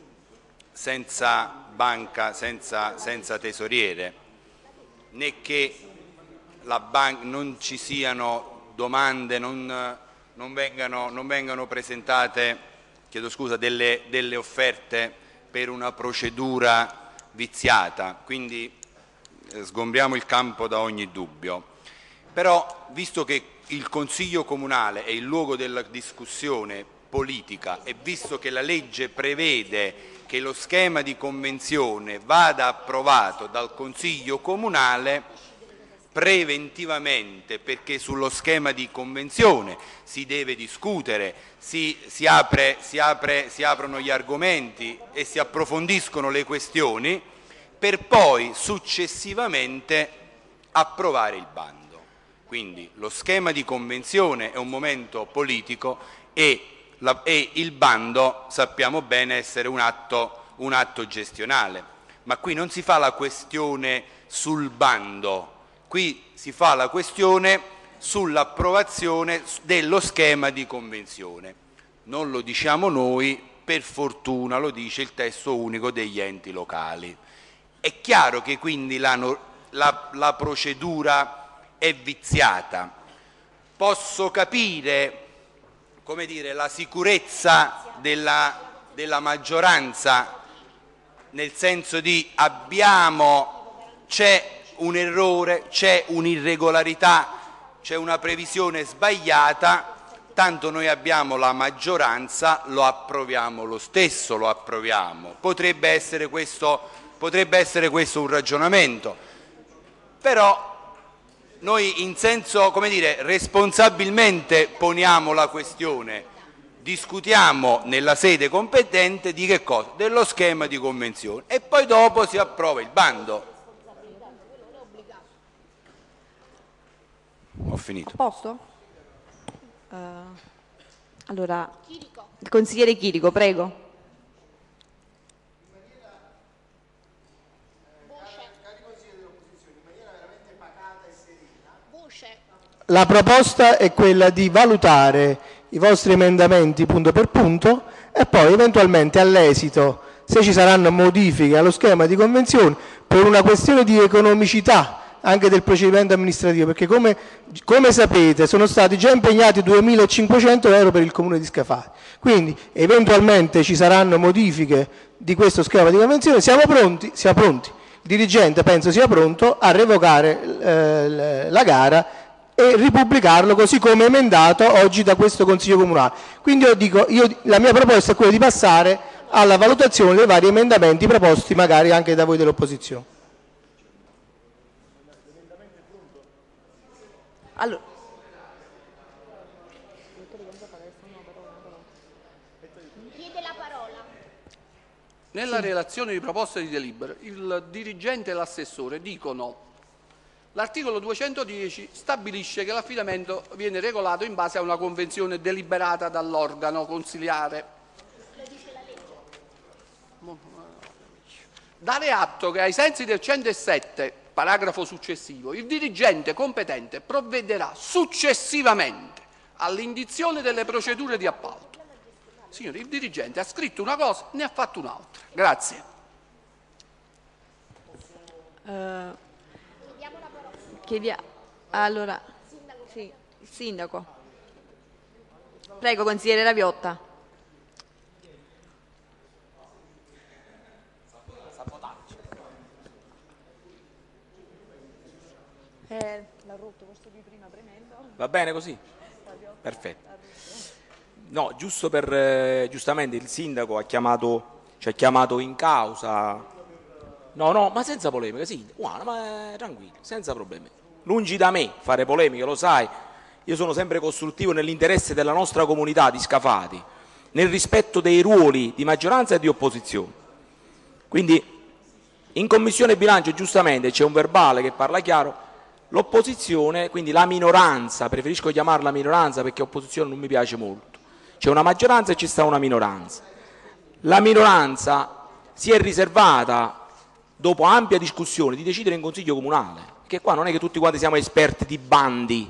senza banca, senza, senza tesoriere, né che la ban- non ci siano domande, non, non, vengano, non vengano presentate, chiedo scusa, delle, delle offerte per una procedura viziata, quindi eh, sgombriamo il campo da ogni dubbio. Però, visto che il Consiglio Comunale è il luogo della discussione politica e visto che la legge prevede che lo schema di convenzione vada approvato dal Consiglio Comunale, preventivamente, perché sullo schema di convenzione si deve discutere, si, si, apre, si, apre, si aprono gli argomenti e si approfondiscono le questioni per poi successivamente approvare il bando. Quindi lo schema di convenzione è un momento politico e, la, e il bando sappiamo bene essere un atto, un atto gestionale, ma qui non si fa la questione sul bando. Qui si fa la questione sull'approvazione dello schema di convenzione. Non lo diciamo noi, per fortuna lo dice il testo unico degli enti locali. È chiaro che quindi la, la, la procedura è viziata. Posso capire, come dire, la sicurezza della, della maggioranza, nel senso di abbiamo, c'è un errore, c'è un'irregolarità, c'è una previsione sbagliata, tanto noi abbiamo la maggioranza, lo approviamo lo stesso, lo approviamo. Potrebbe essere questo, potrebbe essere questo un ragionamento, però noi in senso, come dire, responsabilmente poniamo la questione, discutiamo nella sede competente di che cosa? Dello schema di convenzione e poi dopo si approva il bando. Ho finito. A posto? Uh, allora, il consigliere Chirico, prego. La proposta è quella di valutare i vostri emendamenti punto per punto e poi eventualmente all'esito, se ci saranno modifiche allo schema di convenzione, per una questione di economicità anche del procedimento amministrativo, perché come, come sapete sono stati già impegnati duemilacinquecento euro per il comune di Scafati, quindi eventualmente ci saranno modifiche di questo schema di convenzione, siamo pronti, siamo pronti. Il dirigente penso sia pronto a revocare eh, la gara e ripubblicarlo così come emendato oggi da questo Consiglio Comunale. Quindi io dico, io, la mia proposta è quella di passare alla valutazione dei vari emendamenti proposti magari anche da voi dell'opposizione. Allora. Chiede la parola. Nella relazione di proposta di delibera, il dirigente e l'assessore dicono: l'articolo duecentodieci stabilisce che l'affidamento viene regolato in base a una convenzione deliberata dall'organo consiliare. Dare atto che ai sensi del centosette, paragrafo successivo, il dirigente competente provvederà successivamente all'indizione delle procedure di appalto. Signori, il dirigente ha scritto una cosa, ne ha fatto un'altra. Grazie. Uh, chiedi- allora, sì, il sindaco. Prego, consigliere Raviotta. Eh, Va bene così? Perfetto. No, giusto per eh, giustamente il sindaco ha chiamato, ci ha chiamato in causa. No, no, ma senza polemica, sì, guarda, ma eh, tranquillo, senza problemi. Lungi da me fare polemiche, lo sai. Io sono sempre costruttivo nell'interesse della nostra comunità di Scafati, nel rispetto dei ruoli di maggioranza e di opposizione. Quindi in Commissione Bilancio giustamente c'è un verbale che parla chiaro. L'opposizione, quindi la minoranza, preferisco chiamarla minoranza perché opposizione non mi piace molto, c'è una maggioranza e ci sta una minoranza. La minoranza si è riservata, dopo ampia discussione, di decidere in Consiglio Comunale, che qua non è che tutti quanti siamo esperti di bandi.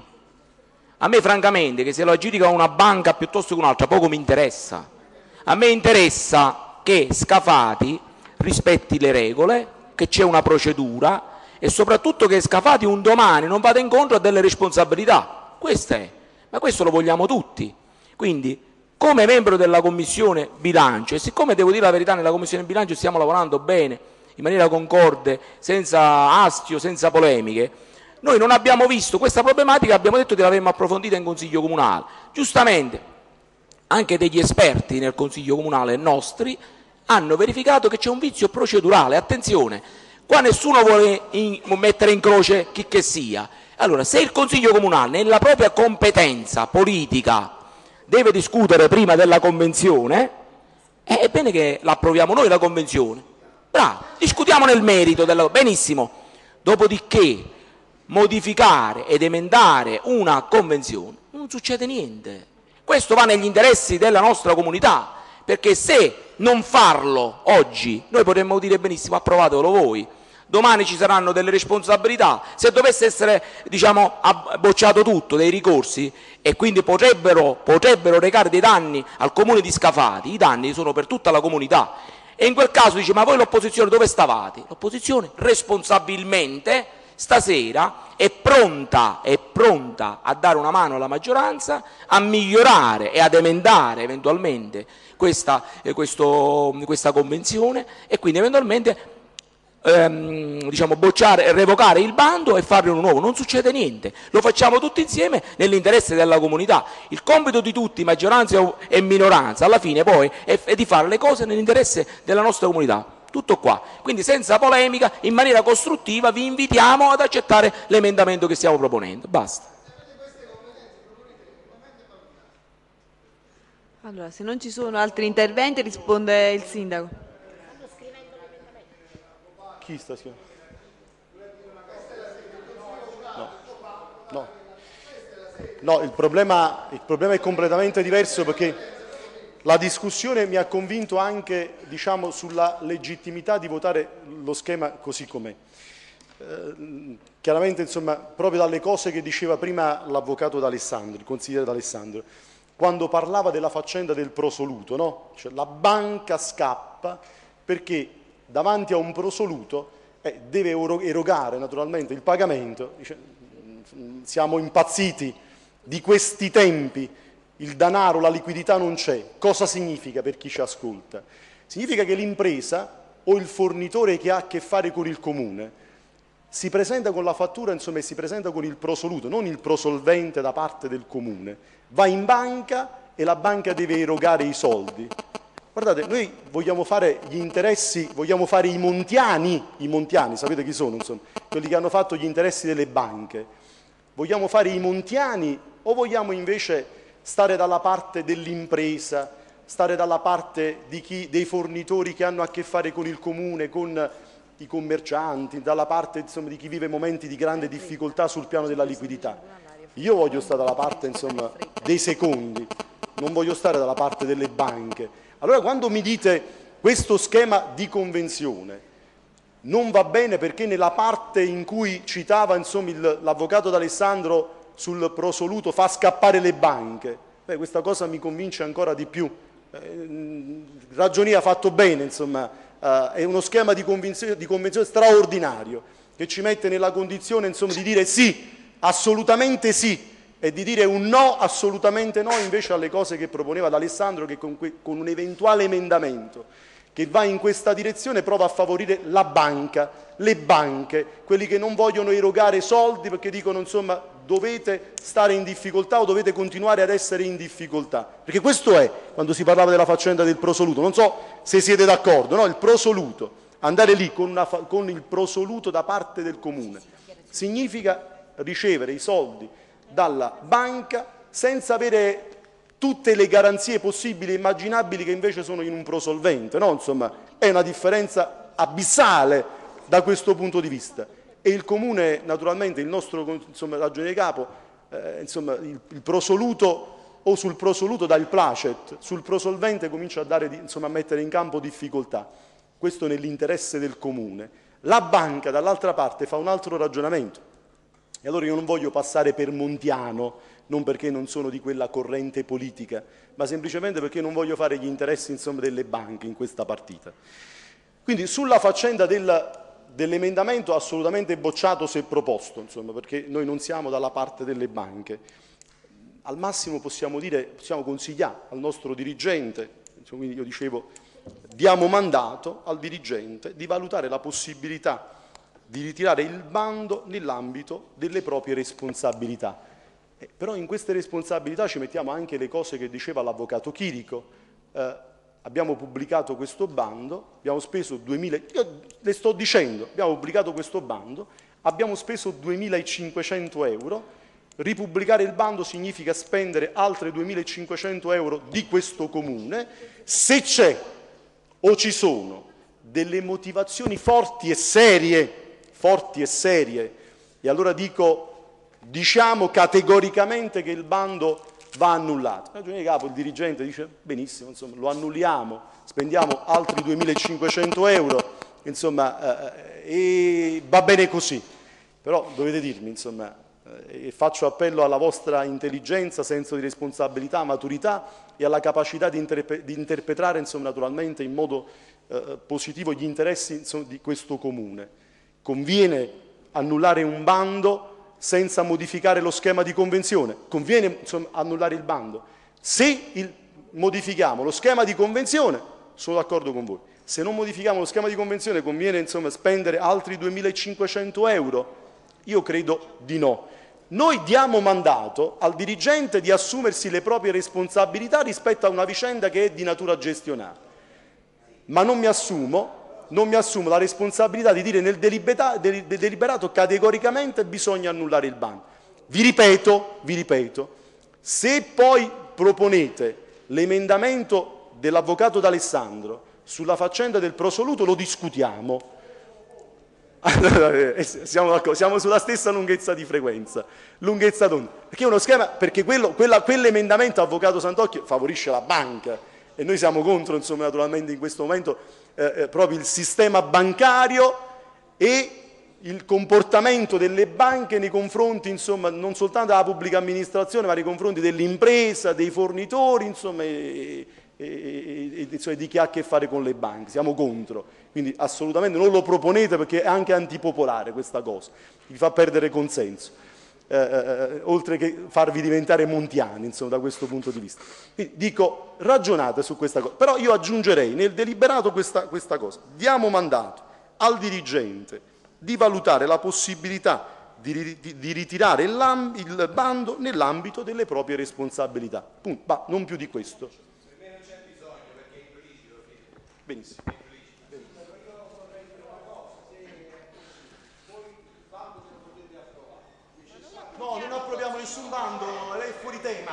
A me francamente che se lo aggiudica una banca piuttosto che un'altra poco mi interessa. A me interessa che Scafati rispetti le regole, che c'è una procedura e soprattutto che Scafati un domani non vada incontro a delle responsabilità. Questo è, ma questo lo vogliamo tutti. Quindi, come membro della Commissione Bilancio, e siccome devo dire la verità, nella Commissione Bilancio stiamo lavorando bene, in maniera concorde, senza astio, senza polemiche, noi non abbiamo visto questa problematica, abbiamo detto che l'avremmo approfondita in Consiglio Comunale. Giustamente, anche degli esperti nel Consiglio Comunale nostri hanno verificato che c'è un vizio procedurale. Attenzione! Qua nessuno vuole in, mettere in croce chi che sia. Allora, se il Consiglio Comunale, nella propria competenza politica, deve discutere prima della Convenzione, è bene che l'approviamo noi la Convenzione. Bravo, discutiamo nel merito. Della... Benissimo. Dopodiché, modificare ed emendare una Convenzione, non succede niente. Questo va negli interessi della nostra comunità, perché se non farlo oggi, noi potremmo dire benissimo approvatelo voi. Domani ci saranno delle responsabilità, se dovesse essere diciamo, bocciato tutto, dei ricorsi, e quindi potrebbero, potrebbero recare dei danni al comune di Scafati, i danni sono per tutta la comunità, e in quel caso dice ma voi l'opposizione dove stavate? L'opposizione responsabilmente stasera è pronta, è pronta a dare una mano alla maggioranza, a migliorare e ad emendare eventualmente questa, eh, questo, questa convenzione e quindi eventualmente ehm, diciamo, bocciare, revocare il bando e farne uno nuovo. Non succede niente, lo facciamo tutti insieme nell'interesse della comunità. Il compito di tutti, maggioranza e minoranza, alla fine poi è, è di fare le cose nell'interesse della nostra comunità. Tutto qua. Quindi senza polemica, in maniera costruttiva, vi invitiamo ad accettare l'emendamento che stiamo proponendo. Basta. Allora, se non ci sono altri interventi, risponde il Sindaco. Chi sta scrivendo? No, no. No, il problema, il problema è completamente diverso, perché la discussione mi ha convinto anche, diciamo, sulla legittimità di votare lo schema così com'è. Eh, chiaramente, insomma, proprio dalle cose che diceva prima l'avvocato D'Alessandro, il consigliere D'Alessandro, quando parlava della faccenda del prosoluto, no? Cioè, la banca scappa perché davanti a un prosoluto eh, deve erogare naturalmente il pagamento. Dice, siamo impazziti di questi tempi, il denaro, la liquidità non c'è. Cosa significa per chi ci ascolta? Significa che l'impresa o il fornitore che ha a che fare con il comune si presenta con la fattura, insomma, e si presenta con il prosoluto, non il prosolvente da parte del comune. Va in banca e la banca deve erogare i soldi. Guardate, noi vogliamo fare gli interessi, vogliamo fare i montiani, i montiani, sapete chi sono, insomma, quelli che hanno fatto gli interessi delle banche. Vogliamo fare i montiani o vogliamo invece stare dalla parte dell'impresa, stare dalla parte di chi, dei fornitori che hanno a che fare con il comune, con i commercianti, dalla parte, insomma, di chi vive momenti di grande difficoltà sul piano della liquidità? Io voglio stare dalla parte, insomma, dei secondi, non voglio stare dalla parte delle banche. Allora, quando mi dite questo schema di convenzione non va bene perché nella parte in cui citava, insomma, l'avvocato D'Alessandro sul prosoluto fa scappare le banche, beh, questa cosa mi convince ancora di più. Eh, Ragionia ha fatto bene, insomma, eh, è uno schema di convenzione, di convenzione straordinario che ci mette nella condizione, insomma, di dire sì, assolutamente sì, e di dire un no, assolutamente no, invece alle cose che proponeva D'Alessandro, che con, con un eventuale emendamento che va in questa direzione prova a favorire la banca, le banche, quelli che non vogliono erogare soldi perché dicono, insomma, dovete stare in difficoltà o dovete continuare ad essere in difficoltà. Perché questo è, quando si parlava della faccenda del prosoluto, non so se siete d'accordo, no? Il prosoluto, andare lì con, una, con il prosoluto da parte del comune, significa ricevere i soldi dalla banca senza avere tutte le garanzie possibili e immaginabili che invece sono in un prosolvente, no? Insomma, è una differenza abissale da questo punto di vista. E il comune, naturalmente, il nostro, insomma, ragioniere capo, eh, insomma, il, il prosoluto o sul prosoluto dà il placet, sul prosolvente comincia a, dare, insomma, a mettere in campo difficoltà. Questo nell'interesse del comune. La banca, dall'altra parte, fa un altro ragionamento. E allora io non voglio passare per montiano, non perché non sono di quella corrente politica, ma semplicemente perché non voglio fare gli interessi, insomma, delle banche in questa partita. Quindi sulla faccenda del, dell'emendamento assolutamente bocciato se proposto, insomma, perché noi non siamo dalla parte delle banche. Al massimo possiamo dire, possiamo consigliare al nostro dirigente, insomma, quindi io dicevo, diamo mandato al dirigente di valutare la possibilità di ritirare il bando nell'ambito delle proprie responsabilità. Eh, però in queste responsabilità ci mettiamo anche le cose che diceva l'avvocato Chirico. Eh, abbiamo pubblicato questo bando, abbiamo speso duemila, io le sto dicendo, abbiamo pubblicato questo bando, abbiamo speso duemilacinquecento euro, ripubblicare il bando significa spendere altre duemilacinquecento euro di questo comune. Se c'è o ci sono delle motivazioni forti e serie, forti e serie, e allora dico, diciamo categoricamente che il bando va annullato. Il ragioniere capo, il dirigente dice, benissimo, insomma, lo annulliamo, spendiamo altri duemilacinquecento euro, insomma, eh, e va bene così. Però dovete dirmi, insomma, eh, e faccio appello alla vostra intelligenza, senso di responsabilità, maturità e alla capacità di, interpre di interpretare, insomma, naturalmente in modo eh, positivo gli interessi, insomma, di questo comune. Conviene annullare un bando senza modificare lo schema di convenzione? Conviene, insomma, annullare il bando? Se il, modifichiamo lo schema di convenzione, sono d'accordo con voi. Se non modifichiamo lo schema di convenzione conviene insomma, spendere altri duemilacinquecento euro? Io credo di no. Noi diamo mandato al dirigente di assumersi le proprie responsabilità rispetto a una vicenda che è di natura gestionale, ma non mi assumo, non mi assumo la responsabilità di dire nel deliberato categoricamente bisogna annullare il bando. Vi ripeto, vi ripeto, se poi proponete l'emendamento dell'avvocato D'Alessandro sulla faccenda del prosoluto lo discutiamo. Siamo, siamo sulla stessa lunghezza di frequenza, lunghezza d'onda, perché è uno schema, perché quello, quella, quell'emendamento avvocato Santocchio favorisce la banca e noi siamo contro, insomma, naturalmente in questo momento eh, eh, proprio il sistema bancario e il comportamento delle banche nei confronti, insomma, non soltanto della pubblica amministrazione, ma nei confronti dell'impresa, dei fornitori, insomma, e, e, e, e cioè di chi ha a che fare con le banche. Siamo contro. Quindi assolutamente non lo proponete perché è anche antipopolare questa cosa, vi fa perdere consenso, eh, eh, oltre che farvi diventare montiani, insomma, da questo punto di vista. Quindi dico, ragionate su questa cosa, però io aggiungerei nel deliberato questa, questa cosa, diamo mandato al dirigente di valutare la possibilità di, di, di ritirare il, il bando nell'ambito delle proprie responsabilità, punto, ma non più di questo. Benissimo. No, non approviamo nessun bando, lei è fuori tema.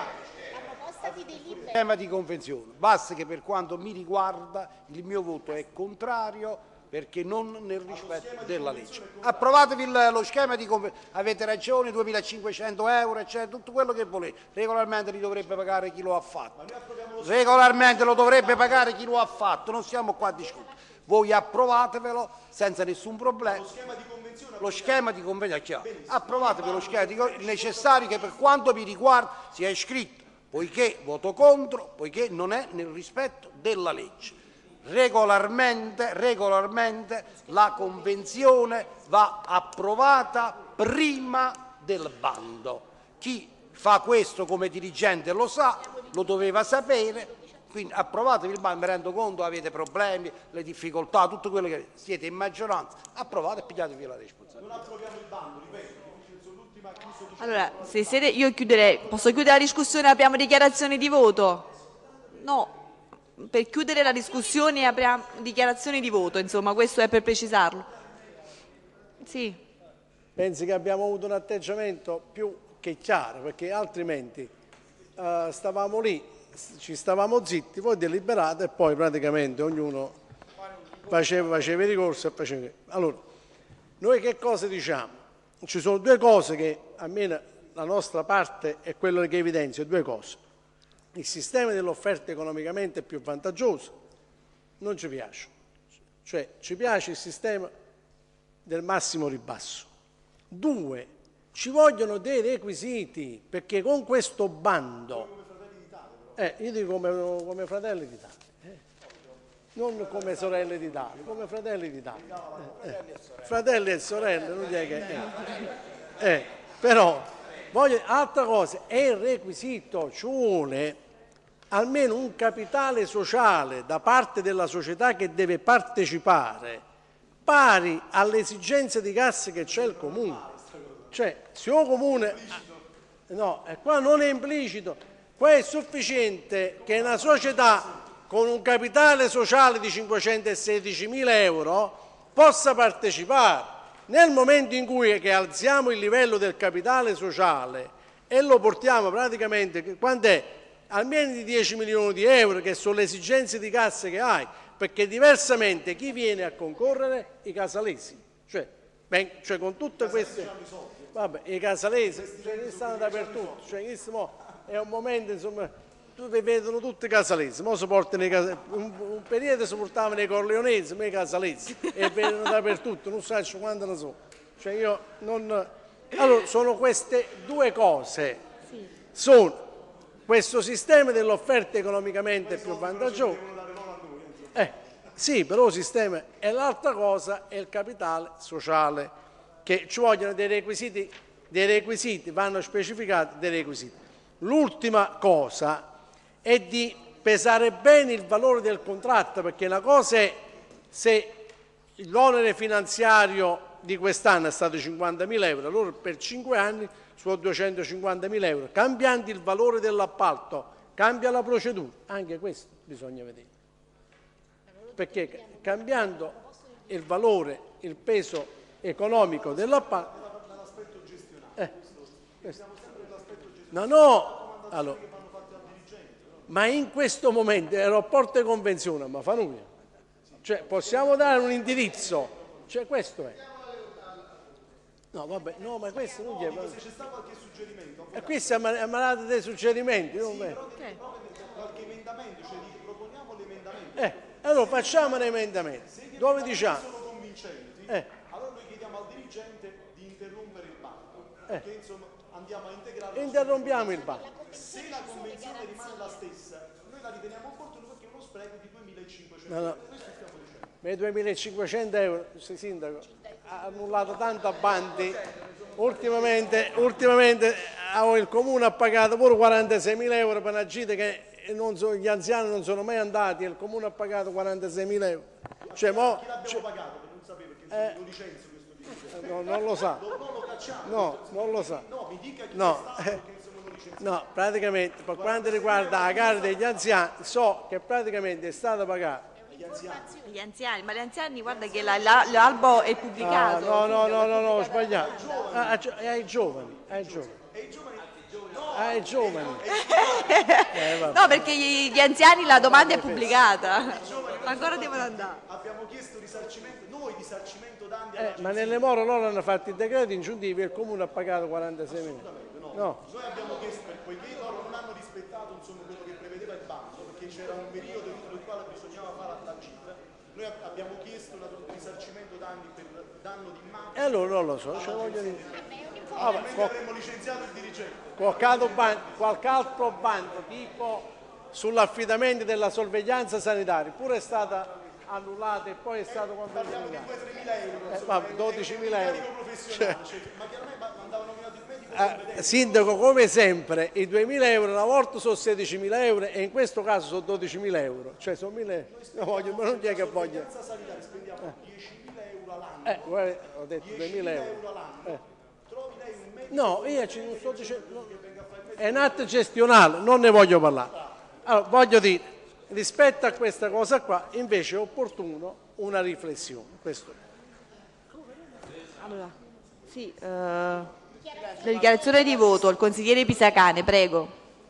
Tema di convenzione. Basta che per quanto mi riguarda il mio voto è contrario perché non nel rispetto della legge. Approvatevi il, lo schema di convenzione, avete ragione, duemilacinquecento euro, eccetera, tutto quello che volete. Regolarmente li dovrebbe pagare chi lo ha fatto. Regolarmente lo dovrebbe pagare chi lo ha fatto, non stiamo qua a discutere. Voi approvatevelo senza nessun problema. Lo schema di convenzione, lo schema di convenzione è chiaro. Approvatevi lo schema di convenzione necessario che per quanto mi riguarda sia iscritto, poiché voto contro, poiché non è nel rispetto della legge. Regolarmente, regolarmente la convenzione va approvata prima del bando. Chi fa questo come dirigente lo sa, lo doveva sapere. Quindi approvatevi il bando, mi rendo conto, avete problemi, le difficoltà, tutto quello che siete in maggioranza, approvate e pigliatevi la responsabilità. Non approviamo il bando, ripeto. Allora, se siete, io chiuderei, posso chiudere la discussione e apriamo dichiarazioni di voto? No, per chiudere la discussione apriamo dichiarazioni di voto, insomma, questo è per precisarlo. Sì. Pensi che abbiamo avuto un atteggiamento più che chiaro, perché altrimenti uh, stavamo lì, ci stavamo zitti, voi deliberate e poi praticamente ognuno faceva, faceva il ricorso e faceva. Allora, noi che cosa diciamo? Ci sono due cose che, almeno la nostra parte è quello che evidenzio, due cose. Il sistema dell'offerta economicamente più vantaggioso non ci piace, cioè ci piace il sistema del massimo ribasso. Due, ci vogliono dei requisiti, perché con questo bando... Eh, io dico come, come Fratelli d'Italia, eh. Non come Sorelle d'Italia, come Fratelli d'Italia. Eh, eh. Fratelli e sorelle, non è che... Eh. Eh, però, voglio, altra cosa, è il requisito, ci vuole almeno un capitale sociale da parte della società che deve partecipare, pari alle esigenze di cassa che c'è il comune. Cioè, se un comune... No, e qua non è implicito. Qua è sufficiente che una società con un capitale sociale di cinquecentosedicimila euro possa partecipare. Nel momento in cui che alziamo il livello del capitale sociale e lo portiamo praticamente, quant'è? Almeno di dieci milioni di euro, che sono le esigenze di cassa che hai, perché diversamente chi viene a concorrere? I casalesi. Cioè, ben, cioè con tutte queste... Vabbè, i casalesi, cioè, stanno dappertutto. Cioè, è un momento, insomma, tutti vedono tutti i casalesi, mo si portano i casalesi. Un, un periodo si portavano i corleonesi, ma i casalesi, e vedono dappertutto, non so quanto ne so. Cioè io non... Allora, sono queste due cose, sono questo sistema dell'offerta economicamente più vantaggioso, eh, sì, però il sistema, e l'altra cosa è il capitale sociale, che ci vogliono dei requisiti, dei requisiti, vanno specificati dei requisiti. L'ultima cosa è di pesare bene il valore del contratto, perché una cosa è se l'onere finanziario di quest'anno è stato cinquantamila euro, allora per cinque anni sono duecentocinquantamila euro. Cambiando il valore dell'appalto, cambia la procedura, anche questo bisogna vedere. Perché cambiando il valore, il peso economico dell'appalto... Eh, no, no, allora, ma in questo momento il rapporto di convenzione, ma fa nulla. Cioè, possiamo dare un indirizzo, cioè questo è. No, vabbè, no, ma questo non è. Se c'è stato qualche suggerimento. E qui siamo ammalati dei suggerimenti. Non sì, qualche emendamento, cioè proponiamo l'emendamento. Eh, allora facciamo un emendamento. Se dove diciamo? sono convincenti, eh. allora noi chiediamo al dirigente di interrompere il bando, perché eh. insomma andiamo a integrare. Interrompiamo il bando. Se la convenzione rimane la stessa, noi la riteniamo opportuna perché è uno spreco di duemilacinquecento no, no. euro. Questo stiamo dicendo. Ma i duemilacinquecento euro, sì, sindaco, ha annullato tanto a bandi. Ultimamente, ultimamente il comune ha pagato pure quarantaseimila euro per una gita che non so, gli anziani non sono mai andati e il comune ha pagato quarantaseimila euro. Cioè, mo, chi l'abbiamo cioè, pagato? Che non sapevo perché eh, lo licenzio questo dirigente. No, non lo sa. Non lo cacciamo. No, non lo sa. No, mi dica chi no. è stato perché insomma lo licenzio. No, praticamente per quanto riguarda la gara degli anziani, so che praticamente è stata pagata. Gli anziani. Gli anziani, ma gli anziani guarda che la- la- l'albo è pubblicato. Ah, no, no, no, no, no, ho sbagliato. Ah, è ai giovani, ai giovani. Ai giovani. Eh, no, perché gli, gli anziani la domanda è pubblicata. Ancora devono andare. Abbiamo chiesto risarcimento, noi risarcimento danni Eh, ma nelle more loro hanno fatto il decreto ingiuntivo e il comune ha pagato quarantaseimila. No. No. Noi abbiamo chiesto, per poiché loro non hanno rispettato insomma, quello che prevedeva il bando, perché c'era un periodo entro il quale bisognava fare la cifra, noi abbiamo chiesto un risarcimento danni per danno di immagine. E allora non lo so, cioè voglio dire. Ah, Noi avremmo licenziato il dirigente. Qualche altro bando, qualche altro bando tipo sull'affidamento della sorveglianza sanitaria pure è stata annullata e poi è stato Parliamo di due tremila euro, eh, insomma, dodicimila euro. Cioè, ma chiaramente andava nominato il medico. Eh, sindaco, come sempre, i duemila euro una volta sono sedicimila euro e in questo caso sono dodicimila euro. Cioè sono mille no, voglio, ma non è che voglio. La sanitaria spendiamo diecimila euro all'anno. Eh, guarda, ho detto duemila euro. all'anno. Eh. Trovi lei un medico? No, io ci non sto dicendo. No. È un atto gestionale, non ne voglio parlare. Allora, voglio dire, rispetto a questa cosa qua, invece è opportuno una riflessione. Questo. Allora, sì, eh, la dichiarazione di voto, il consigliere Pisacane, prego.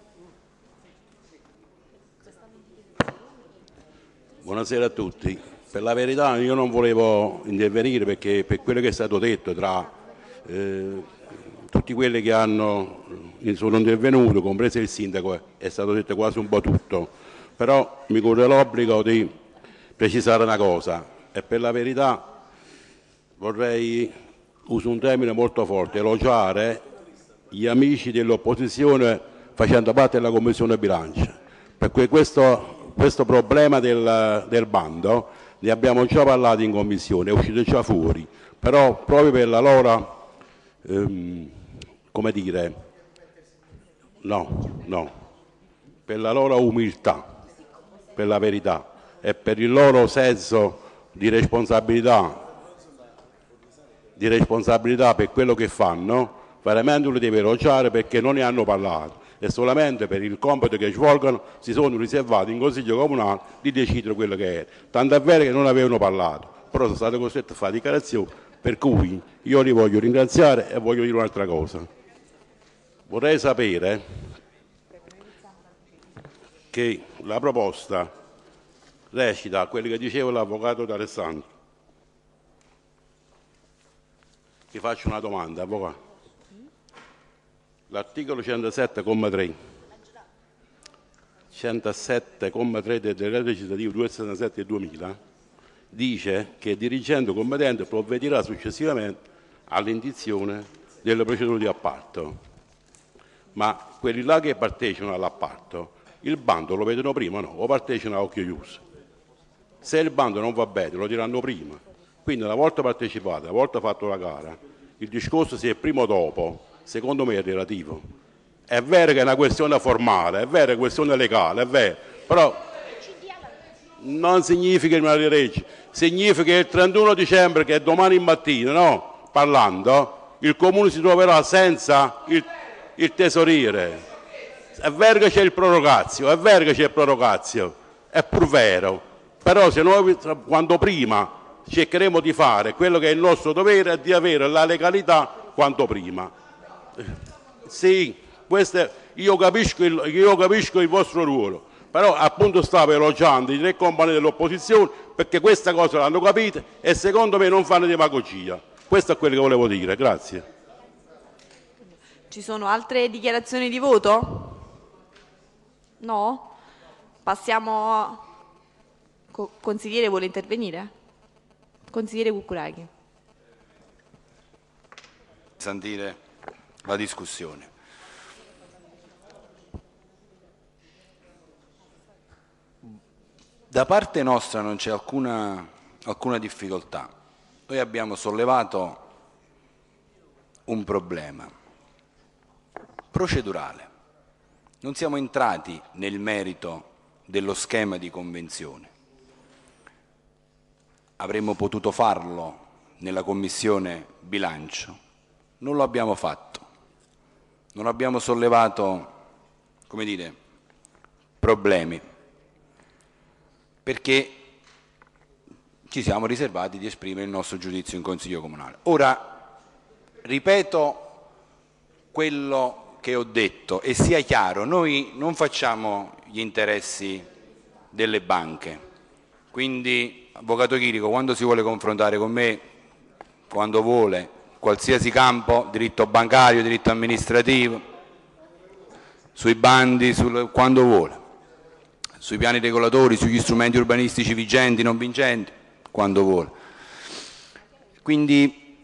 Buonasera a tutti. Per la verità io non volevo intervenire perché per quello che è stato detto tra eh, tutti quelli che hanno, sono intervenuti, compreso il sindaco, è stato detto quasi un po' tutto, però mi corre l'obbligo di precisare una cosa e per la verità vorrei, uso un termine molto forte, elogiare gli amici dell'opposizione facendo parte della Commissione Bilancio, perché questo, questo problema del, del bando ne abbiamo già parlato in Commissione, è uscito già fuori, però proprio per la loro... Ehm, come dire, no, no, per la loro umiltà, per la verità e per il loro senso di responsabilità, di responsabilità per quello che fanno, veramente li deve elogiare perché non ne hanno parlato e solamente per il compito che svolgono si sono riservati in Consiglio Comunale di decidere quello che è. Tanto è vero che non avevano parlato, però sono stati costretti a fare dichiarazioni, per cui io li voglio ringraziare e voglio dire un'altra cosa. Vorrei sapere che la proposta recita quello che diceva l'avvocato D'Alessandro. Ti faccio una domanda, avvocato. L'articolo centosette comma tre centosette comma tre del decreto legislativo duecentosessantasette del duemila dice che il dirigente competente provvederà successivamente all'indizione delle procedure di appalto. Ma quelli là che partecipano all'appalto, il bando lo vedono prima, no? O partecipano a occhio chiuso. Se il bando non va bene, lo diranno prima. Quindi una volta partecipato, una volta fatto la gara, il discorso se è prima o dopo, secondo me è relativo. È vero che è una questione formale, è vero che è una questione legale, è vero, però non significa il Maria Reggi, significa che il trentuno dicembre, che è domani mattina, no? Parlando, il Comune si troverà senza il, il tesoriere. È vero che c'è il prorogazio, è vero che c'è il prorogazio, è pur vero, però se noi quanto prima cercheremo di fare quello che è il nostro dovere è di avere la legalità quanto prima. Sì, questo è, io, capisco il, io capisco il vostro ruolo, però appunto stavo elogiando i tre compagni dell'opposizione perché questa cosa l'hanno capita e secondo me non fanno demagogia. Questo è quello che volevo dire, grazie. Ci sono altre dichiarazioni di voto? No? Passiamo... Co- consigliere vuole intervenire? Consigliere Cucuraghi. Sentire la discussione. Da parte nostra non c'è alcuna, alcuna difficoltà. Noi abbiamo sollevato un problema procedurale. Non siamo entrati nel merito dello schema di convenzione. Avremmo potuto farlo nella Commissione Bilancio. Non lo abbiamo fatto. Non abbiamo sollevato, come dire, problemi, perché ci siamo riservati di esprimere il nostro giudizio in Consiglio Comunale. Ora, ripeto quello che ho detto e sia chiaro, noi non facciamo gli interessi delle banche, quindi Avvocato Chirico, quando si vuole confrontare con me, quando vuole, qualsiasi campo, diritto bancario, diritto amministrativo, sui bandi, sul, quando vuole, sui piani regolatori, sugli strumenti urbanistici vigenti, non vincenti, quando vuole. Quindi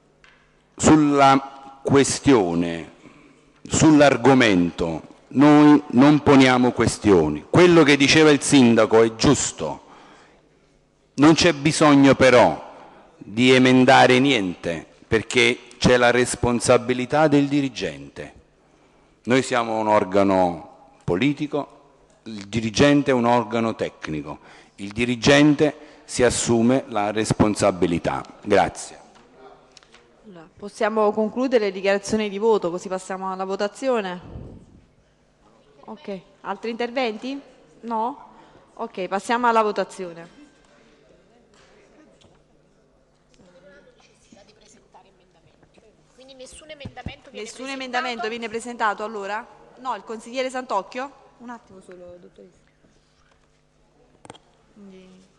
sulla questione, sull'argomento, noi non poniamo questioni. Quello che diceva il sindaco è giusto, non c'è bisogno però di emendare niente, perché c'è la responsabilità del dirigente. Noi siamo un organo politico, il dirigente è un organo tecnico, il dirigente si assume la responsabilità. Grazie. Allora, possiamo concludere le dichiarazioni di voto, così passiamo alla votazione? Ok, altri interventi? No? Ok, passiamo alla votazione. Quindi nessun emendamento viene Nessun presentato? emendamento viene presentato allora? No, il consigliere Santocchio? Un attimo solo, dottoressa. Quindi...